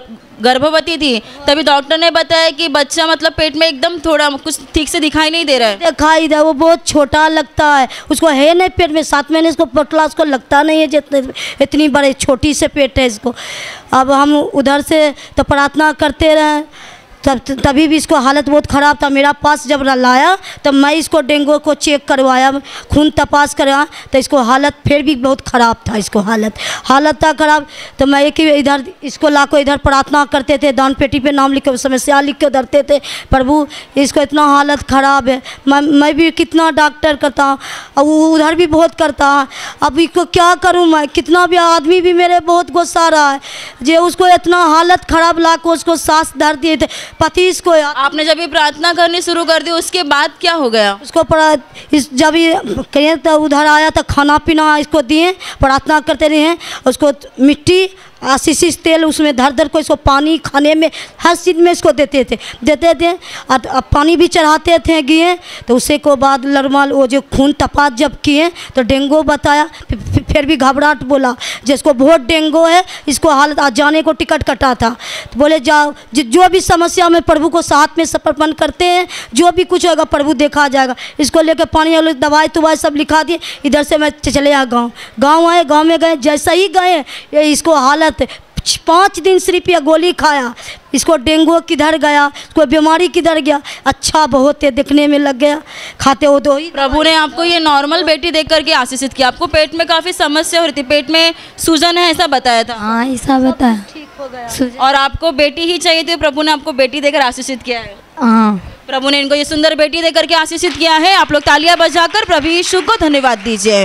गर्भवती थी, तभी डॉक्टर ने बताया कि बच्चा मतलब पेट में एकदम थोड़ा कुछ ठीक से दिखाई नहीं दे रहा है। दिखाई दे, वो बहुत छोटा लगता है, उसको है नहीं पेट में, 7 महीने इसको पतला, उसको लगता नहीं है जितने इतनी बड़े छोटी से पेट है इसको। अब हम उधर से तो प्रार्थना करते रहे, तभी भी इसको हालत बहुत ख़राब था। मेरा पास जब लाया तब मैं इसको डेंगू को चेक करवाया, खून तपास करवाया, तो इसको हालत फिर भी बहुत ख़राब था। इसको हालत था ख़राब, तो मैं एक इधर इसको ला को इधर प्रार्थना करते थे, दान पेटी पे नाम लिख के समस्या लिख के धरते थे, प्रभु इसको इतना हालत ख़राब है। मैं भी कितना डॉक्टर करता हूँ, अब उधर भी बहुत करता है, अब इसको क्या करूँ मैं, कितना भी आदमी भी मेरे बहुत गुस्सा रहा है जे उसको इतना हालत ख़राब ला को उसको सांस धर दिए थे पति इसको। आपने जब ये प्रार्थना करनी शुरू कर दी उसके बाद क्या हो गया? उसको जब ये कहीं तो उधर आया तो खाना पीना इसको दिए, प्रार्थना करते रहे, उसको मिट्टी आशीष तेल उसमें धर को इसको पानी खाने में हर चीज़ में इसको देते थे और पानी भी चढ़ाते थे किए। तो उसे को बाद नॉर्मल वो जो खून तपास जब किए तो डेंगू बताया, फिर भी घबराहट बोला जिसको बहुत डेंगू है, इसको हालत आज जाने को टिकट कटा था, तो बोले जाओ जो भी समस्या में प्रभु को साथ में समर्पण करते हैं, जो भी कुछ होगा प्रभु देखा जाएगा। इसको लेकर पानी वाले दवाई सब लिखा दिए। इधर से मैं चले आया गाँव आए, गाँव में गए, जैसा ही गए इसको हालत 5 दिन सिर्फ ये गोली खाया, इसको डेंगू किधर गया, इसको बीमारी किधर गया, अच्छा बहुत है दिखने में लग गया, खाते हो दो ही। प्रभु ने आपको ये नॉर्मल बेटी देख करके आशीषित किया। आपको पेट में काफ़ी समस्या हो रही थी, पेट में सूजन है ऐसा बताया था? हाँ ऐसा बताया, ठीक हो गया। और आपको बेटी ही चाहिए थी, प्रभु ने आपको बेटी देकर आशीषित किया है। हाँ प्रभु ने इनको ये सुंदर बेटी देकर के आशीषित किया है। आप लोग तालियां बजाकर प्रभु यीशु को धन्यवाद दीजिए।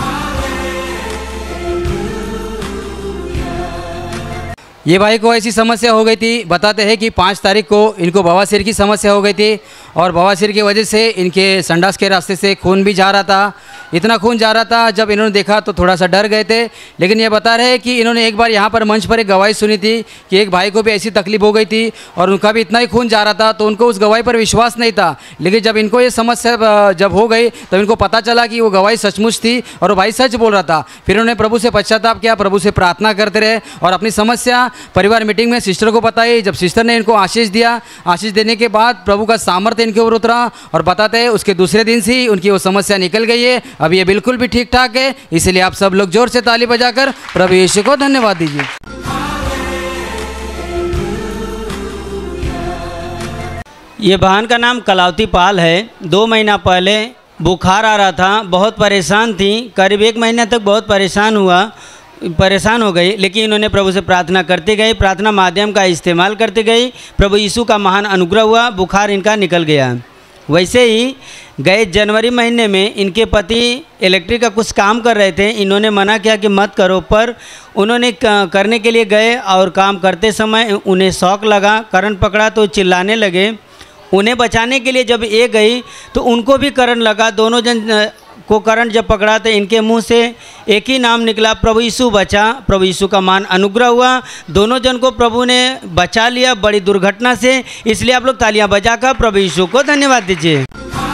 ये भाई को ऐसी समस्या हो गई थी, बताते हैं कि 5 तारीख को इनको बवासीर की समस्या हो गई थी और बवासीर की वजह से इनके संडास के रास्ते से खून भी जा रहा था, इतना खून जा रहा था। जब इन्होंने देखा तो थोड़ा सा डर गए थे, लेकिन ये बता रहे हैं कि इन्होंने एक बार यहाँ पर मंच पर एक गवाही सुनी थी कि एक भाई को भी ऐसी तकलीफ हो गई थी और उनका भी इतना ही खून जा रहा था, तो उनको उस गवाही पर विश्वास नहीं था। लेकिन जब इनको ये समस्या जब हो गई तो इनको पता चला कि वो गवाही सचमुच थी और वो भाई सच बोल रहा था। फिर उन्होंने प्रभु से पश्चाताप किया, प्रभु से प्रार्थना करते रहे और अपनी समस्या परिवार मीटिंग में सिस्टर को बताई। जब सिस्टर ने इनको आशीष दिया, आशीष देने के बाद प्रभु का सामर्थ्य इनके ऊपर उतरा और बताते हैं उसके दूसरे दिन से ही उनकी वो समस्या निकल गई है। अब ये बिल्कुल भी ठीक ठाक है। इसलिए आप सब लोग जोर से ताली बजाकर प्रभु यीशु को धन्यवाद दीजिए। ये बहन का नाम कलावती पाल है। 2 महीना पहले बुखार आ रहा था, बहुत परेशान थी, करीब 1 महीने तक बहुत परेशान हो गई, लेकिन इन्होंने प्रभु से प्रार्थना करते गए, प्रार्थना माध्यम का इस्तेमाल करते गए, प्रभु यीशु का महान अनुग्रह हुआ, बुखार इनका निकल गया। वैसे ही गए जनवरी महीने में इनके पति इलेक्ट्रिक का कुछ काम कर रहे थे, इन्होंने मना किया कि मत करो, पर उन्होंने करने के लिए गए और काम करते समय उन्हें शॉक लगा, करंट पकड़ा तो चिल्लाने लगे। उन्हें बचाने के लिए जब ये गई तो उनको भी करंट लगा, दोनों जन को करंट जब पकड़ा तो इनके मुंह से एक ही नाम निकला, प्रभु यीशु बचा। प्रभु यीशु का महान अनुग्रह हुआ, दोनों जन को प्रभु ने बचा लिया बड़ी दुर्घटना से। इसलिए आप लोग तालियां बजाकर प्रभु यीशु को धन्यवाद दीजिए।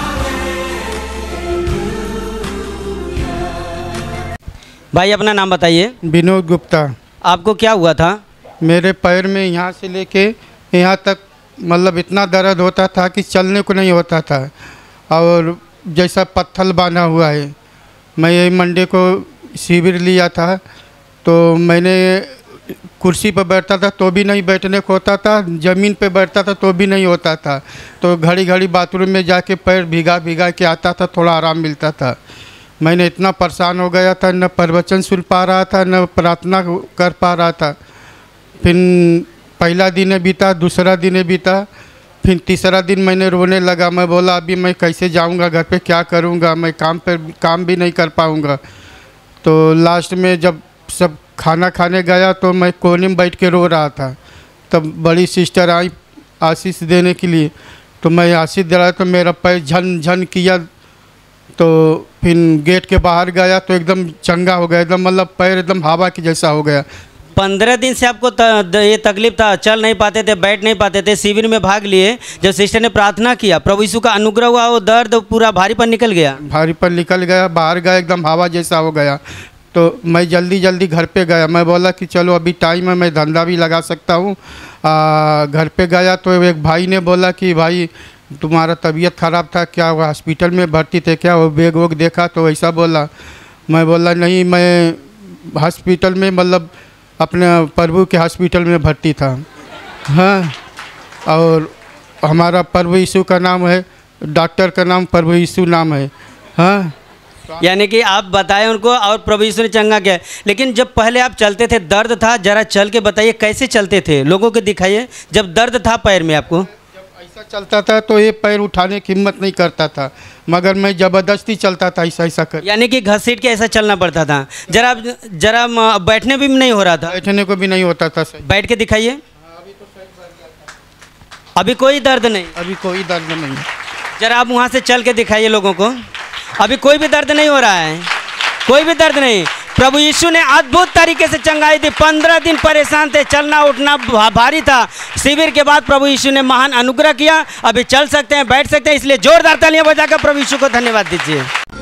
भाई अपना नाम बताइए। विनोद गुप्ता। आपको क्या हुआ था? मेरे पैर में यहाँ से लेके यहाँ तक मतलब इतना दर्द होता था कि चलने को नहीं होता था और जैसा पत्थर बांधा हुआ है। मैं ये मंडे को शिविर लिया था तो मैंने कुर्सी पर बैठता था तो भी नहीं बैठने को होता था, ज़मीन पे बैठता था तो भी नहीं होता था, तो घड़ी घड़ी बाथरूम में जाके पैर भिगा भिगा के आता था, थोड़ा आराम मिलता था। मैंने इतना परेशान हो गया था, न प्रवचन सुन पा रहा था न प्रार्थना कर पा रहा था। फिर पहला दिन बीता, दूसरा दिन बीता, फिर तीसरा दिन मैंने रोने लगा। मैं बोला अभी मैं कैसे जाऊंगा, घर पे क्या करूंगा, मैं काम भी नहीं कर पाऊंगा। तो लास्ट में जब सब खाना खाने गया तो मैं कोने में बैठ के रो रहा था। तब बड़ी सिस्टर आई आशीष देने के लिए, तो मैं आशीष दे रहा तो मेरा पैर झन झन किया। तो फिर गेट के बाहर गया तो एकदम चंगा हो गया, एकदम मतलब पैर एकदम हवा की जैसा हो गया। 15 दिन से आपको ये तकलीफ था, चल नहीं पाते थे, बैठ नहीं पाते थे, शिविर में भाग लिए। जब सिस्टर ने प्रार्थना किया, प्रभु यीशु का अनुग्रह हुआ, वो दर्द पूरा भारीपन निकल गया। भारीपन निकल गया, बाहर गया, एकदम हवा जैसा हो गया। तो मैं जल्दी जल्दी घर पे गया। मैं बोला कि चलो अभी टाइम है, मैं धंधा भी लगा सकता हूँ। घर पे गया तो एक भाई ने बोला कि भाई तुम्हारा तबीयत ख़राब था क्या, वो हॉस्पिटल में भर्ती थे क्या, वो बैग वोग देखा तो ऐसा बोला। मैं बोला नहीं, मैं हॉस्पिटल में मतलब अपने प्रभु के हॉस्पिटल में भर्ती था। हाँ, और हमारा प्रभु यीशु का नाम है, डॉक्टर का नाम प्रभु यीशु नाम है। हाँ, यानी कि आप बताएं उनको और प्रभु यीशु ने चंगा किया। लेकिन जब पहले आप चलते थे दर्द था, जरा चल के बताइए कैसे चलते थे, लोगों को दिखाइए। जब दर्द था पैर में आपको, जब ऐसा चलता था तो ये पैर उठाने की हिम्मत नहीं करता था, मगर मैं ज़बरदस्ती चलता था ऐसा ऐसा कर। यानी कि घसीट के ऐसा चलना पड़ता था। जरा बैठने भी नहीं हो रहा था? बैठने को भी नहीं होता था। बैठ के दिखाइए। अभी कोई दर्द नहीं? अभी कोई दर्द नहीं। जरा आप वहाँ से चल के दिखाइए लोगों को। अभी कोई भी दर्द नहीं हो रहा है, कोई भी दर्द नहीं। प्रभु यीशु ने अद्भुत तरीके से चंगाई दी। 15 दिन परेशान थे, चलना उठना भारी था। शिविर के बाद प्रभु यीशु ने महान अनुग्रह किया। अभी चल सकते हैं, बैठ सकते हैं, इसलिए जोरदार तालियां बजाकर प्रभु यीशु को धन्यवाद दीजिए।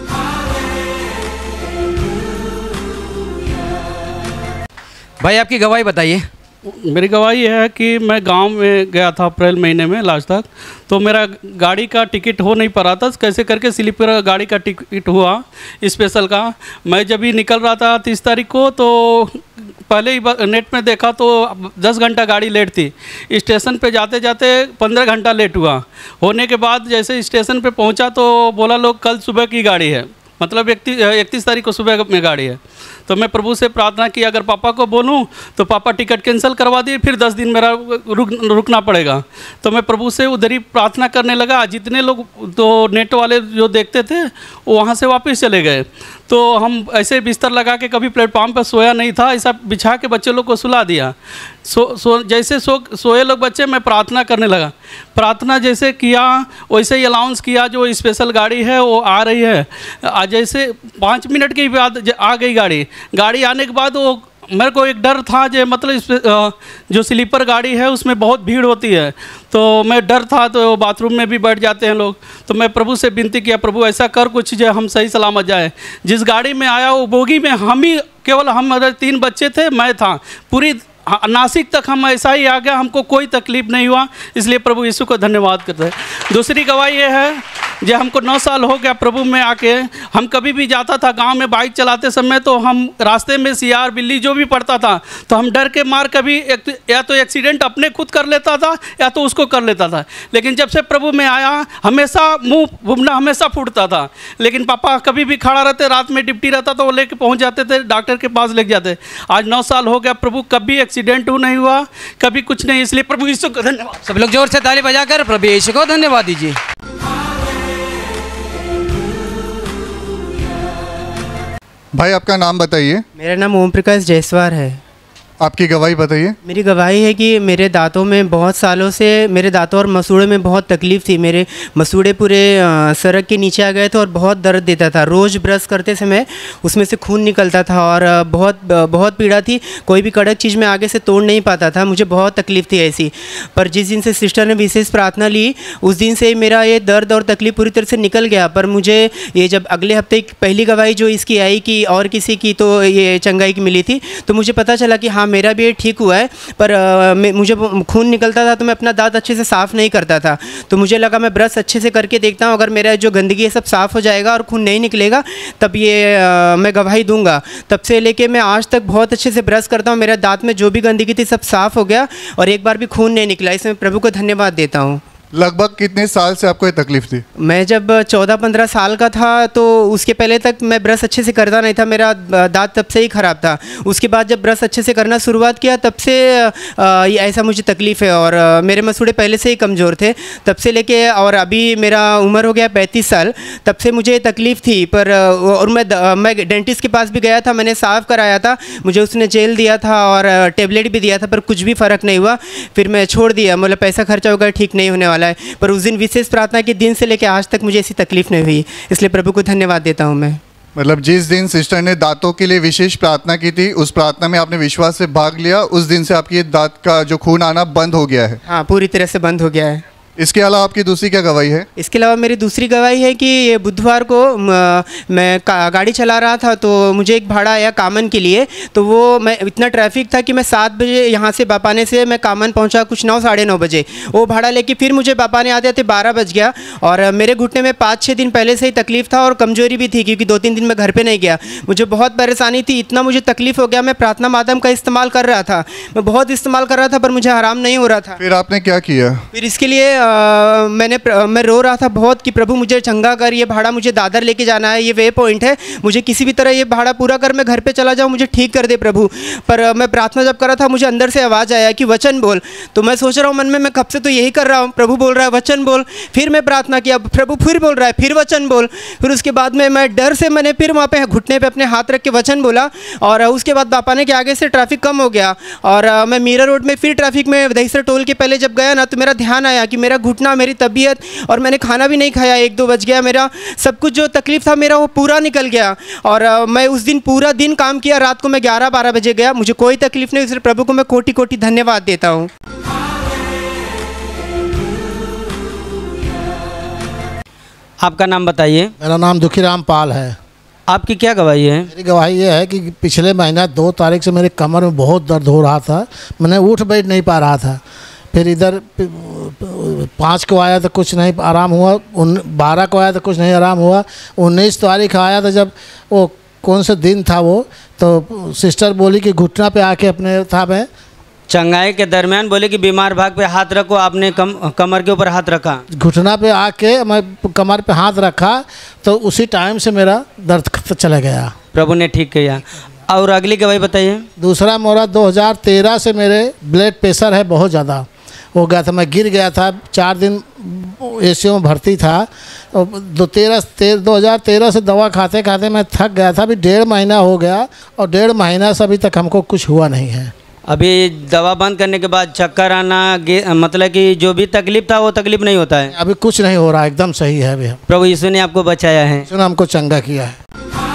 भाई आपकी गवाही बताइए। मेरी गवाही यह है कि मैं गांव में गया था अप्रैल महीने में लास्ट तक, तो मेरा गाड़ी का टिकट हो नहीं पा रहा था। कैसे करके स्लीपर गाड़ी का टिकट हुआ स्पेशल का। मैं जब ही निकल रहा था 30 तारीख को, तो पहले ही नेट में देखा तो 10 घंटा गाड़ी लेट थी। स्टेशन पे जाते जाते 15 घंटा लेट हुआ। होने के बाद जैसे स्टेशन पे पहुंचा तो बोला लोग कल सुबह की गाड़ी है, मतलब 31 तारीख को सुबह में गाड़ी है। तो मैं प्रभु से प्रार्थना की अगर पापा को बोलूं तो पापा टिकट कैंसिल करवा दिए, फिर 10 दिन मेरा रुकना पड़ेगा। तो मैं प्रभु से उधर ही प्रार्थना करने लगा। जितने लोग तो नेट वाले जो देखते थे वो वहाँ से वापस चले गए। तो हम ऐसे बिस्तर लगा के कभी प्लेटफॉर्म पर सोया नहीं था, ऐसा बिछा के बच्चे लोग को सुला दिया। जैसे सोए लोग बच्चे, मैं प्रार्थना करने लगा। प्रार्थना जैसे किया वैसे ही अलाउंस किया जो स्पेशल गाड़ी है वो आ रही है। जैसे 5 मिनट के बाद आ गई गाड़ी आने के बाद वो मेरे को एक डर था जो मतलब जो स्लीपर गाड़ी है उसमें बहुत भीड़ होती है, तो मैं डर था। तो बाथरूम में भी बैठ जाते हैं लोग। तो मैं प्रभु से विनती किया, प्रभु ऐसा कर कुछ जो हम सही सलामत जाए। जिस गाड़ी में आया वो बोगी में केवल हम 3 बच्चे थे, मैं था। पूरी नासिक तक हम ऐसा ही आ गया, हमको कोई तकलीफ नहीं हुआ। इसलिए प्रभु यीशु को धन्यवाद करते हैं। दूसरी गवाही ये है जो हमको 9 साल हो गया प्रभु में आके। हम कभी भी जाता था गांव में बाइक चलाते समय, तो हम रास्ते में सियार बिल्ली जो भी पड़ता था तो हम डर के मार कभी या तो एक्सीडेंट अपने खुद कर लेता था या तो उसको कर लेता था। लेकिन जब से प्रभु में आया हमेशा मुँह घूमना हमेशा फूटता था। लेकिन पापा कभी भी खड़ा रहते, रात में ड्यूटी रहता तो वो लेके पहुँच जाते थे, डॉक्टर के पास लेके जाते। आज 9 साल हो गया प्रभु, कभी एक्सीडेंट नहीं हुआ, कभी कुछ नहीं। इसलिए प्रभु यीशु को धन्यवाद। सब लोग जोर से ताली बजाकर प्रभु यीशु को धन्यवाद दीजिए। भाई आपका नाम बताइए। मेरा नाम ओम प्रकाश जायसवाल है। आपकी गवाही बताइए। मेरी गवाही है कि मेरे दांतों में बहुत सालों से, मेरे दांतों और मसूड़े में बहुत तकलीफ़ थी। मेरे मसूड़े पूरे सड़क के नीचे आ गए थे और बहुत दर्द देता था। रोज़ ब्रश करते समय उसमें से खून निकलता था और बहुत पीड़ा थी। कोई भी कड़क चीज़ में आगे से तोड़ नहीं पाता था। मुझे बहुत तकलीफ़ थी ऐसी। पर जिस दिन से सिस्टर ने विशेष प्रार्थना ली उस दिन से मेरा ये दर्द और तकलीफ़ पूरी तरह से निकल गया। पर मुझे ये जब अगले हफ्ते पहली गवाही जो इसकी आई कि और किसी की तो ये चंगाई की मिली थी, तो मुझे पता चला कि हाँ मेरा भी ये ठीक हुआ है। पर मुझे खून निकलता था तो मैं अपना दांत अच्छे से साफ़ नहीं करता था। तो मुझे लगा मैं ब्रश अच्छे से करके देखता हूँ, अगर मेरा जो गंदगी है सब साफ़ हो जाएगा और खून नहीं निकलेगा तब ये मैं गवाही दूंगा। तब से लेके मैं आज तक बहुत अच्छे से ब्रश करता हूँ। मेरा दांत में जो भी गंदगी थी सब साफ़ हो गया और एक बार भी खून नहीं निकला। इसमें प्रभु को धन्यवाद देता हूँ। लगभग कितने साल से आपको ये तकलीफ थी? मैं जब 14-15 साल का था तो उसके पहले तक मैं ब्रश अच्छे से करता नहीं था। मेरा दांत तब से ही ख़राब था। उसके बाद जब ब्रश अच्छे से करना शुरुआत किया तब से ऐसा मुझे तकलीफ़ है। और मेरे मसूड़े पहले से ही कमज़ोर थे तब से लेके, और अभी मेरा उम्र हो गया 35 साल, तब से मुझे तकलीफ़ थी। पर और मैं डेंटिस्ट के पास भी गया था, मैंने साफ़ कराया था, मुझे उसने जेल दिया था और टेबलेट भी दिया था, पर कुछ भी फ़र्क नहीं हुआ। फिर मैं छोड़ दिया, मतलब पैसा खर्चा होगा, ठीक नहीं होने वाला है। पर उस दिन विशेष प्रार्थना के दिन से लेकर आज तक मुझे ऐसी तकलीफ नहीं हुई। इसलिए प्रभु को धन्यवाद देता हूं मैं। मतलब जिस दिन सिस्टर ने दांतों के लिए विशेष प्रार्थना की थी उस प्रार्थना में आपने विश्वास से भाग लिया, उस दिन से आपकी दांत का जो खून आना बंद हो गया है? हाँ, पूरी तरह से बंद हो गया है। इसके अलावा आपकी दूसरी क्या गवाही है? इसके अलावा मेरी दूसरी गवाही है कि ये बुधवार को मैं गाड़ी चला रहा था तो मुझे एक भाड़ा आया कामन के लिए। तो वो मैं इतना ट्रैफिक था कि मैं 7 बजे यहाँ से बापाने से मैं कामन पहुँचा कुछ 9 साढ़े 9 बजे। वो भाड़ा लेके फिर मुझे बापाने आते आते 12 बज गया और मेरे घुटने में 5-6 दिन पहले से ही तकलीफ़ था और कमज़ोरी भी थी क्योंकि 2-3 दिन मैं घर पर नहीं गया। मुझे बहुत परेशानी थी, इतना मुझे तकलीफ़ हो गया। मैं प्रार्थना माध्यम का इस्तेमाल कर रहा था, मैं बहुत इस्तेमाल कर रहा था पर मुझे आराम नहीं हो रहा था। फिर आपने क्या किया? फिर इसके लिए मैं रो रहा था बहुत कि प्रभु मुझे चंगा कर, ये भाड़ा मुझे दादर लेके जाना है, ये वे पॉइंट है, मुझे किसी भी तरह ये भाड़ा पूरा कर, मैं घर पे चला जाऊँ, मुझे ठीक कर दे प्रभु। पर मैं प्रार्थना जब कर रहा था मुझे अंदर से आवाज़ आया कि वचन बोल। तो मैं सोच रहा हूँ मन में मैं कब से तो यही कर रहा हूँ, प्रभु बोल रहा है वचन बोल। फिर मैं प्रार्थना किया, प्रभु फिर बोल रहा है फिर वचन बोल। फिर उसके बाद में मैं डर से मैंने फिर वहाँ पे घुटने पे अपने हाथ रख के वचन बोला और उसके बाद बापाने के आगे से ट्रैफिक कम हो गया और मैं मीरा रोड में फिर ट्रैफिक में दहीसर टोल के पहले जब गया ना तो मेरा ध्यान आया कि मेरा घुटना, मेरी तबीयत और मैंने खाना भी नहीं खाया, 1-2 बज गया, मेरा सब कुछ जो तकलीफ था मेरा वो पूरा निकल गया। और मैं उस दिन पूरा दिन काम किया, रात को मैं 11-12 बजे गया, मुझे कोई तकलीफ नहीं। इसलिए प्रभु को मैं कोटि-कोटि धन्यवाद देता हूँ। आपका नाम बताइए। मेरा नाम दुखीराम पाल है। आपकी क्या गवाही है? मेरी गवाही ये है कि पिछले महीना 2 तारीख से मेरे कमर में बहुत दर्द हो रहा था, मैंने उठ बैठ नहीं पा रहा था। फिर इधर 5 को आया तो कुछ नहीं आराम हुआ, 12 को आया तो कुछ नहीं आराम हुआ, 19 तारीख आया था जब वो कौन सा दिन था वो, तो सिस्टर बोली कि घुटना पे आके अपने था मैं चंगाई के दरमियान बोले कि बीमार भाग पे हाथ रखो, आपने कमर के ऊपर हाथ रखा, घुटना पे आके मैं कमर पे हाथ रखा तो उसी टाइम से मेरा दर्द चला गया, प्रभु ने ठीक किया। और अगली गवाही बताइए। दूसरा मोरा 2013 से मेरे ब्लड प्रेशर है बहुत ज़्यादा हो गया था, मैं गिर गया था, 4 दिन एसीओ में भर्ती था। 2013 से दवा खाते खाते मैं थक गया था, अभी 1.5 महीना हो गया और 1.5 महीना से अभी तक हमको कुछ हुआ नहीं है। अभी दवा बंद करने के बाद चक्कर आना, मतलब कि जो भी तकलीफ था वो तकलीफ नहीं होता है? अभी कुछ नहीं हो रहा, एकदम सही है अभी। प्रभु यीशु ने आपको बचाया है, यीशु ने हमको चंगा किया है।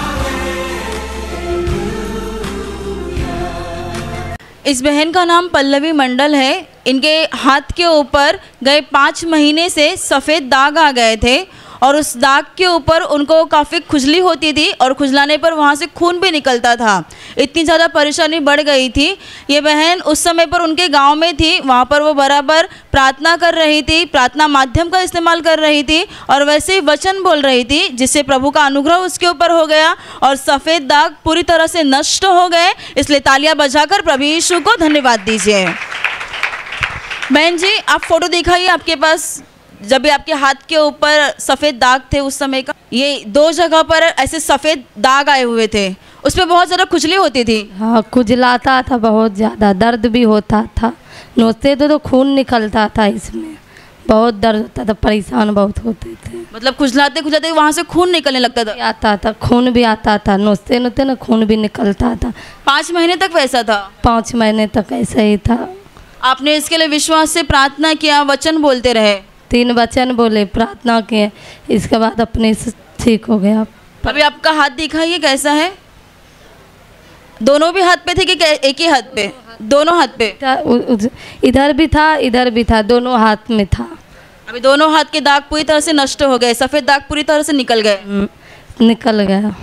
इस बहन का नाम पल्लवी मंडल है। इनके हाथ के ऊपर गए 5 महीने से सफ़ेद दाग आ गए थे और उस दाग के ऊपर उनको काफ़ी खुजली होती थी और खुजलाने पर वहाँ से खून भी निकलता था। इतनी ज़्यादा परेशानी बढ़ गई थी। ये बहन उस समय पर उनके गांव में थी, वहाँ पर वो बराबर प्रार्थना कर रही थी, प्रार्थना माध्यम का इस्तेमाल कर रही थी और वैसे ही वचन बोल रही थी, जिससे प्रभु का अनुग्रह उसके ऊपर हो गया और सफ़ेद दाग पूरी तरह से नष्ट हो गए। इसलिए तालियां बजाकर प्रभु यीशु को धन्यवाद दीजिए। बहन जी, आप फोटो दिखाइए आपके पास, जब भी आपके हाथ के ऊपर सफ़ेद दाग थे उस समय का, ये 2 जगह पर ऐसे सफ़ेद दाग आए हुए थे, उस पर बहुत ज़्यादा खुजली होती थी। हाँ, खुजलाता था बहुत ज़्यादा, दर्द भी होता था, नोचते तो खून निकलता था, इसमें बहुत दर्द होता था, परेशान बहुत होते थे। मतलब खुजलाते खुजलाते वहाँ से खून निकलने लगता था? आता था, खून भी आता था, नोचते नोचते ना खून भी निकलता था। 5 महीने तक वैसा था? 5 महीने तक ऐसा ही था। आपने इसके लिए विश्वास से प्रार्थना किया, वचन बोलते रहे? 3 वचन बोले, प्रार्थना किए, इसके बाद अपने से ठीक हो गया। अभी आपका हाथ दिखाइए कैसा है? दोनों भी हाथ पे थे कि एक ही हाथ पे? दोनों हाथ पे? इधर भी था, इधर भी था, दोनों हाथ में था। अभी दोनों हाथ के दाग पूरी तरह से नष्ट हो गए, सफ़ेद दाग पूरी तरह से निकल गए? निकल गया।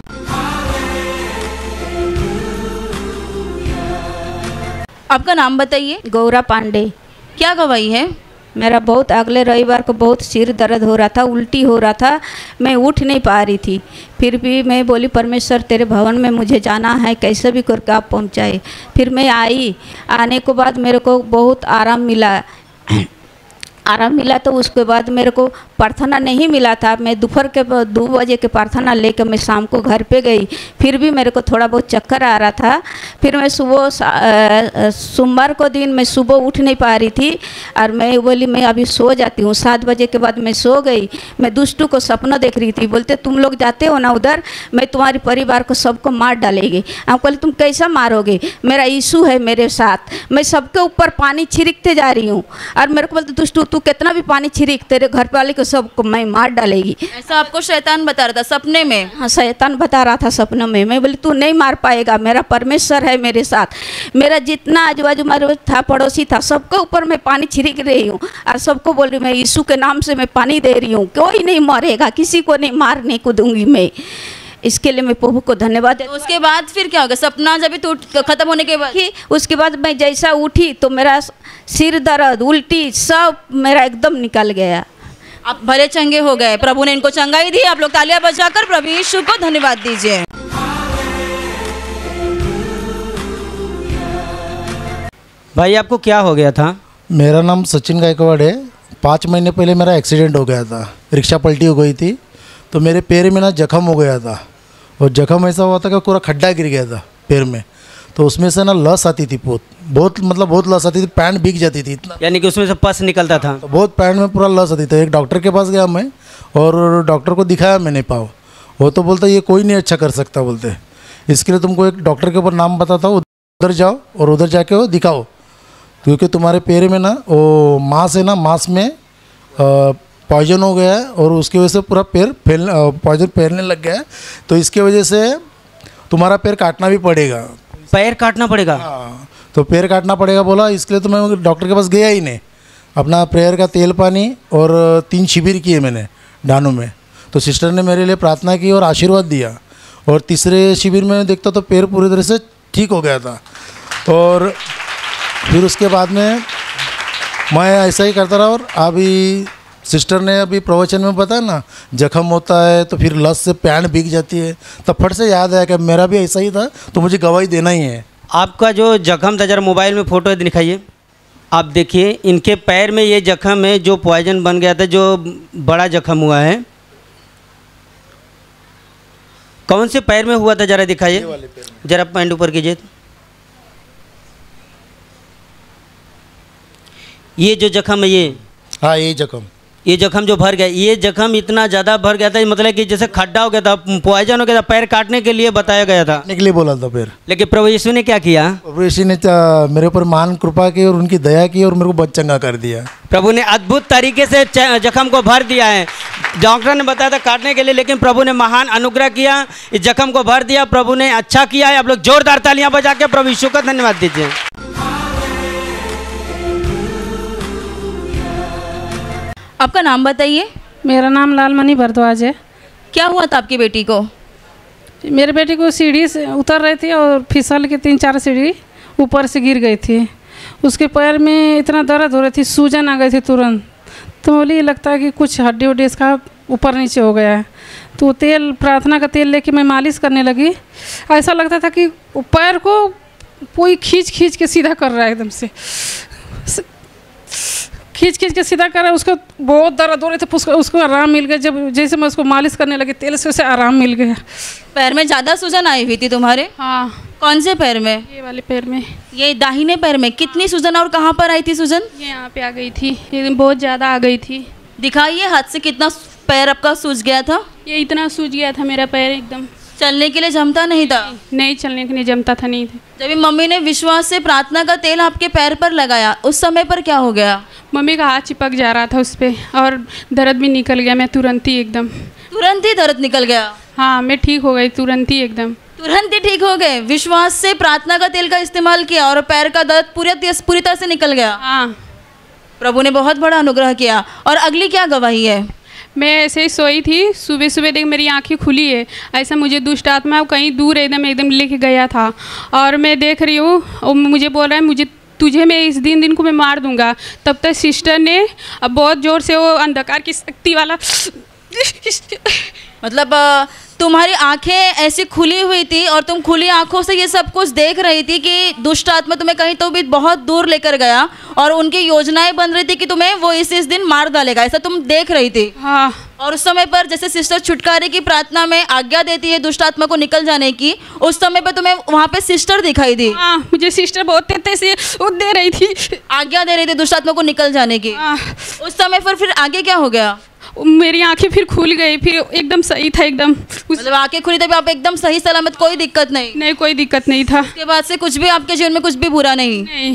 आपका नाम बताइए। गौरा पांडे। क्या गवाही है? मेरा बहुत अगले रविवार को बहुत सिर दर्द हो रहा था, उल्टी हो रहा था, मैं उठ नहीं पा रही थी। फिर भी मैं बोली परमेश्वर तेरे भवन में मुझे जाना है, कैसे भी करके आप पहुंचाए। फिर मैं आई, आने के बाद मेरे को बहुत आराम मिला तो उसके बाद मेरे को प्रार्थना नहीं मिला था। मैं दोपहर के 2 बजे के प्रार्थना लेकर मैं शाम को घर पे गई, फिर भी मेरे को थोड़ा बहुत चक्कर आ रहा था। फिर मैं सुबह सोमवार को दिन मैं सुबह उठ नहीं पा रही थी और मैं बोली मैं अभी सो जाती हूँ। 7 बजे के बाद मैं सो गई। मैं दुष्टू को सपना देख रही थी, बोलते तुम लोग जाते हो ना उधर, मैं तुम्हारे परिवार को सबको मार डालेगी। आप बोले तुम कैसा मारोगे, मेरा यीशु है मेरे साथ, मैं सबके ऊपर पानी छिड़कते जा रही हूँ। और मेरे को बोलते दुष्टू तू कितना भी पानी छिड़क, तेरे घर वाले को सबको मैं मार डालेगी। ऐसा आपको शैतान बता रहा था सपने में? हाँ, शैतान बता रहा था सपनों में। मैं बोली तू नहीं मार पाएगा, मेरा परमेश्वर है मेरे साथ। मेरा जितना आजू बाजू मारे था, पड़ोसी था, सबके ऊपर मैं पानी छिड़क रही हूँ और सबको बोल रही मैं यीशु के नाम से मैं पानी दे रही हूँ, कोई नहीं मरेगा, किसी को नहीं मारने को दूंगी मैं। इसके लिए मैं प्रभु को धन्यवाद देती हूँ। उसके बाद फिर क्या होगा? सपना जब टूट खत्म होने के बाद उसके बाद मैं जैसा उठी तो मेरा सिर दर्द, उल्टी सब मेरा एकदम निकल गया। आप भले चंगे हो गए, प्रभु ने इनको चंगाई दी। आप लोग तालियां बजाकर प्रभु यीशु को धन्यवाद दीजिए। भाई आपको क्या हो गया था? मेरा नाम सचिन गायकवाड़ है। 5 महीने पहले मेरा एक्सीडेंट हो गया था, रिक्शा पलटी हो गई थी, तो मेरे पैर में ना जख्म हो गया था। और जख्म ऐसा हुआ था कि पूरा खड्डा गिर गया था पैर में, तो उसमें से ना लस आती थी, बहुत लस आती थी, पैंट भीग जाती थी इतना, यानी कि उसमें से पस निकलता था। तो बहुत पैंट में पूरा लस आती थी। एक डॉक्टर के पास गया मैं और डॉक्टर को दिखाया मैंने पाँव, वो तो बोलता ये कोई नहीं अच्छा कर सकता, बोलते इसके लिए तुमको एक डॉक्टर के ऊपर नाम बताता हूँ, उधर जाओ और उधर जाके वो दिखाओ, क्योंकि तुम्हारे पैर में ना वो मांस है ना, मांस में पॉइजन हो गया है और उसकी वजह से पूरा पैर पॉइजन फैलने लग गया है, तो इसकी वजह से तुम्हारा पैर काटना भी पड़ेगा। पैर काटना पड़ेगा? हाँ, तो पैर काटना पड़ेगा बोला, इसके लिए तो मैं डॉक्टर के पास गया ही नहीं। अपना प्रेयर का तेल पानी और 3 शिविर किए मैंने डानू में, तो सिस्टर ने मेरे लिए प्रार्थना की और आशीर्वाद दिया, और तीसरे शिविर में देखता तो पैर पूरी तरह से ठीक हो गया था। और फिर उसके बाद में मैं ऐसा ही करता रहा, और अभी सिस्टर ने अभी प्रवचन में बताया ना, जख्म होता है तो फिर लस से पैंट भीग जाती है, तब फट से याद आया कि मेरा भी ऐसा ही था, तो मुझे गवाही देना ही है। आपका जो जख्म था, जरा मोबाइल में फ़ोटो दिखाइए। आप देखिए इनके पैर में ये जख्म है जो पॉइजन बन गया था, जो बड़ा जख्म हुआ है। कौन से पैर में हुआ था जरा दिखाइए, जरा पैंट ऊपर कीजिए। ये जो जख्म है ये, हाँ ये जख्म जो भर गया, ये जख्म इतना ज़्यादा भर गया था, मतलब कि जैसे खड्डा हो गया था, पॉइजन हो गया था, पैर काटने के लिए बताया गया था, काटने के लिए बोला था पैर। लेकिन प्रभु यीशु ने क्या किया? प्रभु यीशु ने मेरे ऊपर महान कृपा की और उनकी दया की और मेरे को बहुत चंगा कर दिया। प्रभु ने अद्भुत तरीके से जख्म को भर दिया है। डॉक्टर ने बताया था काटने के लिए, लेकिन प्रभु ने महान अनुग्रह किया, इस जख्म को भर दिया। प्रभु ने अच्छा किया है। आप लोग जोरदार तालियां बजा के प्रभु यीशु का धन्यवाद दीजिए। आपका नाम बताइए। मेरा नाम लालमणि भारद्वाज है। क्या हुआ था आपकी बेटी को? मेरे बेटी को सीढ़ी से उतर रही थी और फिसल के 3-4 सीढ़ी ऊपर से गिर गई थी। उसके पैर में इतना दर्द हो रही थी, सूजन आ गई थी तुरंत। तो बोली ये लगता है कि कुछ हड्डी उड्डी इसका ऊपर नीचे हो गया है। तो तेल, प्रार्थना का तेल लेके मैं मालिश करने लगी। ऐसा लगता था कि पैर को कोई खींच के सीधा कर रहा है, एकदम से खींच के सीधा कर रहा है। उसको बहुत दर्द हो रहे थे, उसको आराम मिल गया। जब जैसे मैं उसको मालिश करने लगी तेल से, उसे आराम मिल गया। पैर में ज़्यादा सूजन आई हुई थी तुम्हारे? हाँ। कौन से पैर में? ये वाले पैर में। ये दाहिने पैर में। कितनी सूजन और कहाँ पर आई थी सूजन? ये यहाँ पे आ गई थी, ये बहुत ज़्यादा आ गई थी। दिखाइए हाथ से कितना पैर आपका सूज गया था। ये इतना सूज गया था मेरा पैर, एकदम चलने के लिए जमता नहीं था। नहीं चलने के लिए जमता था, नहीं था। जब मम्मी ने विश्वास से प्रार्थना का तेल आपके पैर पर लगाया, उस समय पर क्या हो गया? मम्मी का हाथ चिपक जा रहा था उस पर, और दर्द भी निकल गया। मैं तुरंत ही दर्द निकल गया। हाँ, मैं ठीक हो गई तुरंत ही, एकदम तुरंत ही ठीक हो गए। विश्वास से प्रार्थना का तेल का इस्तेमाल किया और पैर का दर्द पूरी तरह से निकल गया। हाँ, प्रभु ने बहुत बड़ा अनुग्रह किया। और अगली क्या गवाही है? मैं ऐसे ही सोई थी, सुबह सुबह देख मेरी आंखें खुली है। ऐसा मुझे दुष्ट आत्मा कहीं दूर एकदम लेके गया था, और मैं देख रही हूँ और मुझे बोल रहा है तुझे मैं इस दिन को मैं मार दूंगा। तब तक सिस्टर ने अब बहुत ज़ोर से वो अंधकार की शक्ति वाला मतलब तुम्हारी आंखें ऐसी खुली हुई थी और तुम खुली आंखों से ये सब कुछ देख रही थी कि दुष्ट आत्मा तुम्हें कहीं तो भी बहुत दूर लेकर गया, और उनकी योजनाएं बन रही थी कि तुम्हें वो इस दिन मार डालेगा, ऐसा तुम देख रही थी। हाँ। और उस समय पर जैसे सिस्टर छुटकारे की प्रार्थना में आज्ञा देती है दुष्ट आत्मा को निकल जाने की, उस समय पर तुम्हें वहाँ पे सिस्टर दिखाई दी। हाँ, मुझे सिस्टर बहुत तेज से दे रही थी, आज्ञा दे रही थी दुष्ट आत्मा को निकल जाने की। उस समय पर फिर आगे क्या हो गया? मेरी आंखें फिर खुल गई, फिर एकदम सही था, एकदम मतलब आंखें खुली तभी आप एकदम सही सलामत, कोई दिक्कत नहीं? नहीं, कोई दिक्कत नहीं था। उसके बाद से कुछ भी आपके जीवन में कुछ भी बुरा नहीं? नहीं।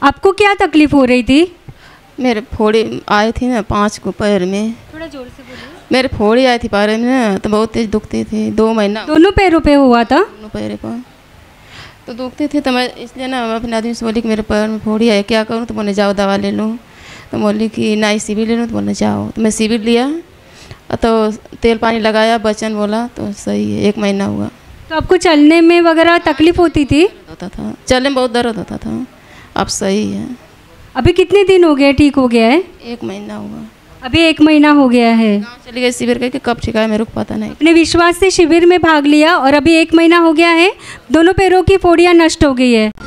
आपको क्या तकलीफ हो रही थी? मेरे फोड़ी आई थी ना 5 को पैर में। थोड़ा जोर से बोलिए। मेरे फोड़ी आई थी पैर में ना, तो बहुत तेज दुखती थी। 2 महीना दोनों पैरों पे हुआ था? दोनों पैरों पर तो दुखती थी। तो मैं इसलिए ना अपने आदमी से बोली कि मेरे पैर में फोड़ी है, क्या करूँ? तो बोले जाओ दवा ले लूँ। तो बोली कि नहीं शिविर ले लूँ। तो बोले जाओ। तो मैं शिविर लिया, तो तेल पानी लगाया, बचन बोला, तो सही है। 1 महीना हुआ। तो आपको चलने में वगैरह तकलीफ होती थी? होता था, चलने में बहुत दर्द होता था। अब सही है। अभी कितने दिन हो गए ठीक हो गया है? 1 महीना हुआ। अभी 1 महीना हो गया है। चली गई शिविर करके, कब ठीक है मेरे को पता नहीं। अपने विश्वास से शिविर में भाग लिया और अभी 1 महीना हो गया है, दोनों पैरों की फोड़ियाँ नष्ट हो गई है।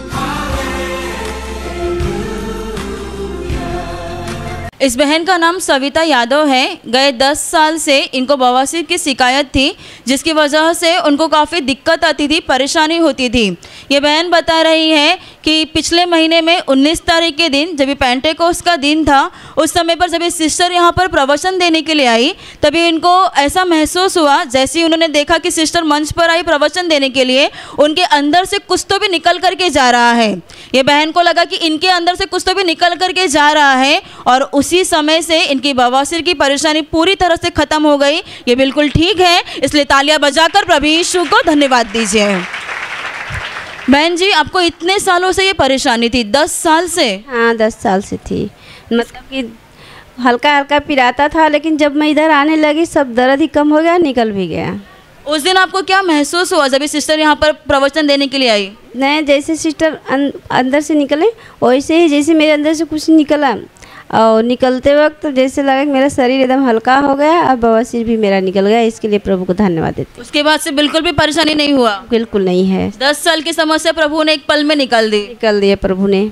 इस बहन का नाम सविता यादव है। गए 10 साल से इनको बवासीर की शिकायत थी, जिसकी वजह से उनको काफ़ी दिक्कत आती थी, परेशानी होती थी। ये बहन बता रही है कि पिछले महीने में 19 तारीख के दिन, जब पेंटेकोस्ट का दिन था, उस समय पर जब ये सिस्टर यहाँ पर प्रवचन देने के लिए आई, तभी इनको ऐसा महसूस हुआ, जैसे ही उन्होंने देखा कि सिस्टर मंच पर आई प्रवचन देने के लिए, उनके अंदर से कुछ तो भी निकल करके जा रहा है। ये बहन को लगा कि इनके अंदर से कुछ तो भी निकल करके जा रहा है, और उसी समय से इनकी बवासीर की परेशानी पूरी तरह से खत्म हो गई। ये बिल्कुल ठीक है, इसलिए तालियां बजाकर प्रभु यीशु को धन्यवाद दीजिए। बहन जी, आपको इतने सालों से ये परेशानी थी? 10 साल से? हाँ, 10 साल से थी। मतलब कि हल्का हल्का पिराता था, लेकिन जब मैं इधर आने लगी सब दर्द ही कम हो गया, निकल भी गया। उस दिन आपको क्या महसूस हुआ जब ये सिस्टर यहाँ पर प्रवचन देने के लिए आई? नहीं, जैसे सिस्टर अंदर से निकले वैसे ही, जैसे मेरे अंदर से कुछ निकला, और निकलते वक्त जैसे लगा कि मेरा शरीर एकदम हल्का हो गया और बवासीर भी मेरा निकल गया। इसके लिए प्रभु को धन्यवाद देते। उसके बाद से बिल्कुल भी परेशानी नहीं हुआ? बिल्कुल नहीं है। 10 साल की समस्या प्रभु ने 1 पल में निकाल दी। निकाल दिया प्रभु ने।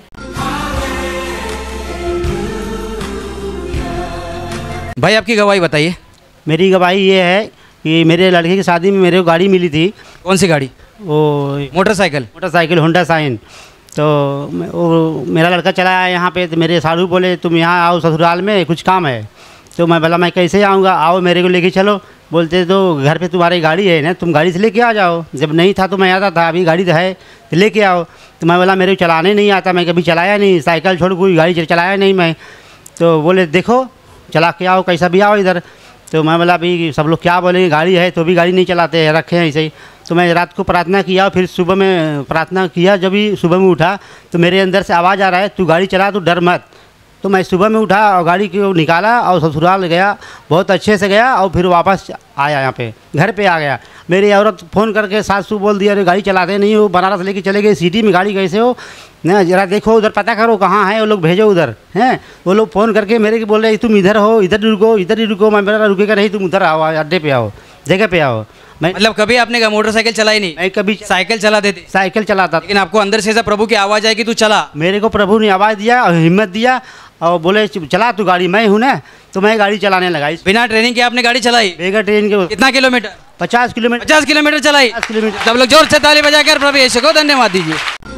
भाई आपकी गवाही बताइए। मेरी गवाही ये है कि मेरे लड़के की शादी में मेरे को गाड़ी मिली थी। कौन सी गाड़ी? वो मोटरसाइकिल होंडा साइन। तो वो मेरा लड़का चला आया यहाँ पे, तो मेरे साधु बोले तुम यहाँ आओ ससुराल में, कुछ काम है। तो मैं बोला मैं कैसे आऊँगा, आओ मेरे को लेके चलो। बोलते तो घर पे तुम्हारी गाड़ी है ना, तुम गाड़ी से लेके आ जाओ। जब नहीं था तो मैं आता था, अभी गाड़ी तो है तो लेके आओ। तो मैं बोला मेरे को चलाने नहीं आता, मैं कभी चलाया नहीं, साइकिल छोड़ कोई गाड़ी चलाया नहीं मैं। तो बोले देखो चला के आओ, कैसा भी आओ इधर। तो मैं बोला अभी सब लोग क्या बोलेंगे, गाड़ी है तो भी गाड़ी नहीं चलाते हैं, रखे हैं ऐसे ही। तो मैं रात को प्रार्थना किया, फिर सुबह में प्रार्थना किया। जब भी सुबह में उठा तो मेरे अंदर से आवाज़ आ रहा है तू गाड़ी चला, तू डर मत। तो मैं सुबह में उठा और गाड़ी को निकाला और ससुराल गया, बहुत अच्छे से गया। और फिर वापस आया यहाँ पे, घर पे आ गया। मेरी औरत फ़ोन करके सासू बोल दिया अरे गाड़ी चलाते नहीं हो, बनारस लेके चले गए, सिटी में गाड़ी कैसे हो ना, जरा देखो उधर पता करो कहाँ है वो लोग, भेजो उधर हैं। वो लोग फ़ोन करके मेरे को बोल रहे तुम इधर हो, इधर रुको, इधर ही रुको। मैं मेरा रुकेगा नहीं, तुम उधर आओ, अड्डे पे आओ, जगह पे आओ। मतलब कभी आपने मोटरसाइकिल चलाई नहीं? मैं कभी साइकिल चलाते थे? साइकिल चलाता, लेकिन आपको अंदर से ऐसा प्रभु की आवाज़ आई कि तू चला? मेरे को प्रभु ने आवाज़ दिया और हिम्मत दिया और बोले चला तू गाड़ी, मैं हूँ ना। तो मैं गाड़ी चलाने लगा। बिना ट्रेनिंग के आपने गाड़ी चलाई? बगैर ट्रेन के। कितना किलोमीटर? 50 किलोमीटर। 50 किलोमीटर चलाई? 50 किलोमीटर। सब लोग जोर से ताली बजाकर प्रभु यीशु को धन्यवाद दीजिए।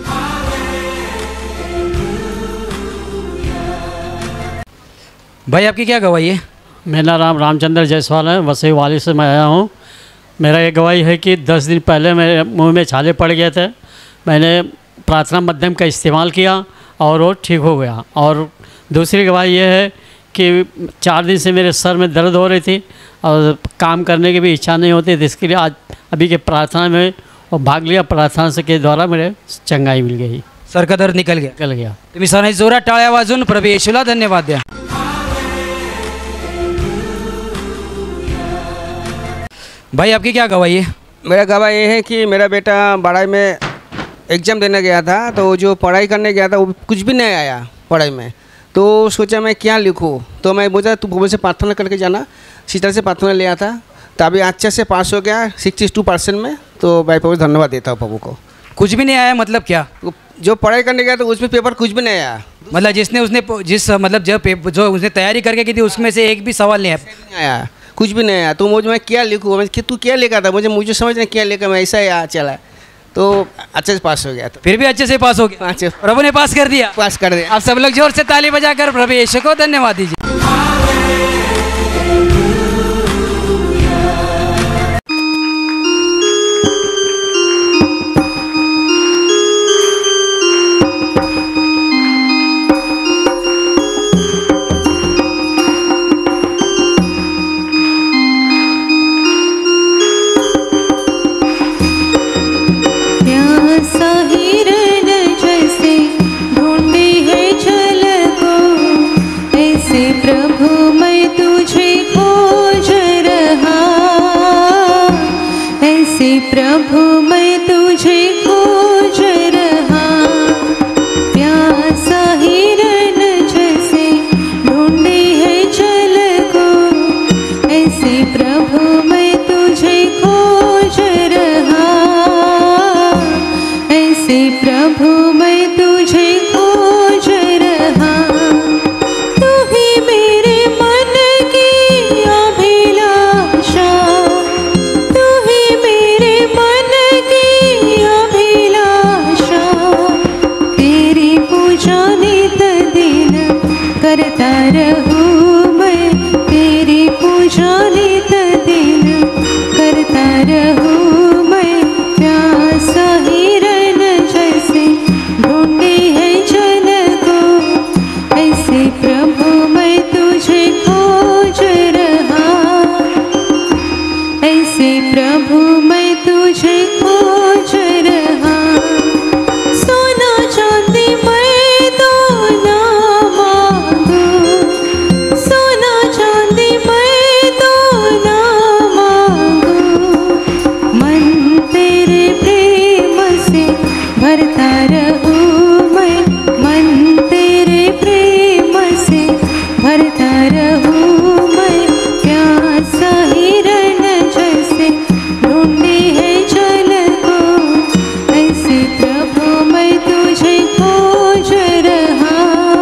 भाई आपकी क्या गवाही है? मेरा नाम रामचंद्र जायसवाल है, वसई वाली से मैं आया हूँ। मेरा ये गवाही है कि 10 दिन पहले मेरे मुंह में छाले पड़ गए थे। मैंने प्रार्थना माध्यम का इस्तेमाल किया और वो ठीक हो गया। और दूसरी गवाही ये है कि 4 दिन से मेरे सर में दर्द हो रही थी और काम करने की भी इच्छा नहीं होती थी। इसके लिए आज अभी के प्रार्थना में और भाग लिया, प्रार्थना से के द्वारा मेरे चंगाई मिल गई, सर का दर्द निकल गया। तुम्ही सर जोरात टाळ्या वाजून प्रभू येशूला धन्यवाद द्या। भाई आपकी क्या गवाही है? मेरा गवाही ये है कि मेरा बेटा पढ़ाई में एग्ज़ाम देने गया था, तो जो पढ़ाई करने गया था वो कुछ भी नहीं आया पढ़ाई में। तो सोचा मैं क्या लिखूं, तो मैं बोला तू प्रभु से प्रार्थना करके जाना। सिस्टर से प्रार्थना लिया था, तो अभी अच्छे से पास हो गया 62% में। तो भाई प्रभु धन्यवाद देता हूँ प्रभु को। कुछ भी नहीं आया मतलब क्या? जो पढ़ाई करने गया तो उसमें पेपर कुछ भी नहीं आया। मतलब जो उसने तैयारी करके की थी उसमें से एक भी सवाल नहीं आया, कुछ भी नहीं आया। तो मुझे मैं क्या लिखूँ, मैं तू क्या लिखा था, मुझे समझ नहीं क्या लिखा, मैं ऐसा ही चला। तो अच्छे से पास हो गया। तो फिर भी अच्छे से पास हो गया? अच्छे प्रभु ने पास कर दिया। पास कर दिया। आप सब लोग जोर से ताली बजाकर प्रभु यीशु को धन्यवाद दीजिए। तुझे खोज रहा, ऐसे प्रभु मैं तुझे खोज रहा। प्यासा हिरन जैसे ढूंढे है जल को, ऐसे प्रभु मैं तुझे खोज रहा, ऐसे प्रभु मैं तुझे खोज रहा। तू ही मेरे मन की अभिलाषा, तू ही मेरे मन की अभिलाषा। तेरी पूजा नित दिन करता रहूं मैं, तेरी पूजा नित दिन करता रहूं मैं। प्यासा हिरन जैसे ढूंढे है जल को, ऐसे प्रभु मैं तुझे खोज रहा, ऐसे प्रभु मैं तुझे खोज रहा। सोना चांदी मैं तो ना मांगू, सोना चांदी मैं तो ना मांगू। मन तेरे प्रेम से भरता रहूं मैं, मन तेरे प्रेम से भरता रहूं मैं। प्यासा हिरन जैसे ढूंढे है जल को, ऐसे प्रभु मैं तुझे खोज रहा,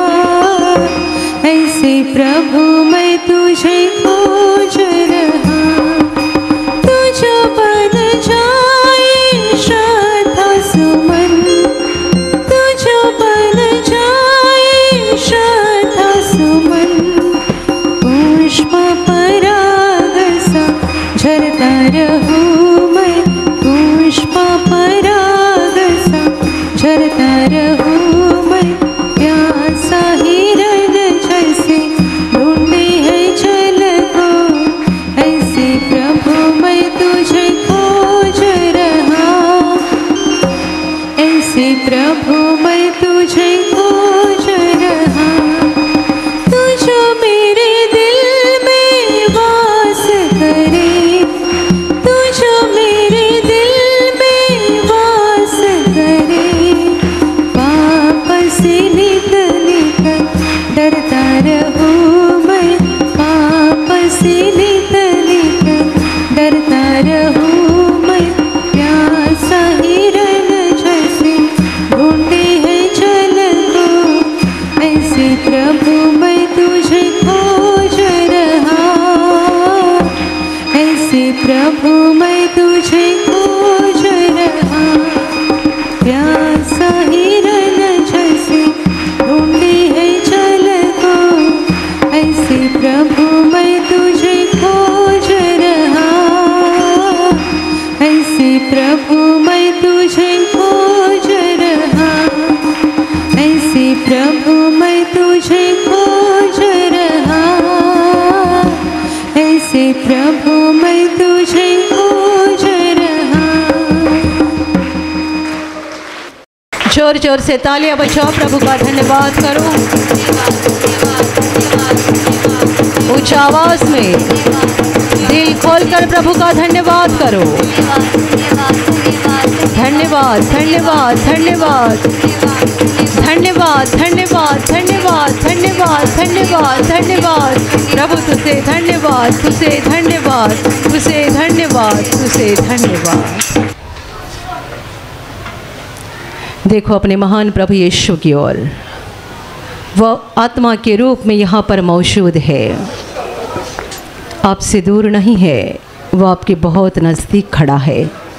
ऐसे प्रभु मैं तुझे खोज रहा। तुझ बन जाए श्रद्धा सुमन, तुझ बन जाए श्रद्धा सुमन। पुष्प पराग सा झरता रहूं मैं, पुष्प पराग सा झरता रहूं मैं। प्यासा हिरन जैसे ढूंढे है जल को, ऐसे प्रभु मैं तुझे खोज रहा, ऐसे प्रभु मैं तुझे खोज रहा। तू जो मेरे दिल में वास करे, तू जो मेरे दिल में वास करे। पाप से नित नित डरता रहूं मैं, पाप से नित नित डरता रहूं मैं। प्यासा हिरन जैसे ढूंढे है जल को, ऐसे प्रभु मैं तुझे खोज रहा, ऐसे प्रभु मैं तुझे खोज रहा। प्यासा हिरन जैसे ढूंढे है जल को, ऐसे प्रभु मैं तुझे खोज रहा, ऐसे प्रभु मैं तुझे खोज रहा, ऐसे प्रभु मैं तुझे खोज रहा, ऐसे प्रभु मैं तुझे खोज रहा। जोर जोर से तालियां बजाओ, प्रभु का धन्यवाद करो ऊंची आवाज में, दिल खोलकर प्रभु का धन्यवाद करो। धन्यवाद धन्यवाद धन्यवाद धन्यवाद धन्यवाद धन्यवाद धन्यवाद धन्यवाद धन्यवाद। प्रभु तुझे धन्यवाद, तुझे धन्यवाद, तुझे धन्यवाद, तुझे धन्यवाद। देखो अपने महान प्रभु यीशु की ओर, वह आत्मा के रूप में यहाँ पर मौजूद है, आपसे दूर नहीं है, वह आपके बहुत नज़दीक खड़ा है।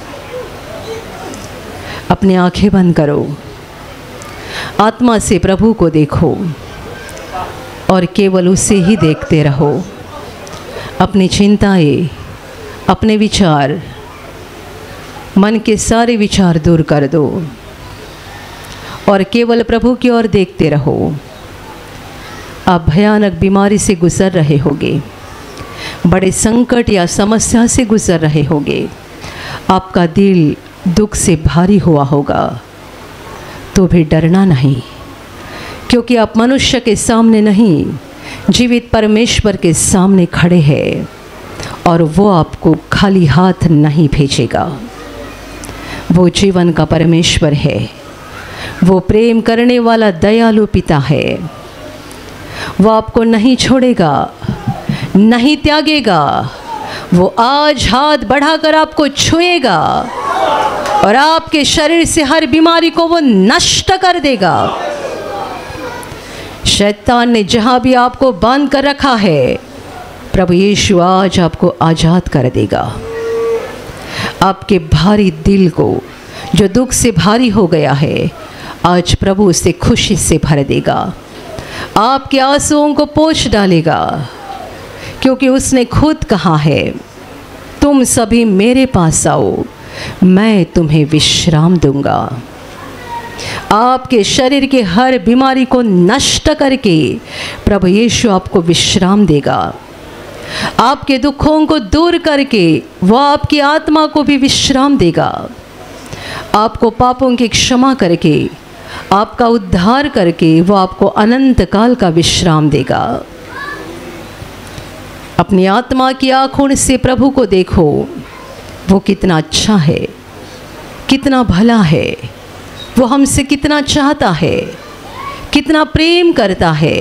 अपनी आंखें बंद करो, आत्मा से प्रभु को देखो और केवल उसे ही देखते रहो। अपनी चिंताएं, अपने विचार, मन के सारे विचार दूर कर दो और केवल प्रभु की ओर देखते रहो। आप भयानक बीमारी से गुजर रहे होगे, बड़े संकट या समस्या से गुजर रहे होगे, आपका दिल दुख से भारी हुआ होगा, तो भी डरना नहीं, क्योंकि आप मनुष्य के सामने नहीं, जीवित परमेश्वर के सामने खड़े हैं और वो आपको खाली हाथ नहीं भेजेगा। वो जीवन का परमेश्वर है, वो प्रेम करने वाला दयालु पिता है। वो आपको नहीं छोड़ेगा, नहीं त्यागेगा। वो आज हाथ बढ़ाकर आपको छुएगा और आपके शरीर से हर बीमारी को वो नष्ट कर देगा। शैतान ने जहाँ भी आपको बांध कर रखा है, प्रभु यीशु आज आपको आज़ाद कर देगा। आपके भारी दिल को, जो दुख से भारी हो गया है, आज प्रभु उसे खुशी से भर देगा। आपके आंसुओं को पोंछ डालेगा, क्योंकि उसने खुद कहा है, तुम सभी मेरे पास आओ, मैं तुम्हें विश्राम दूंगा। आपके शरीर के हर बीमारी को नष्ट करके प्रभु यीशु आपको विश्राम देगा। आपके दुखों को दूर करके वह आपकी आत्मा को भी विश्राम देगा। आपको पापों की क्षमा करके, आपका उद्धार करके वो आपको अनंत काल का विश्राम देगा। अपनी आत्मा की आँखों से प्रभु को देखो, वो कितना अच्छा है, कितना भला है, वो हमसे कितना चाहता है, कितना प्रेम करता है।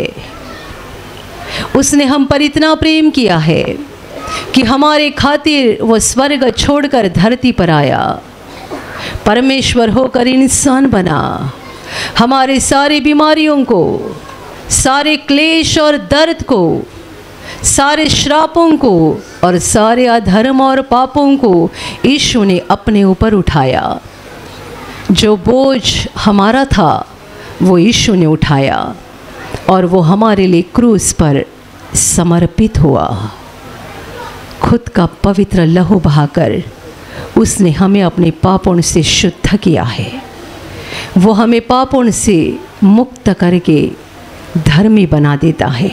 उसने हम पर इतना प्रेम किया है कि हमारे खातिर वो स्वर्ग छोड़कर धरती पर आया, परमेश्वर होकर इंसान बना। हमारे सारी बीमारियों को, सारे क्लेश और दर्द को, सारे श्रापों को और सारे अधर्म और पापों को यीशु ने अपने ऊपर उठाया। जो बोझ हमारा था वो यीशु ने उठाया और वो हमारे लिए क्रूस पर समर्पित हुआ। खुद का पवित्र लहू बहाकर उसने हमें अपने पापों से शुद्ध किया है। वो हमें पापों से मुक्त करके धर्मी बना देता है।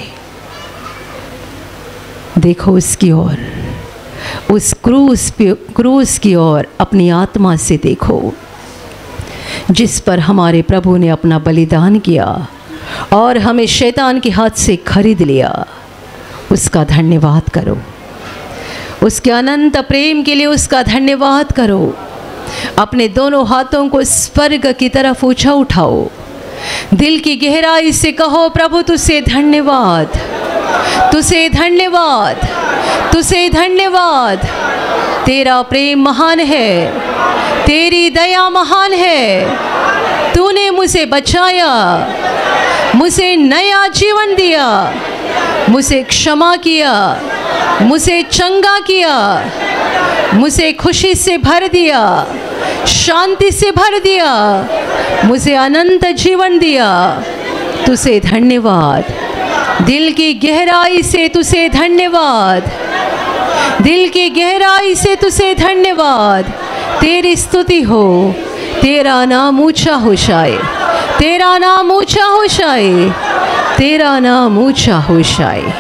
देखो उसकी ओर, उस क्रूस की ओर अपनी आत्मा से देखो, जिस पर हमारे प्रभु ने अपना बलिदान किया और हमें शैतान के हाथ से खरीद लिया। उसका धन्यवाद करो, उसके अनंत प्रेम के लिए उसका धन्यवाद करो। अपने दोनों हाथों को स्वर्ग की तरफ ऊंचा उठाओ, दिल की गहराई से कहो, प्रभु तुझसे धन्यवाद, तुझसे धन्यवाद, तुझसे धन्यवाद। तेरा प्रेम महान है, तेरी दया महान है। तूने मुझे बचाया, मुझे नया जीवन दिया, मुझे क्षमा किया, मुझे चंगा किया, मुझे खुशी से भर दिया, शांति से भर दिया, मुझे अनंत जीवन दिया। तुझे धन्यवाद, दिल की गहराई से तुझे धन्यवाद, दिल की गहराई से तुझे धन्यवाद। तेरी स्तुति हो, तेरा नाम ऊंचा हो जाए, तेरा नाम ऊंचा हो जाए, तेरा नाम ऊंचा हो जाए।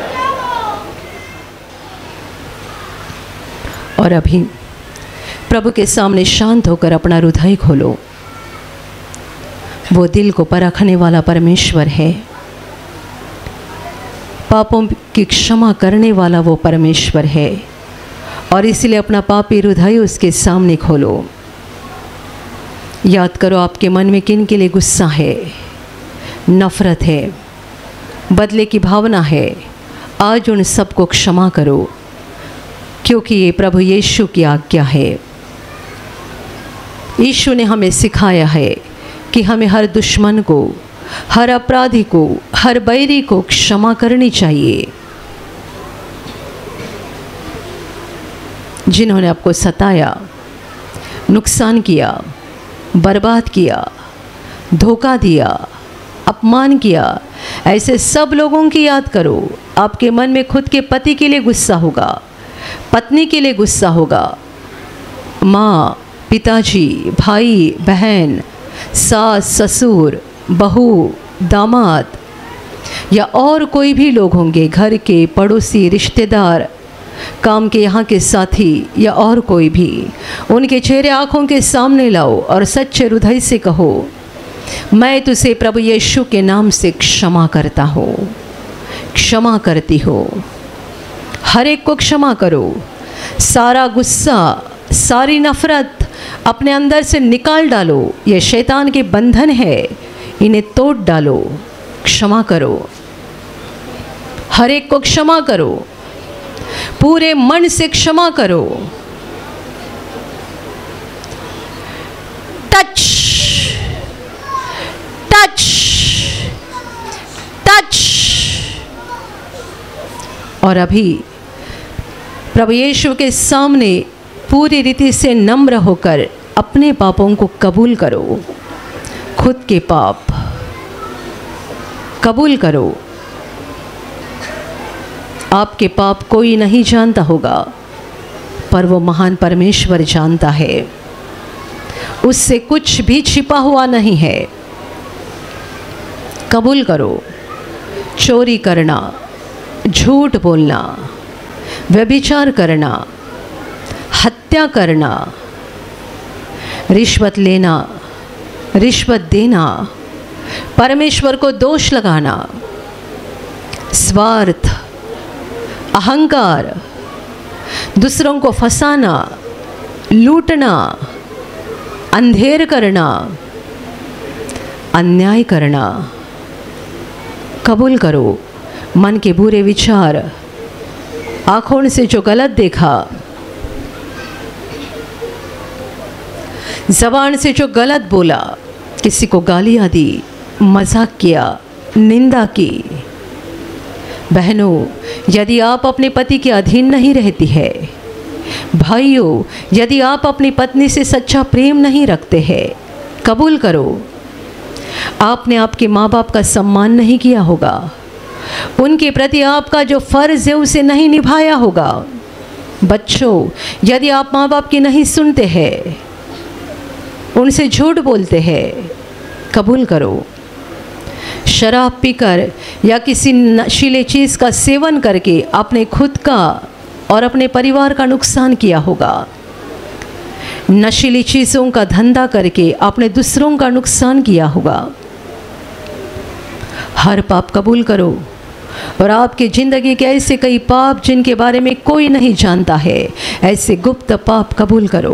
और अभी प्रभु के सामने शांत होकर अपना हृदय खोलो। वो दिल को परखने वाला परमेश्वर है, पापों की क्षमा करने वाला वो परमेश्वर है। और इसलिए अपना पापी हृदय उसके सामने खोलो। याद करो आपके मन में किन के लिए गुस्सा है, नफरत है, बदले की भावना है। आज उन सब को क्षमा करो, क्योंकि ये प्रभु यीशु की आज्ञा है। यीशु ने हमें सिखाया है कि हमें हर दुश्मन को, हर अपराधी को, हर बैरी को क्षमा करनी चाहिए। जिन्होंने आपको सताया, नुकसान किया, बर्बाद किया, धोखा दिया, अपमान किया, ऐसे सब लोगों की याद करो। आपके मन में खुद के पति के लिए गुस्सा होगा, पत्नी के लिए गुस्सा होगा, माँ, पिताजी, भाई, बहन, सास, ससुर, बहू, दामाद या और कोई भी लोग होंगे, घर के पड़ोसी, रिश्तेदार, काम के यहाँ के साथी या और कोई भी। उनके चेहरे आँखों के सामने लाओ और सच्चे हृदय से कहो, मैं तुझे प्रभु यीशु के नाम से क्षमा करता हूँ, क्षमा करती हो। हर एक को क्षमा करो। सारा गुस्सा, सारी नफरत अपने अंदर से निकाल डालो। ये शैतान के बंधन है, इन्हें तोड़ डालो। क्षमा करो, हर एक को क्षमा करो, पूरे मन से क्षमा करो। Touch touch touch. और अभी प्रभु यीशु के सामने पूरी रीति से नम्र होकर अपने पापों को कबूल करो। खुद के पाप कबूल करो। आपके पाप कोई नहीं जानता होगा, पर वो महान परमेश्वर जानता है। उससे कुछ भी छिपा हुआ नहीं है। कबूल करो। चोरी करना, झूठ बोलना, व्यभिचार करना, हत्या करना, रिश्वत लेना, रिश्वत देना, परमेश्वर को दोष लगाना, स्वार्थ, अहंकार, दूसरों को फंसाना, लूटना, अंधेर करना, अन्याय करना। कबूल करो। मन के बुरे विचार, आँखों से जो गलत देखा, ज़बान से जो गलत बोला, किसी को गालियाँ दी, मजाक किया, निंदा की। बहनों, यदि आप अपने पति के अधीन नहीं रहती है, भाइयों, यदि आप अपनी पत्नी से सच्चा प्रेम नहीं रखते हैं, कबूल करो। आपने आपके माँ बाप का सम्मान नहीं किया होगा, उनके प्रति आपका जो फ़र्ज़ है उसे नहीं निभाया होगा। बच्चों, यदि आप माँ बाप की नहीं सुनते हैं, उनसे झूठ बोलते हैं, कबूल करो। शराब पीकर या किसी नशीले चीज़ का सेवन करके आपने खुद का और अपने परिवार का नुकसान किया होगा। नशीली चीज़ों का धंधा करके आपने दूसरों का नुकसान किया होगा। हर पाप कबूल करो। और आपकी ज़िंदगी के ऐसे कई पाप जिनके बारे में कोई नहीं जानता है, ऐसे गुप्त पाप कबूल करो।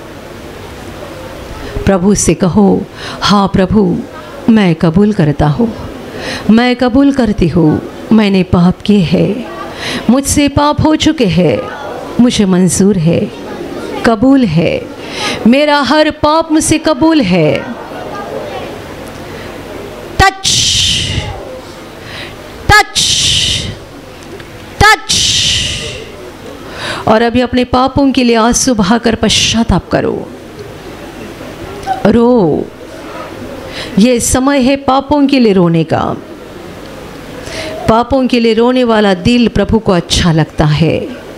प्रभु से कहो, हाँ प्रभु, मैं कबूल करता हूँ, मैं कबूल करती हूँ, मैंने पाप किए हैं, मुझसे पाप हो चुके हैं, मुझे मंजूर है, कबूल है, मेरा हर पाप मुझसे कबूल है। Touch touch touch. और अभी अपने पापों के लिए आंसू बहाकर पश्चाताप करो। रो। ये समय है पापों के लिए रोने का। पापों के लिए रोने वाला दिल प्रभु को अच्छा लगता है।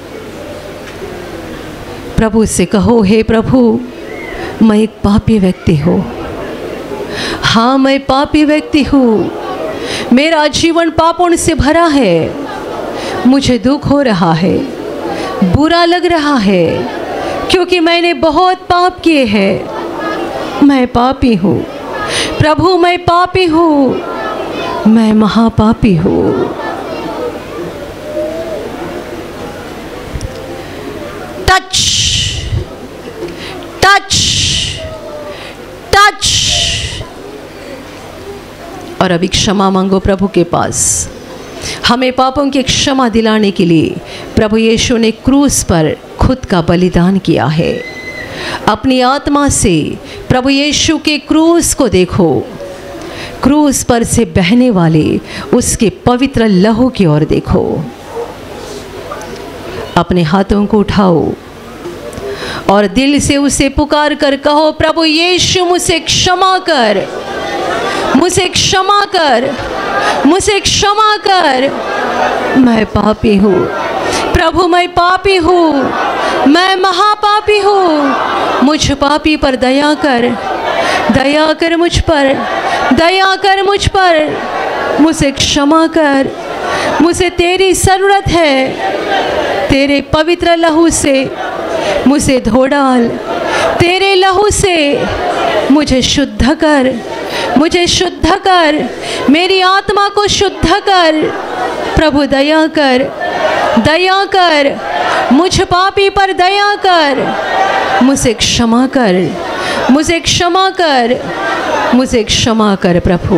प्रभु से कहो, हे प्रभु, मैं एक पापी व्यक्ति हूँ। हाँ, मैं पापी व्यक्ति हूँ। मेरा जीवन पापों से भरा है। मुझे दुख हो रहा है, बुरा लग रहा है, क्योंकि मैंने बहुत पाप किए हैं। मैं पापी हूँ प्रभु, मैं पापी हूँ, मैं महापापी हूँ। Touch touch touch. और अभी क्षमा मांगो प्रभु के पास। हमें पापों की क्षमा दिलाने के लिए प्रभु यीशु ने क्रूस पर खुद का बलिदान किया है। अपनी आत्मा से प्रभु यीशु के क्रूस को देखो। क्रूस पर से बहने वाले उसके पवित्र लहू की ओर देखो। अपने हाथों को उठाओ और दिल से उसे पुकार कर कहो, प्रभु यीशु, मुझे क्षमा कर, मुझे क्षमा कर, मुझे क्षमा कर। मैं पापी हूँ प्रभु, मैं पापी हूँ, मैं महापापी हूँ। मुझ पापी पर दया कर, दया कर मुझ पर, दया कर मुझ पर। मुझे क्षमा कर, मुझे तेरी ज़रूरत है। तेरे पवित्र लहू से मुझे धो डाल, तेरे लहू से मुझे शुद्ध कर, मुझे शुद्ध कर, मेरी आत्मा को शुद्ध कर। प्रभु दया कर, दया कर, मुझ पापी पर दया कर। मुझे क्षमा कर, मुझे क्षमा कर, मुझे क्षमा कर प्रभु।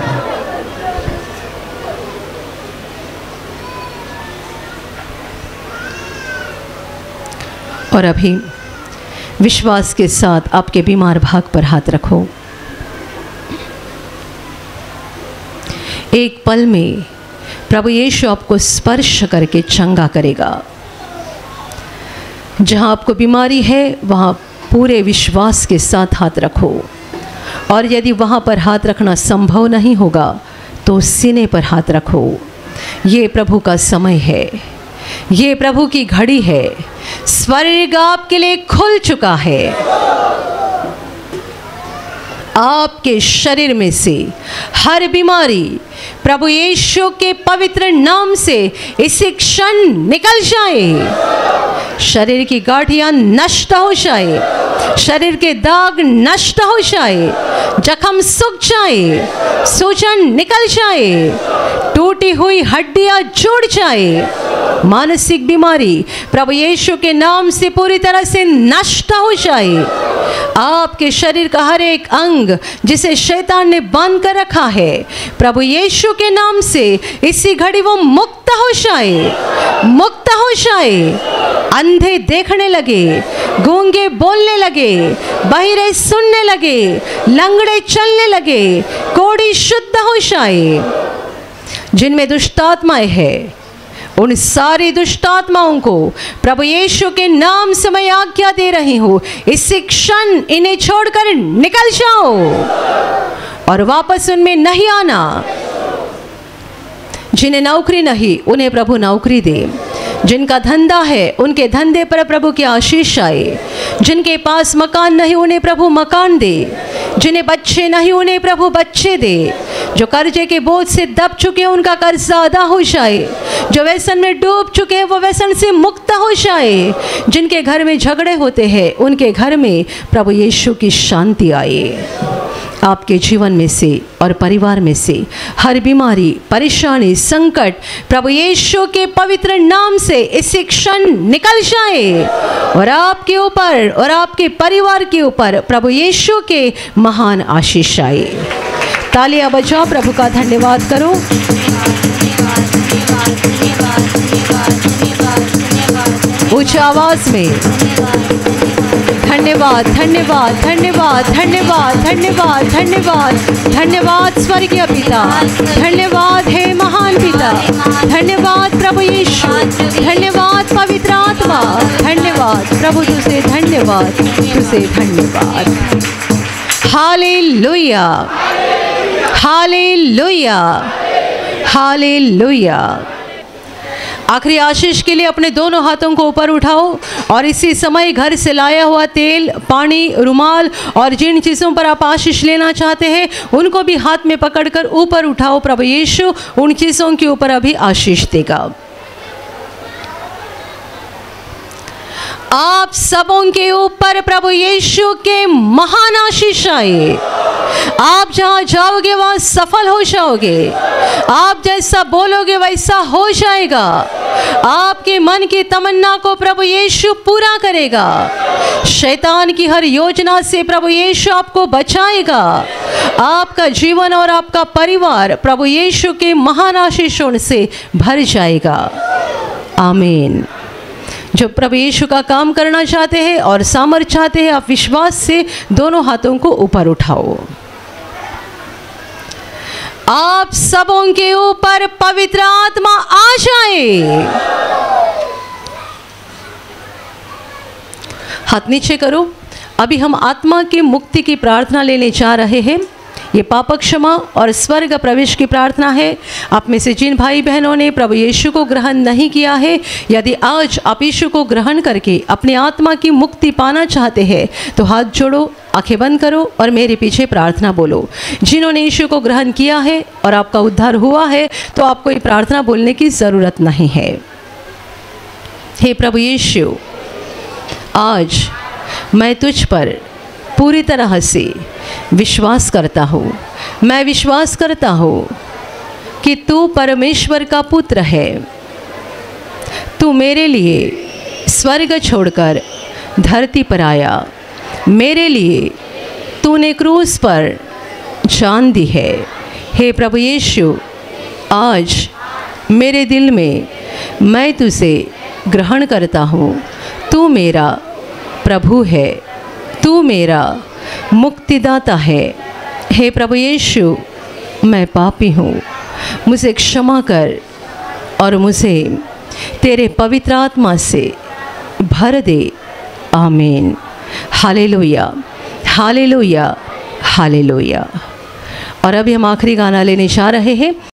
और अभी विश्वास के साथ आपके बीमार भाग पर हाथ रखो। एक पल में प्रभु यीशु आपको स्पर्श करके चंगा करेगा। जहां आपको बीमारी है वहां पूरे विश्वास के साथ हाथ रखो, और यदि वहां पर हाथ रखना संभव नहीं होगा तो सीने पर हाथ रखो। ये प्रभु का समय है, ये प्रभु की घड़ी है। स्वर्ग आपके लिए खुल चुका है। आपके शरीर में से हर बीमारी प्रभु यीशु के पवित्र नाम से इसी क्षण निकल जाए। शरीर की गांठियां नष्ट हो जाए, शरीर के दाग नष्ट हो जाए, जख्म सूख जाए, सूजन निकल जाए, टूटी हुई हड्डियां जुड़ जाए। मानसिक बीमारी प्रभु यीशु के नाम से पूरी तरह से नष्ट हो जाए। आपके शरीर का हर एक अंग जिसे शैतान ने बांध कर रखा है, प्रभु यीशु के नाम से इसी घड़ी वो मुक्त हो जाए, मुक्त हो जाए। अंधे देखने लगे, गूंगे बोलने लगे, बहिरे सुनने लगे, लंगड़े चलने लगे, कोढ़ी शुद्ध हो जाए। जिनमें दुष्टात्माएं हैं उन सारी दुष्टात्माओं को प्रभु यीशु के नाम से मैं आज्ञा दे रही हूँ, इसी क्षण इन्हें छोड़कर निकल जाओ और वापस उनमें नहीं आना। जिन्हें नौकरी नहीं उन्हें प्रभु नौकरी दे। जिनका धंधा है उनके धंधे पर प्रभु की आशीष आए। जिनके पास मकान नहीं उन्हें प्रभु मकान दे। जिन्हें बच्चे नहीं उन्हें प्रभु बच्चे दे। जो कर्जे के बोझ से दब चुके हैं उनका कर्जा अदा हो जाए। जो व्यसन में डूब चुके हैं वो व्यसन से मुक्त हो जाए। जिनके घर में झगड़े होते हैं उनके घर में प्रभु यीशु की शांति आए। आपके जीवन में से और परिवार में से हर बीमारी, परेशानी, संकट प्रभु यीशु के पवित्र नाम से इसी क्षण निकल जाए और आपके ऊपर और आपके परिवार के ऊपर प्रभु यीशु के महान आशीष आए। तालियां बजाओ, प्रभु का धन्यवाद करो। ऊंची आवाज में धन्यवाद, धन्यवाद, धन्यवाद, धन्यवाद, धन्यवाद, धन्यवाद, धन्यवाद स्वर्गीय पिता, धन्यवाद हे महान पिता, धन्यवाद प्रभु यीशु, धन्यवाद पवित्र आत्मा, धन्यवाद प्रभु तुझे धन्यवाद, तुझे धन्यवाद। हालेलुया, हालेलुया, हालेलुया। आखिरी आशीष के लिए अपने दोनों हाथों को ऊपर उठाओ और इसी समय घर से लाया हुआ तेल, पानी, रुमाल और जिन चीज़ों पर आप आशीष लेना चाहते हैं उनको भी हाथ में पकड़कर ऊपर उठाओ। प्रभु यीशु उन चीज़ों के ऊपर अभी आशीष देगा। आप सबों के ऊपर प्रभु यीशु के महान आशीष आए। आप जहाँ जाओगे वहाँ सफल हो जाओगे। आप जैसा बोलोगे वैसा हो जाएगा। आपके मन की तमन्ना को प्रभु यीशु पूरा करेगा। शैतान की हर योजना से प्रभु यीशु आपको बचाएगा। आपका जीवन और आपका परिवार प्रभु यीशु के महान आशीषों से भर जाएगा। आमीन। जो प्रभु यीशु का काम करना चाहते हैं और सामर्थ चाहते हैं, आप विश्वास से दोनों हाथों को ऊपर उठाओ। आप सबों के ऊपर पवित्र आत्मा आ जाए। हाथ नीचे करो। अभी हम आत्मा की मुक्ति की प्रार्थना लेने जा रहे हैं। ये पाप क्षमा और स्वर्ग प्रवेश की प्रार्थना है। आप में से जिन भाई बहनों ने प्रभु यीशु को ग्रहण नहीं किया है, यदि आज आप यीशु को ग्रहण करके अपने आत्मा की मुक्ति पाना चाहते हैं तो हाथ जोड़ो, आंखें बंद करो और मेरे पीछे प्रार्थना बोलो। जिन्होंने यीशु को ग्रहण किया है और आपका उद्धार हुआ है तो आपको ये प्रार्थना बोलने की ज़रूरत नहीं है। हे प्रभु यीशु, आज मैं तुझ पर पूरी तरह से विश्वास करता हूँ। मैं विश्वास करता हूँ कि तू परमेश्वर का पुत्र है। तू मेरे लिए स्वर्ग छोड़कर धरती पर आया। मेरे लिए तूने क्रूस पर जान दी है। हे प्रभु यीशु, आज मेरे दिल में मैं तुझे ग्रहण करता हूँ। तू मेरा प्रभु है, तू मेरा मुक्तिदाता है। हे प्रभु यीशु, मैं पापी हूँ, मुझे क्षमा कर और मुझे तेरे पवित्र आत्मा से भर दे। आमीन। हालेलुया, हालेलुया, हालेलुया। और अभी हम आखिरी गाना लेने जा रहे हैं।